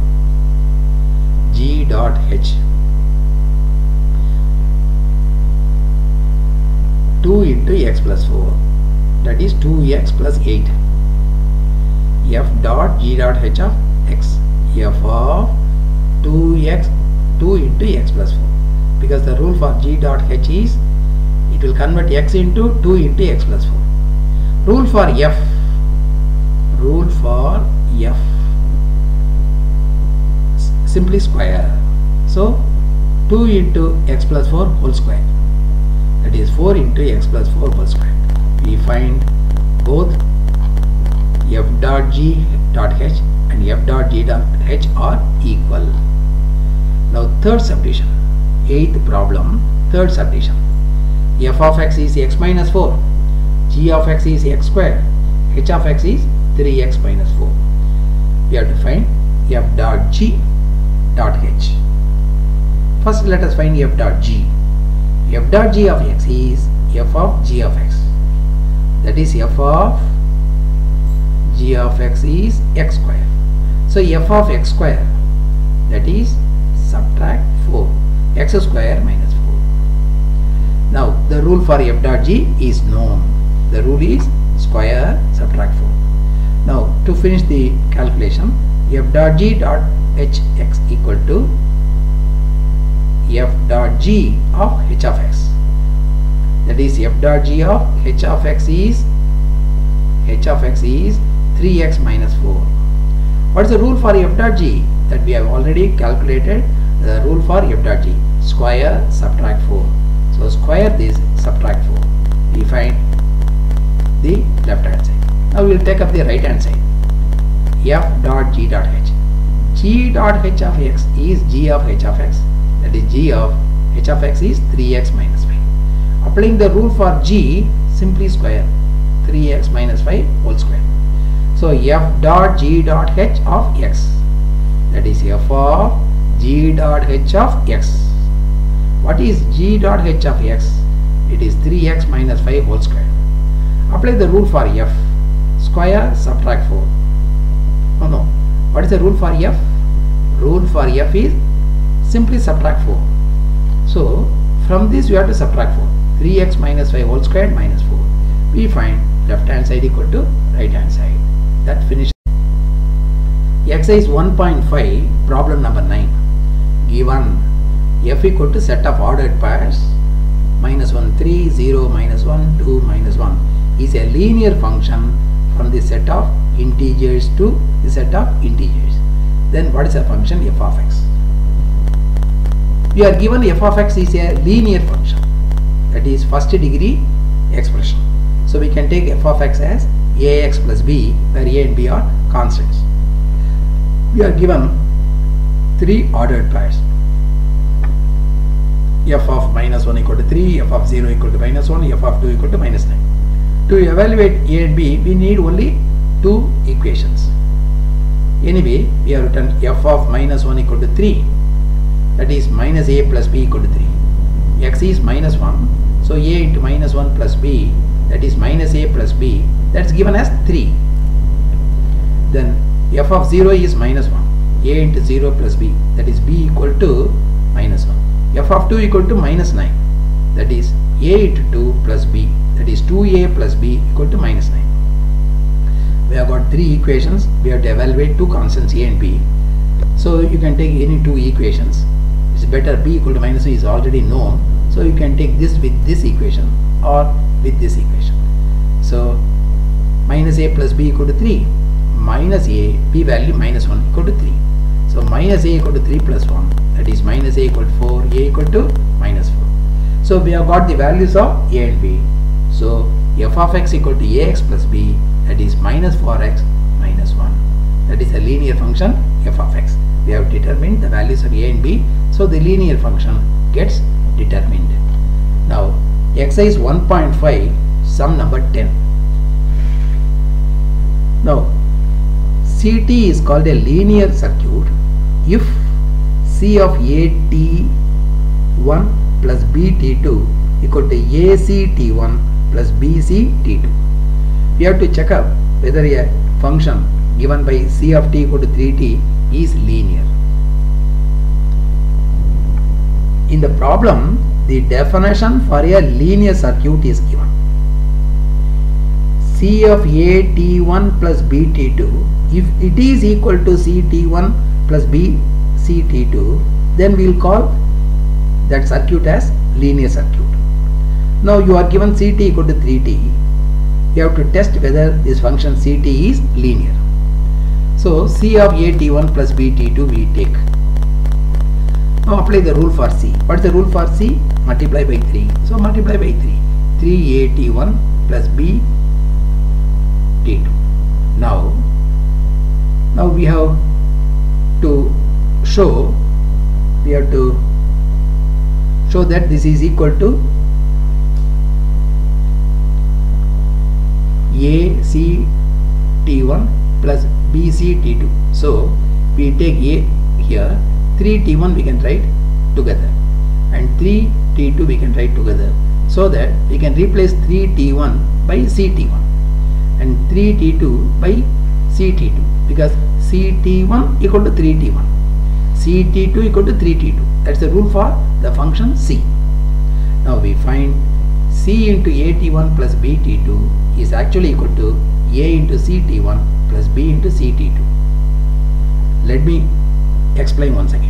G dot h. two into x plus four. That is two x plus eight. F dot g dot h of x. F of two x, two into x plus four. Because the rule for g dot h is, it will convert x into two into x plus four. Rule for f. Rule for f. Simply square. So two into x plus four whole square. That is four into x plus four whole square. We find both f dot g dot h and f dot g dot h are equal. Now third subdivision. Eighth problem. Third subdivision. F of x is x minus four. G of x is x square. H of x is three x minus four. We have to find f dot g dot h. First let us find f dot g. F dot g of x is f of g of x. That is f of g of x is x square. So f of x square, that is subtract four. X square minus four. Now the rule for f dot g is known. The rule is square subtract four. Now to finish the calculation, f dot g dot hx equal to f dot g of h of x. That is f dot g of h of x is h of x is three x minus four. What is the rule for f dot g? That we have already calculated. The rule for f dot g, square subtract four. So square this, subtract four. We find the left hand side. Now we will take up the right hand side. F dot g dot h. G dot h of x is g of h of x. That is g of h of x is three x minus five. Applying the rule for g, simply square three x minus five whole square. So f dot g dot h of x. That is f of g dot h of x. What is g dot h of x? It is three x minus five whole square. Apply the rule for f. Square subtract four. No, no. What is the rule for f? Rule for f is simply subtract four. So from this we have to subtract four. three x minus five whole square minus four. We find left hand side equal to right hand side. That finishes. Exercise one point five, problem number nine. Given f equal to set of ordered pairs minus one, three, zero, minus one, two, minus one is a linear function from the set of integers to the set of integers. Then what is a function f of x? We are given f of x is a linear function, that is first degree expression. So we can take f of x as ax plus b, where a and b are constants. We are given three ordered pairs. F of minus one equal to three, f of zero equal to minus one, f of two equal to minus nine. To evaluate a and b, we need only two equations. Anyway, we have written f of minus one equal to three, that is minus a plus b equal to three. X is minus one, so a into minus one plus b, that is minus a plus b, that is given as three. Then f of zero is minus one, a into zero plus b, that is b equal to minus one. F of two equal to minus nine, that is a into two plus b, that is two a plus b equal to minus nine. We have got three equations. We have to evaluate two constants a and b. So you can take any two equations. It's better b equal to minus one is already known. So you can take this with this equation or with this equation. So minus a plus b equal to three, minus a, b value minus one equal to three. So minus a equal to three plus one, that is minus a equal to four, a equal to minus four. So we have got the values of a and b. So f of x equal to ax plus b, that is minus four x minus one. That is a linear function f of x. We have determined the values of a and b, so the linear function gets determined. Now exercise one point five, sum number ten. Now C T is called a linear circuit if C of A T one plus B T two equal to A C T one plus B C T two. We have to check up whether a function given by C of t equal to three t is linear. In the problem, the definition for a linear circuit is given. C of A T one plus B T two, if it is equal to C T one plus B C T two, then we will call that circuit as linear circuit. Now you are given C T equal to three t. You have to test whether this function C T is linear. So C of A T one plus B T two we take. Now apply the rule for C. What is the rule for C? Multiply by three. So multiply by three. three A T one plus B T two. Now, now we have to show, we have to show that this is equal to A C T one plus B C T two. So we take A here, three T one we can write together and three T two we can write together, so that we can replace three T one by C T one and three T two by C T two, because C T one equal to three T one, C T two equal to three T two. That's the rule for the function C. Now we find C into A T one plus B T two is actually equal to A into C T one plus B into C T two. Let me explain once again.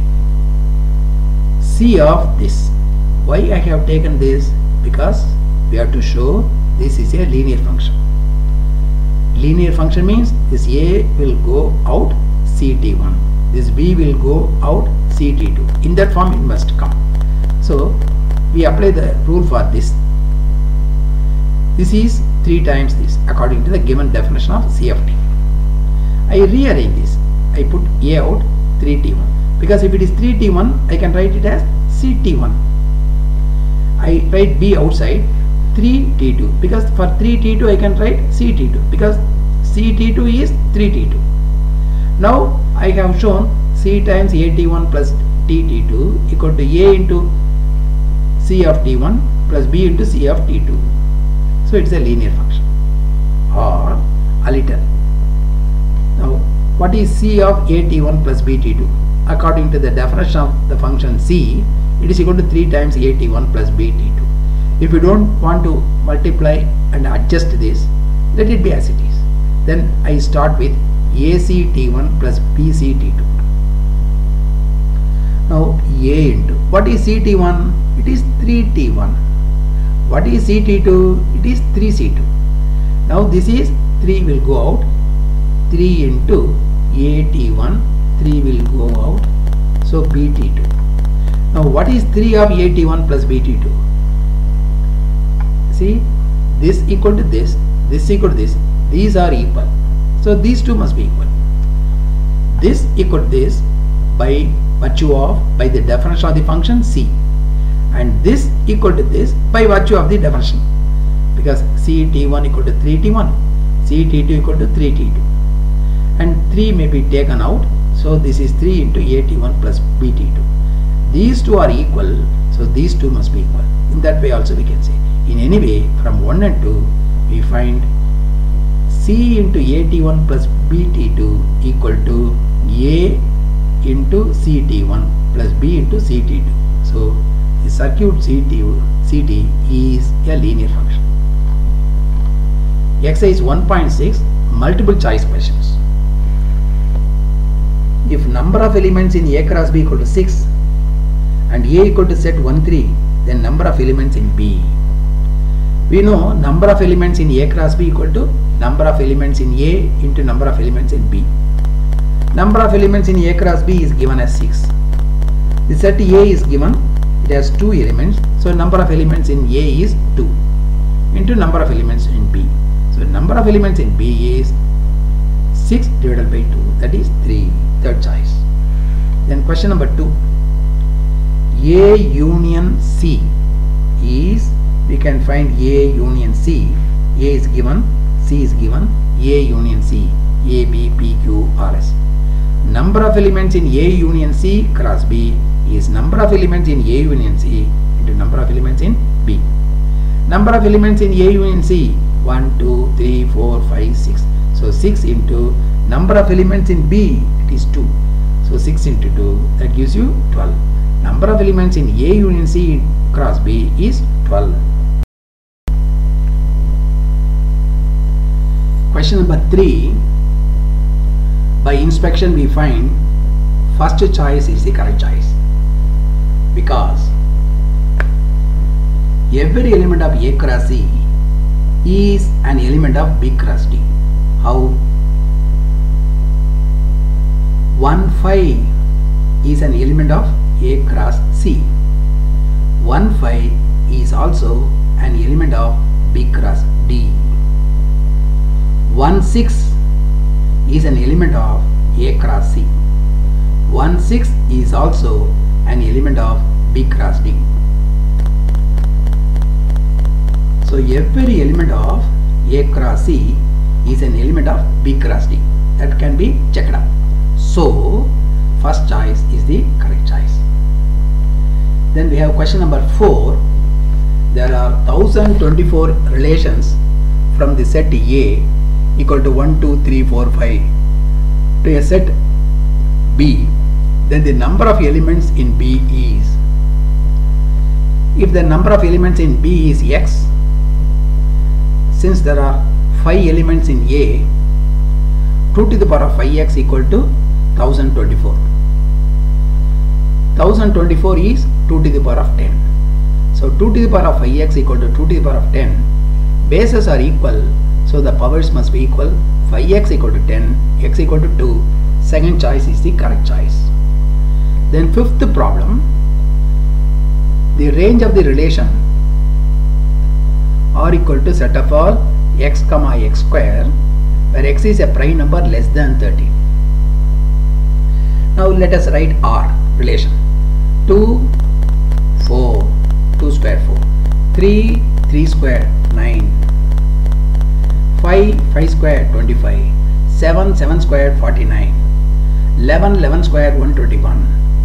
C of this. Why I have taken this? Because we have to show this is a linear function. Linear function means this A will go out C T one, this B will go out C T two. In that form it must come. So we apply the rule for this. This is three times this according to the given definition of C of t. I rearrange this. I put A out three T one, because if it is three T one I can write it as C T one. I write B outside three T two, because for three T two I can write C T two, because C T two is three T two. Now I have shown C times A T one plus T T two equal to A into C of T one plus B into C of T two. So it's a linear function. Or a little. Now what is C of A T one plus B T two? According to the definition of the function C, it is equal to three times A T one plus B T two. If you don't want to multiply and adjust this, let it be as it is. Then I start with A C T one plus B C T two. Now A into, what is C T one? It is three T one. What is C T two? It is three C two. Now this is three will go out, three into A T one, three will go out, so B T two. Now what is three of A T one plus B T two? See, this equal to this, this equal to this, these are equal. So these two must be equal. This equal to this by virtue of, by the definition of the function C. And this equal to this by virtue of the definition, because C T one equal to three T one, C T two equal to three T two, and three may be taken out, so this is three into A T one plus B T two. These two are equal, so these two must be equal. In that way also we can say. In any way, from one and two we find C into A T one plus B T two equal to A into C T one plus B into C T two. So the circuit C T, C T is a linear function. Exercise one point six, multiple choice questions. If number of elements in A cross B equal to six and A equal to set one three, then number of elements in B. We know number of elements in A cross B equal to number of elements in A into number of elements in B. Number of elements in A cross B is given as six. The set A is given, it has two elements, so number of elements in A is two into number of elements in B. So number of elements in B is six divided by two, that is three, third choice. Then question number two, A union C is, we can find A union C. A is given, C is given, A union C, A, B, P, Q, R, S. Number of elements in A union C cross B is number of elements in A union C into number of elements in B. Number of elements in A union C, one, two, three, four, five, six. So six into number of elements in B, it is two. So six into two, that gives you twelve. Number of elements in A union C cross B is twelve. Question number three. By inspection we find first choice is the correct choice, because every element of A cross C is an element of B cross D. How? one five is an element of A cross C. one five is also an element of B cross D. one six is an element of A cross C. one six is also an element of B cross D. So every element of A cross C is an element of B cross D. That can be checked out. So first choice is the correct choice. Then we have question number four. There are one thousand twenty-four relations from the set A equal to one, two, three, four, five to a set B. Then the number of elements in B is, if the number of elements in B is X, since there are five elements in A, two to the power of five x equal to one thousand twenty-four. one thousand twenty-four is two to the power of ten. So two to the power of five x equal to two to the power of ten. Bases are equal, so the powers must be equal. five x equal to ten, x equal to two. Second choice is the correct choice. Then fifth problem, the range of the relation R equal to set of all x comma x square, where x is a prime number less than thirty. Now let us write R relation. two, four, two square four, three, three square nine, five, five square twenty-five, seven, seven square forty-nine, eleven, eleven square one hundred twenty-one.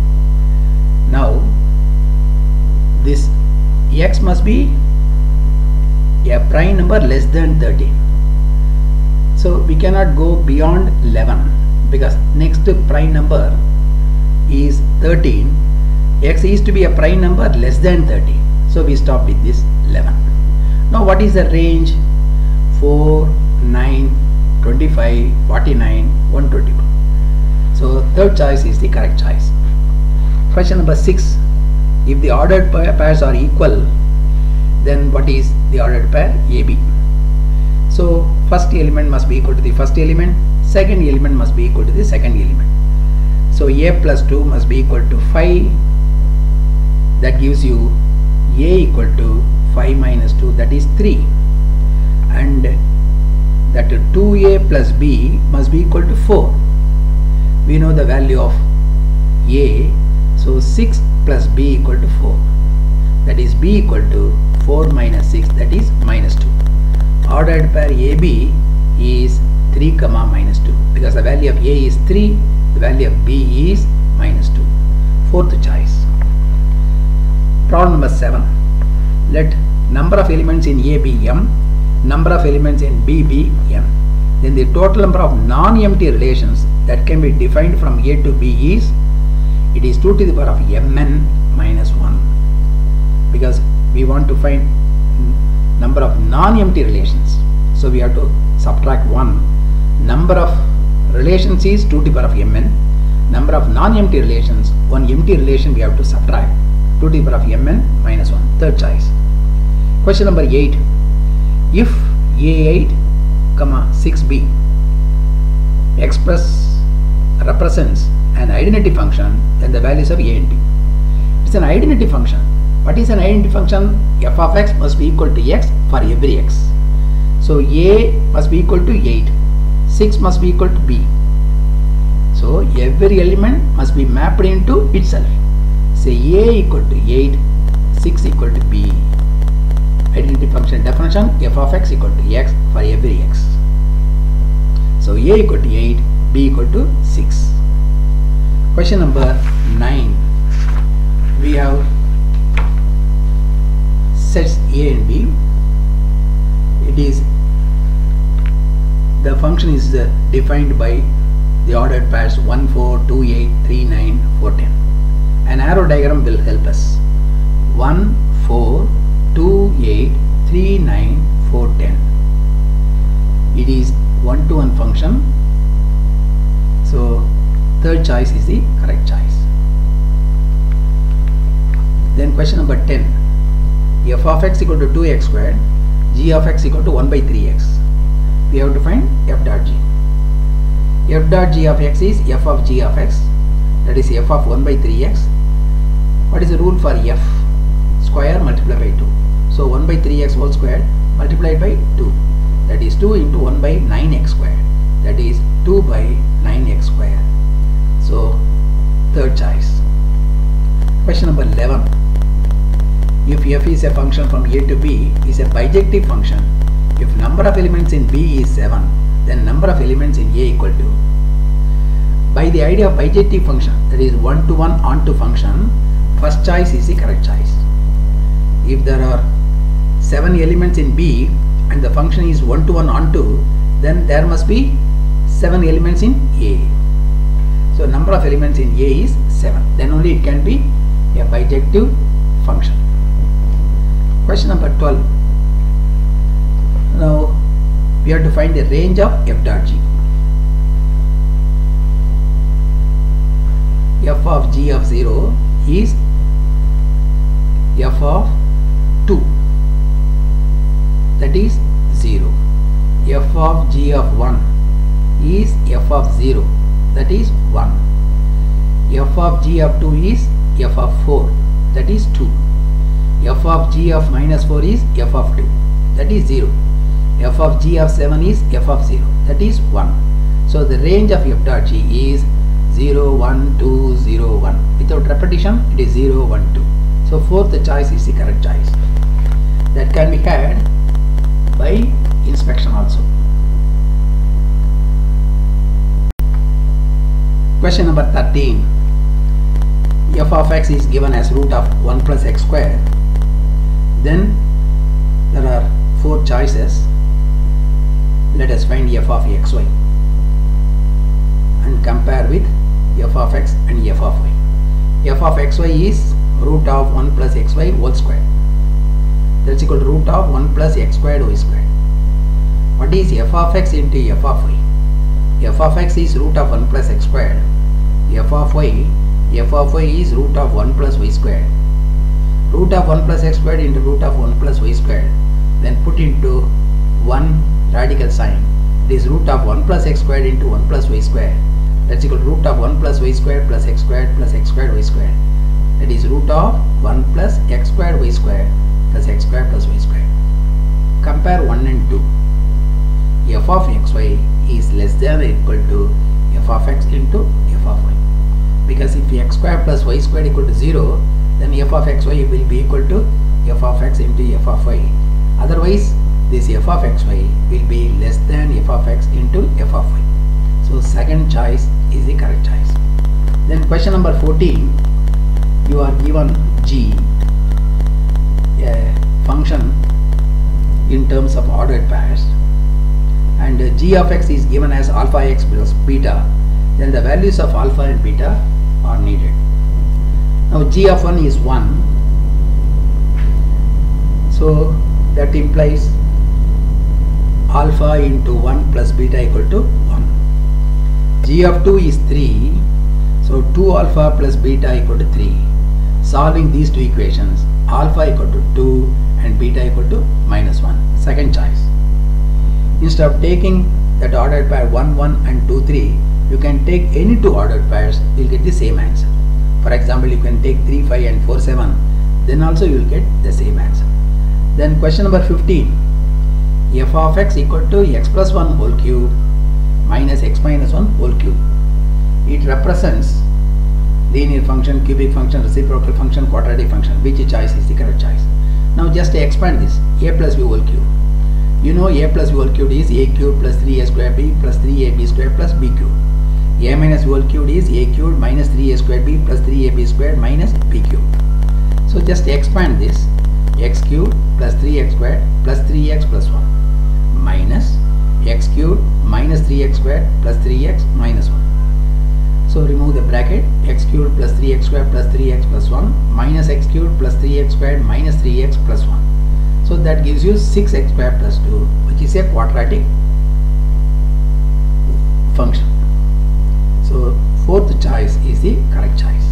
Now this x must be a prime number less than thirty. So we cannot go beyond eleven, because next prime number is thirteen. X is to be a prime number less than thirty. So we stop with this eleven. Now what is the range? four, nine, twenty-five, forty-nine, one hundred twenty-one. So third choice is the correct choice. Question number six. If the ordered pairs are equal, then what is the ordered pair? A B. So first element must be equal to the first element, second element must be equal to the second element. So A plus two must be equal to five. That gives you A equal to five minus two, that is three. And that two A plus B must be equal to four. We know the value of A, so six plus B equal to four. That is B equal to four minus six, that is minus two. Ordered pair A B is three comma minus two, because the value of A is three, the value of B is minus two. Fourth choice. Problem number seven. Let number of elements in A be M, number of elements in B be N. Then the total number of non-empty relations that can be defined from A to B is, it is two to the power of Mn minus one, because we want to find number of non-empty relations. So we have to subtract one. Number of relations is two to the power of Mn. Number of non-empty relations, one empty relation we have to subtract. two to the power of mn minus one. Third choice. Question number eight. If a eight comma six b express represents an identity function, then the values of a and b. It's an identity function. What is an identity function? F of x must be equal to x for every x. So a must be equal to eight, six must be equal to b. So every element must be mapped into itself. Say a equal to eight, six equal to b. Identity function definition: f of x equal to x for every x. So a equal to eight, b equal to six. Question number nine. We have sets a and b. It is the function is uh, defined by the ordered pairs one, four, two, eight, three, nine, four, ten. An arrow diagram will help us. one, four, two, eight, three, nine, four, ten. It is one to one function. So third choice is the correct choice. Then question number ten. F of x equal to two x squared, g of x equal to one by three x. We have to find f dot g. F dot g of x is f of g of x, that is f of one by three x. What is the rule for f? Square multiplied by two. So one by three x whole squared multiplied by two, that is two into one by nine x squared, that is two by nine x squared. So third choice. Question number eleven. If f is a function from a to b, is a bijective function. If number of elements in b is seven, then number of elements in a equal to. By the idea of bijective function, that is one to one onto function, first choice is the correct choice. If there are seven elements in b and the function is one to one onto, then there must be seven elements in a. So number of elements in a is seven. Then only it can be a bijective function. Question number twelve. Now we have to find the range of f dot g. F of g of zero is f of two, that is zero. F of g of one is f of zero, that is one. F of g of two is f of four, that is two. F of g of minus four is f of two, that is zero. F of g of seven is f of zero, that is one. So the range of f dot g is zero, one, two, zero, one. Without repetition, it is zero, one, two. So fourth choice is the correct choice. That can be had by inspection also. Question number thirteen. F of x is given as root of one plus x squared. Then there are four choices. Let us find f of xy and compare with f of x and f of y. F of xy is root of one plus xy whole square. That's equal to root of one plus x squared y squared. What is f of x into f of y? F of x is root of one plus x squared. F of y, f of y is root of one plus y squared. Root of one plus x squared into root of one plus y squared. Then put into one radical sign. It is root of one plus x squared into one plus y squared. That's equal to root of one plus y squared plus x squared plus x squared y squared. That is root of one plus x squared y squared plus x squared plus y squared. Compare one and two. F of xy is less than or equal to f of x into f of y. Because if x squared plus y squared equal to zero, then f of xy will be equal to f of x into f of y. Otherwise, this f of xy will be less than f of x into f of y. So second choice is the correct choice. Then question number fourteen. You are given g, a function in terms of ordered pairs, and uh, g of x is given as alpha x plus beta. Then the values of alpha and beta are needed. Now g of one is one, so that implies alpha into one plus beta equal to one. G of two is three, so two alpha plus beta equal to three. solving these two equations, alpha equal to two and beta equal to minus one. Second choice. Instead of taking that ordered pair one, one and two, three, you can take any two ordered pairs, you will get the same answer. For example, you can take three, five and four, seven, then also you will get the same answer. Then question number fifteen. F of x equal to x plus one whole cube minus x minus one whole cube. It represents linear function, cubic function, reciprocal function, quadratic function. Which choice is the correct choice? Now just expand this. A plus b whole cube. You know a plus b whole cube is a cube plus three a square b plus three a b square plus b cube. A minus b whole cube is a cube minus three a square b plus three a b square minus b cube. So just expand this. X cube plus three x squared plus three x plus one minus x cube minus three x squared plus three x minus one. So remove the bracket. X cubed plus three x squared plus three x plus one minus x cubed plus three x squared minus three x plus one. So that gives you six x squared plus two, which is a quadratic function. So fourth choice is the correct choice.